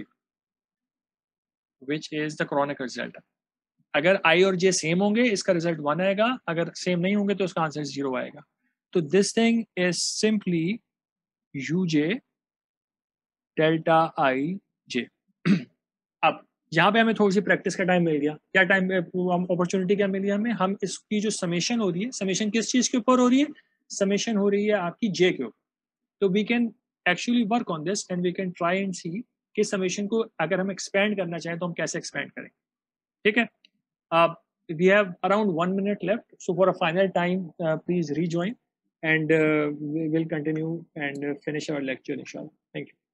which is the Kronecker's delta. अगर i और j सेम होंगे इसका रिजल्ट वन आएगा, अगर सेम नहीं होंगे तो उसका आंसर जीरो आएगा। तो this thing is simply U J delta I J. अब यहाँ पे हमें थोड़ी सी प्रैक्टिस का टाइम मिल गया। क्या टाइम अपॉर्चुनिटी क्या मिली हमें, हम इसकी जो समेशन हो रही है, समेशन किस चीज के ऊपर हो रही है, समेशन हो रही है आपकी जे के ऊपर। तो we can actually work on this and we can try and see कि समेशन को अगर हम एक्सपेंड करना चाहें तो हम कैसे एक्सपेंड करें। ठीक है, uh, we have around one minute left, so for a final time uh, please rejoin and uh, we will continue and uh, finish our lecture inshallah. Thank you.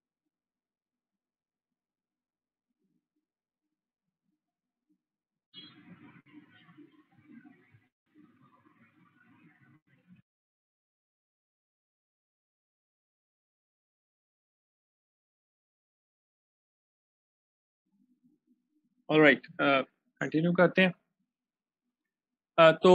All right, uh, continue करते हैं। uh, तो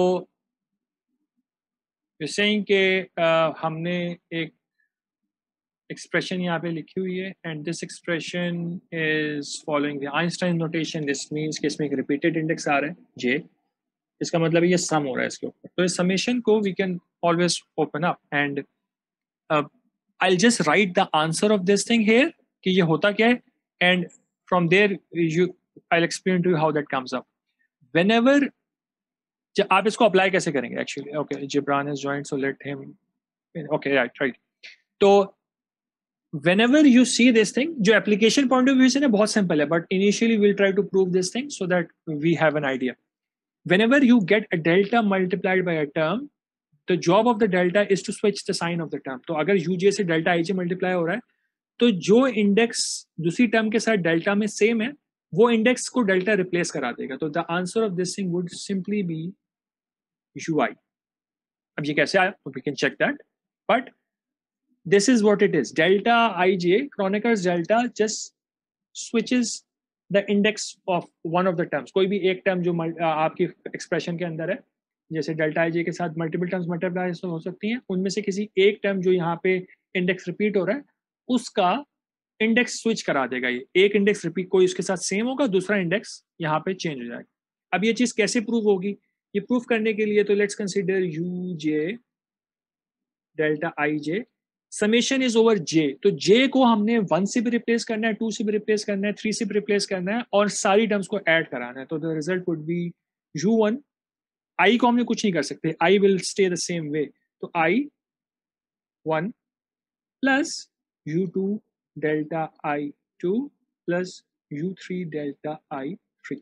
saying कि uh, हमने एक expression यहाँ पे लिखी हुई है and this expression is following the Einstein notation. This means कि इसमें एक रिपीटेड इंडेक्स आ रहा है जे, इसका मतलब ये सम हो रहा है इसके ऊपर। तो इस समेशन को we can always open up and I'll just write the answer of this thing here कि ये होता क्या है, and from there you I'll explain to you how that comes up. Whenever आप इसको अप्लाई कैसे करेंगे actually, okay Jibran has joined so let him, okay right right। तो whenever you see this thing, जो application point of view से ना बहुत simple है, but initially we'll try to prove this thing so that we have an idea. Whenever you get a delta multiplied by a term, the job of the delta is to switch the sign of the term. तो अगर uj से delta ij multiply हो रहा है तो जो index दूसरी term के साथ डेल्टा में सेम है वो इंडेक्स को डेल्टा रिप्लेस करा देगा। तो the answer of this thing would simply be U I. अब ये कैसे आया, we can check that, but this is what it is, delta I J Kronecker's delta just switches the index of one of the terms. कोई भी एक term जो आपकी expression के अंदर है, जैसे डेल्टा आई जे के साथ मल्टीपल टर्म्स मल्टीप्लाई हो सकती हैं, उनमें से किसी एक टर्म जो यहाँ पे इंडेक्स रिपीट हो रहा है उसका इंडेक्स स्विच करा देगा। ये एक इंडेक्स रिपीट कोई उसके साथ सेम होगा, दूसरा इंडेक्स यहाँ पे चेंज हो जाएगा। अब ये चीज कैसे प्रूव होगी, ये प्रूव करने के लिए तो let's consider U J delta I J summation is over J. तो जे को हमने वन से भी रिप्लेस करना है, टू से भी रिप्लेस करना है, थ्री से भी रिप्लेस करना है और सारी टर्म्स को ऐड कराना है। तो the result would be U one. I को हमने कुछ नहीं कर सकते, I will stay the same way, तो I one plus U two delta I two plus U three delta I three.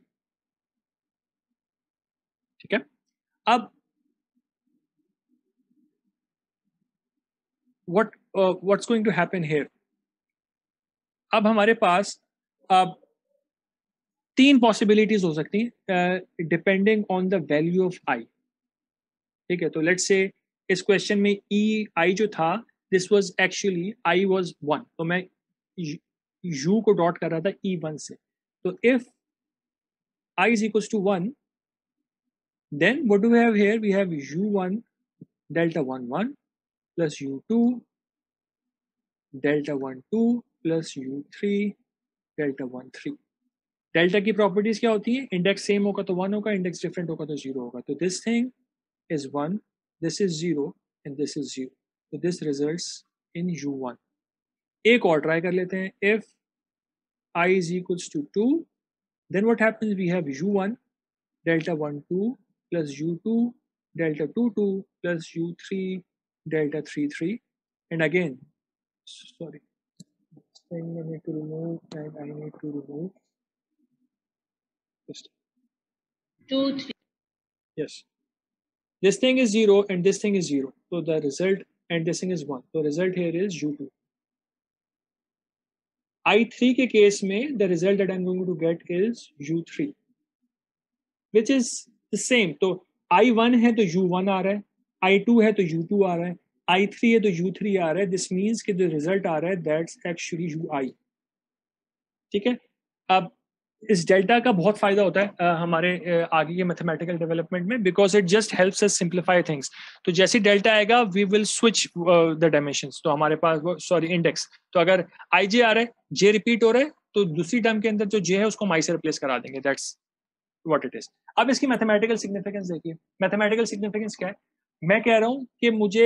ठीक है, अब what uh, what's going to happen here, अब हमारे पास अब तीन पॉसिबिलिटीज हो सकती हैं depending on the value of I. ठीक है, तो लेट्स से इस क्वेश्चन में ई आई जो था this was actually I was one, तो मैं यू को डॉट कर रहा था ई वन से। तो if I is equal to one then what do we have here, we have u one delta one one plus u two delta one two plus u three delta one three. Delta की properties क्या होती है? Index same होगा तो one होगा, index different होगा तो zero होगा. तो this thing is one, this is zero and this is zero. तो this results in U one. एक और ट्राई कर लेते हैं. If I is equals to two, then what happens? We have u one delta one two plus u two delta two two plus u three delta three three. And again, sorry, this thing I need to remove and I need to remove this. Two, three. Yes. This thing is zero and this thing is zero. So the result and this thing is one. So result here is u two. I three के case में the result that I'm going to get is u three, which is the same. तो I one है तो u one आ रहा है, I two है तो u two आ रहा है, I three है तो u three आ रहा है. This means कि the result आ रहा है that's actually ui. ठीक है. अब इस डेल्टा का बहुत फायदा होता है uh, हमारे uh, आगे के मैथमेटिकल डेवलपमेंट में, because it just helps us simplify things. तो जैसे डेल्टा आएगा we will switch the dimensions. तो हमारे पास वो सॉरी इंडेक्स, तो अगर आई जे आ रहा है, जे रिपीट हो रहा है, तो दूसरी टर्म के अंदर जो जे है उसको माई से रिप्लेस करा देंगे. That's what it is. अब इसकी मैथमेटिकल सिग्निफिकेंस देखिए. मैथमेटिकल सिग्निफिकेंस क्या है? मैं कह रहा हूं कि मुझे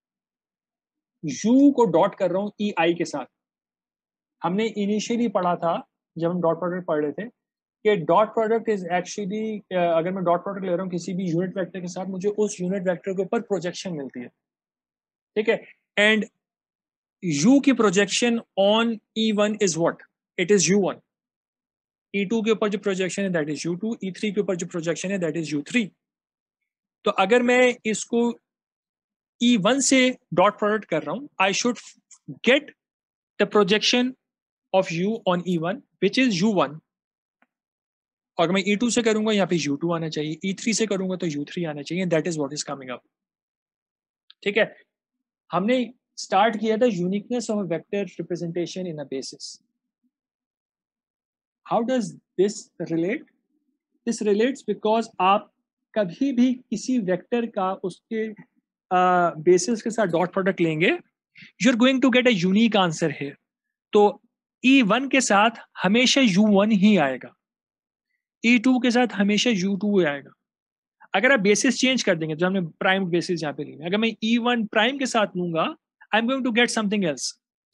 यू को डॉट कर रहा हूं ई आई के साथ. हमने इनिशियली पढ़ा था जब हम डॉट प्रोडक्ट पढ़ रहे थे कि डॉट प्रोडक्ट इज एक्चुअली, अगर मैं डॉट प्रोडक्ट ले रहा हूँ किसी भी यूनिट वेक्टर के साथ, मुझे उस यूनिट वेक्टर के ऊपर प्रोजेक्शन मिलती है. ठीक है. एंड यू की projection on E one is what? It is U one. E two के ऊपर जो प्रोजेक्शन है that is U two. E three के ऊपर जो प्रोजेक्शन है दैट इज यू थ्री. तो अगर मैं इसको ई वन से डॉट प्रोडक्ट कर रहा हूँ, I should get the projection of u on E one which is U one. और मैं E two से करूंगा यहाँ पे U two आना चाहिए, E three से करूंगा तो U three आना चाहिए. That is what is coming up. ठीक है. हमने स्टार्ट किया था uniqueness of a vector representation in a basis. How does this relate? This relates because आप कभी भी किसी वेक्टर का उसके बेसिस uh, के साथ डॉट प्रोडक्ट लेंगे, you are going to get a unique answer है. तो ई वन के साथ हमेशा यू वन ही आएगा, ई टू के साथ हमेशा यू टू आएगा. अगर आप बेसिस चेंज कर देंगे, जो हमने प्राइम बेसिस यहाँ पे ली, अगर मैं ई वन प्राइम के साथ लूंगा, I am going to get something else.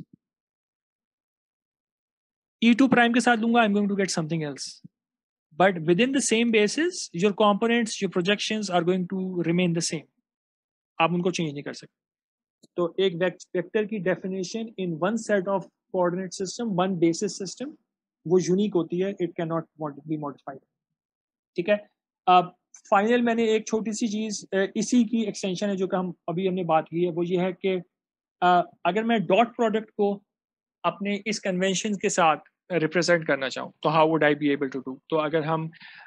E two prime के साथ लूंगा, I am going to get something else. But within the same basis your components, your projections are going to remain the same. आप उनको change नहीं कर सकते. तो एक वेक्टर की definition in one set of coordinate system, one basis system, वो unique होती है. It can not be modified. ठीक है. अब फाइनल मैंने एक छोटी सी चीज इसी की एक्सटेंशन है जो कि हम अभी हमने बात की है, वो ये है कि अगर मैं डॉट प्रोडक्ट को अपने इस कन्वेंशन के साथ रिप्रेजेंट करना चाहूँ तो how would I be able to do. तो अगर हम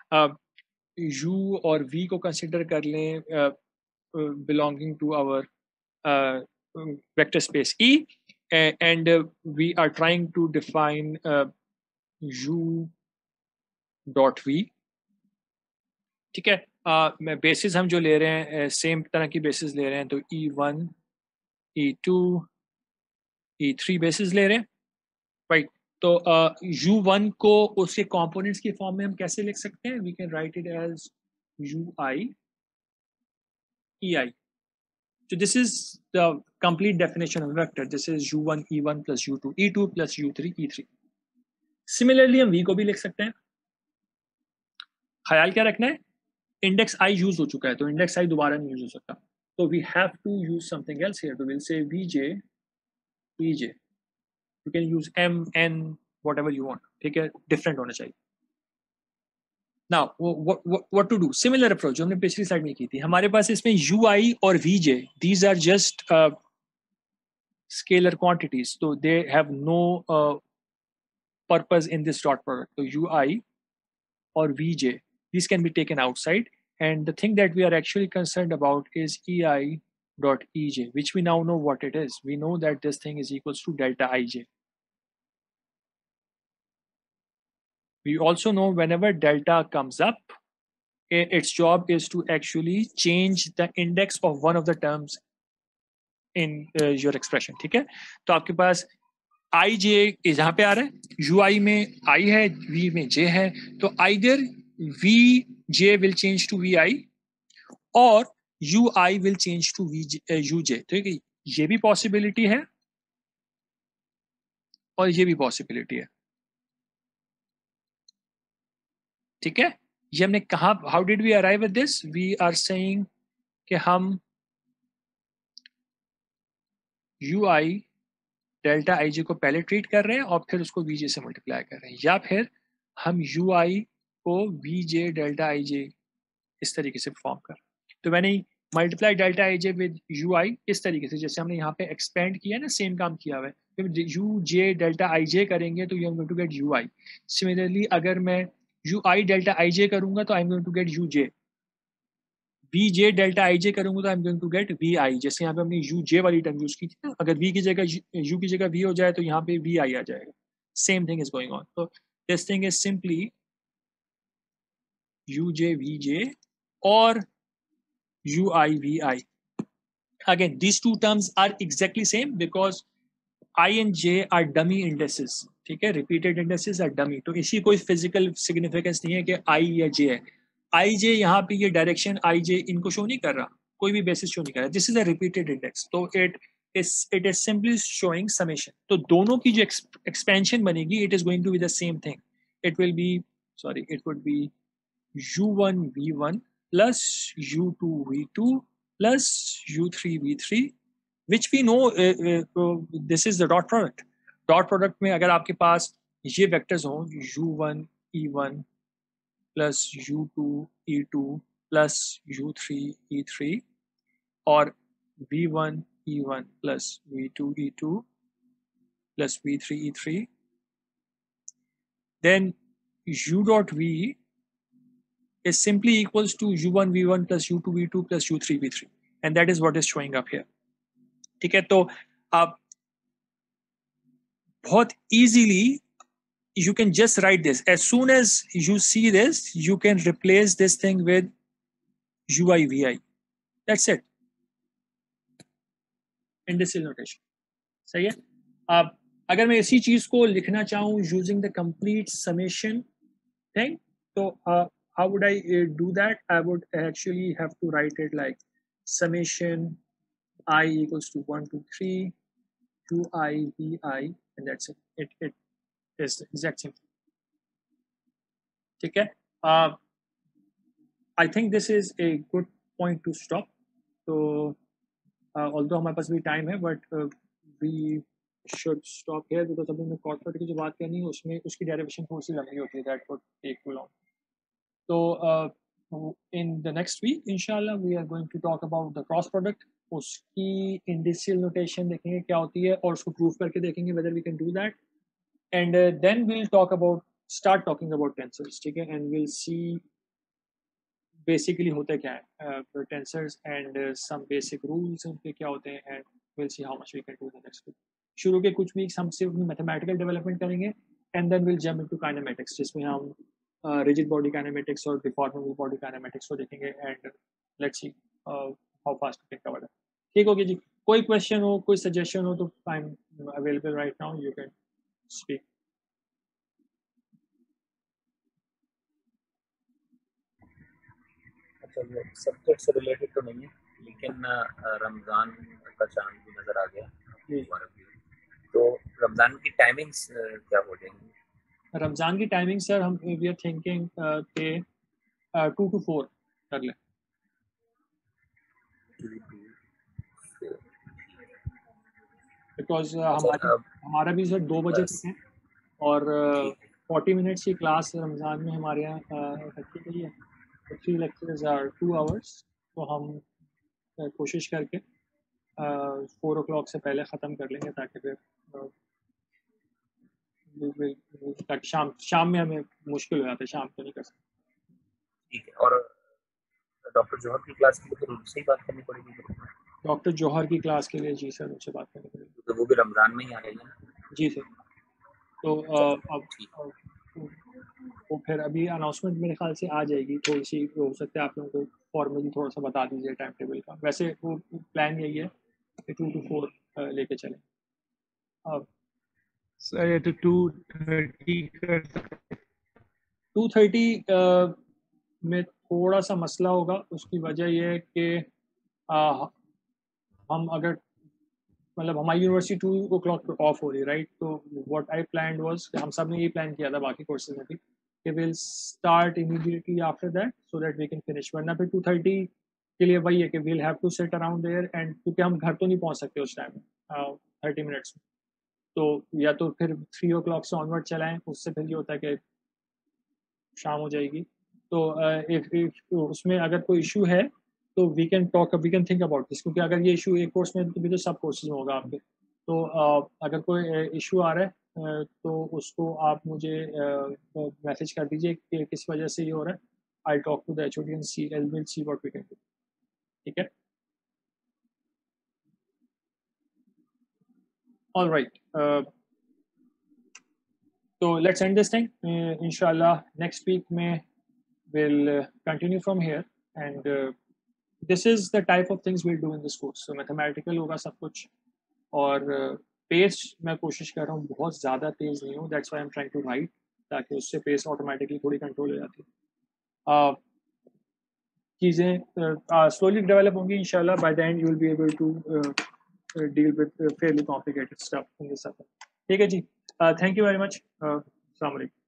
यू और वी को कंसिडर कर लें belonging to our vector space E, and uh, we are trying to define uh, u dot v. ठीक है. मैं बेसिस हम जो ले रहे हैं सेम uh, तरह की बेसिस ले रहे हैं, तो E one, E two, E three basis ले रहे हैं, राइट. तो uh, u one को उसके कंपोनेंट्स की फॉर्म में हम कैसे लिख सकते हैं? We can write it as ui ei. So this is the complete definition of a vector. This is u one, e one plus u two, e two plus u three, e three. Similarly, हम v को भी लिख सकते हैं. ख्याल क्या रखना है? इंडेक्स i यूज हो चुका है, तो इंडेक्स i दोबारा नहीं यूज हो सकता. तो we have to use something else here. So we'll say vj, vj. You can use m, n, whatever you want. ठीक है, different होना चाहिए. Now, what, what, what to do? Similar approach जो हमने पिछली स्लाइड में की थी. हमारे पास इसमें ui और vj, these are just uh, scalar quantities, so they have no uh, purpose in this dot product. So ui or vj, these can be taken outside, and the thing that we are actually concerned about is ei dot ej, which we now know what it is. We know that this thing is equals to delta ij. We also know whenever delta comes up, its job is to actually change the index of one of the terms in uh, your expression. ठीक है. तो आपके पास आई जे जहाँ पे आ रहा है, you आई में आई है, वी में जे है, तो either V J will change to V I और U I will change to V U J. ठीक है, ये भी पॉसिबिलिटी है और ये भी पॉसिबिलिटी है। ठीक है, ये हमने कहा, how did we arrive at this, we are saying कि हम यू आई डेल्टा आई जे को पहले ट्रीट कर रहे हैं और फिर उसको वी जे से मल्टीप्लाई कर रहे हैं, या फिर हम यू आई को वी जे डेल्टा आई जे इस तरीके से परफॉर्म कर। तो मैंने multiply delta I J with U I इस तरीके से, जैसे हमने यहाँ पे एक्सपेंड किया ना, सेम काम किया हुआ है। You J delta I J करेंगे तो you am going to get U I. Similarly अगर मैं U I delta I J करूंगा तो I am going to get U J. V J delta I J करूंगा तो I am going to get V I. जैसे यहाँ पे हमने यू जे वाली टर्म यूज की थी ना, अगर वी की जगह यू की जगह वी हो जाए तो यहाँ पे वी आई आ जाएगा। Same thing is going on. तो this thing is simply U J V J और U I V I. Again, these two terms are exactly same because I and J are dummy indices. ठीक है, repeated indices are dummy. तो इसी कोई physical significance नहीं है कि I या J है। I J यहाँ पे ये direction I J इनको show नहीं कर रहा, कोई भी basis show नहीं कर रहा। This is a repeated index. तो it is it is simply showing summation. तो दोनों की जो expansion बनेगी, it is going to be the same thing. It will be, sorry, it would be U one V one plus U two V two plus U three V three, which we know uh, uh, this is the dot product. Dot product में अगर आपके पास ये vectors हों U one E one plus U two E two plus U three E three और V one E one plus V two E two plus V three E three, then U dot V is simply equals to U one V one plus U two V two plus U three V three, and that is what is showing up here. ठीक है, तो आप बहुत easily you can just write this. As soon as you see this, you can replace this thing with U I V I. That's it. Indicial notation. सही है। अब अगर मैं इसी चीज को लिखना चाहूँ using the complete summation thing, तो uh, how would I uh, do that? I would actually have to write it like summation I equals to one to three U I V I, and that's it. It it is the exact same. ठीक है। Uh, I think this is a good point to stop. So, uh, although हमारे पास भी time है, but uh, we should stop here because अभी मैं cos product की जो बात करनी है उसमें उसकी derivation थोड़ी सी लंबी होती है, that would take too long. So, uh, in the next week, inshallah, we are going to talk about the cross product. उसकी indicial notation देखेंगे क्या होती है और उसको prove करके देखेंगे whether we can do that. And uh, then we'll talk about, start talking about tensors, ठीक है, and we'll see basically होते क्या है uh, tensors and uh, some basic rules उनके क्या होते हैं, and we'll see how much we can do the next week. शुरू के कुछ weeks हम सिर्फ mathematical development करेंगे and then we'll jump into kinematics जिसमें हम uh, rigid body kinematics और deformable body kinematics को देखेंगे, and let's see uh, how fast we can cover that. ठीक होगी जी, कोई question हो, कोई suggestion हो तो I'm available right now, you can speak. अच्छा, सब्जेक्ट से रिलेटेड तो नहीं है, लेकिन रमज़ान का चांद भी नज़र आ गया हमारे लिए, तो रमज़ान की टाइमिंग्स क्या हो जाएंगी? रमज़ान की टाइमिंग सर हम वी आर थिंकिंग के टू टू फोर कर लें। बिकॉज हमारी हमारा भी सर दो बजे तक है और फोर्टी मिनट्स की क्लास रमज़ान में हमारे यहाँ रखी गई है, तो three lectures are two hours, तो हम uh, कोशिश करके फोर ओ क्लॉक से पहले ख़त्म कर लेंगे ताकि फिर uh, ताकि शाम शाम में हमें मुश्किल हो जाता है, शाम को नहीं कर सकते। ठीक है, और डॉक्टर जौहर की क्लास के लिए तो उनसे ही बात करनी पड़ेगी। डॉक्टर जौहर की क्लास के लिए जी सर उनसे बात करनी पड़ेगी, तो वो भी रमज़ान में ही आ रही है जी सर। तो अब वो फिर अभी अनाउंसमेंट मेरे ख्याल से आ जाएगी, थोड़ी सी हो सकता है आप लोगों को फॉर्मली थोड़ा सा बता दीजिए टाइम टेबल का। वैसे वो प्लान यही है कि टू टू फोर लेके चलें। अब सर ये तो टू थर्टी कर सकते। टू थर्टी में थोड़ा सा मसला होगा, उसकी वजह यह है कि आ, हम अगर मतलब हमारी यूनिवर्सिटी टू ओ क्लॉक पे ऑफ हो रही है, राइट। तो व्हाट आई प्लान वाज, हम सब ने ये प्लान किया था बाकी कोर्सेज में भी, कि will start immediately after that so that we can finish. वरना फिर टू थर्टी के लिए वही है कि we'll have to sit around there, and क्योंकि हम घर तो नहीं पहुंच सकते उस टाइम में थर्टी मिनट्स में, तो या तो फिर थ्री ओ क्लॉक से ऑनवर्ड चलाएं, उससे फिर ये होता है कि शाम हो जाएगी। तो इफ इफ उसमें अगर कोई इशू है तो we can talk, we can think about this, क्योंकि अगर ये इशू एक कोर्स में तो भी तो सब कोर्सेज में होगा आपके। तो uh, अगर कोई इशू आ रहा है uh, तो उसको आप मुझे मैसेज uh, कर दीजिए कि किस वजह से ये हो रहा है। I talk to the HOD and she'll will see what we can do. ठीक है, ऑल राइट। तो लेट्स एंड दिस थिंग, इंशाल्लाह नेक्स्ट वीक में we'll uh, continue from here, and uh, this is the type of things we'll do in this course. So mathematical होगा सब कुछ, और pace uh, मैं कोशिश कर रहा हूँ बहुत ज़्यादा तेज़ नहीं हूँ, that's why I am trying to write, ताकि उससे पेस ऑटोमेटिकली थोड़ी कंट्रोल हो जाती है। uh, चीज़ें स्लोली डेवलप होंगी इंशाल्लाह। By the end you will be able to deal with fairly complicated stuff in this. ठीक है जी, थैंक यू वेरी मच, अस्सलाम वालेकुम।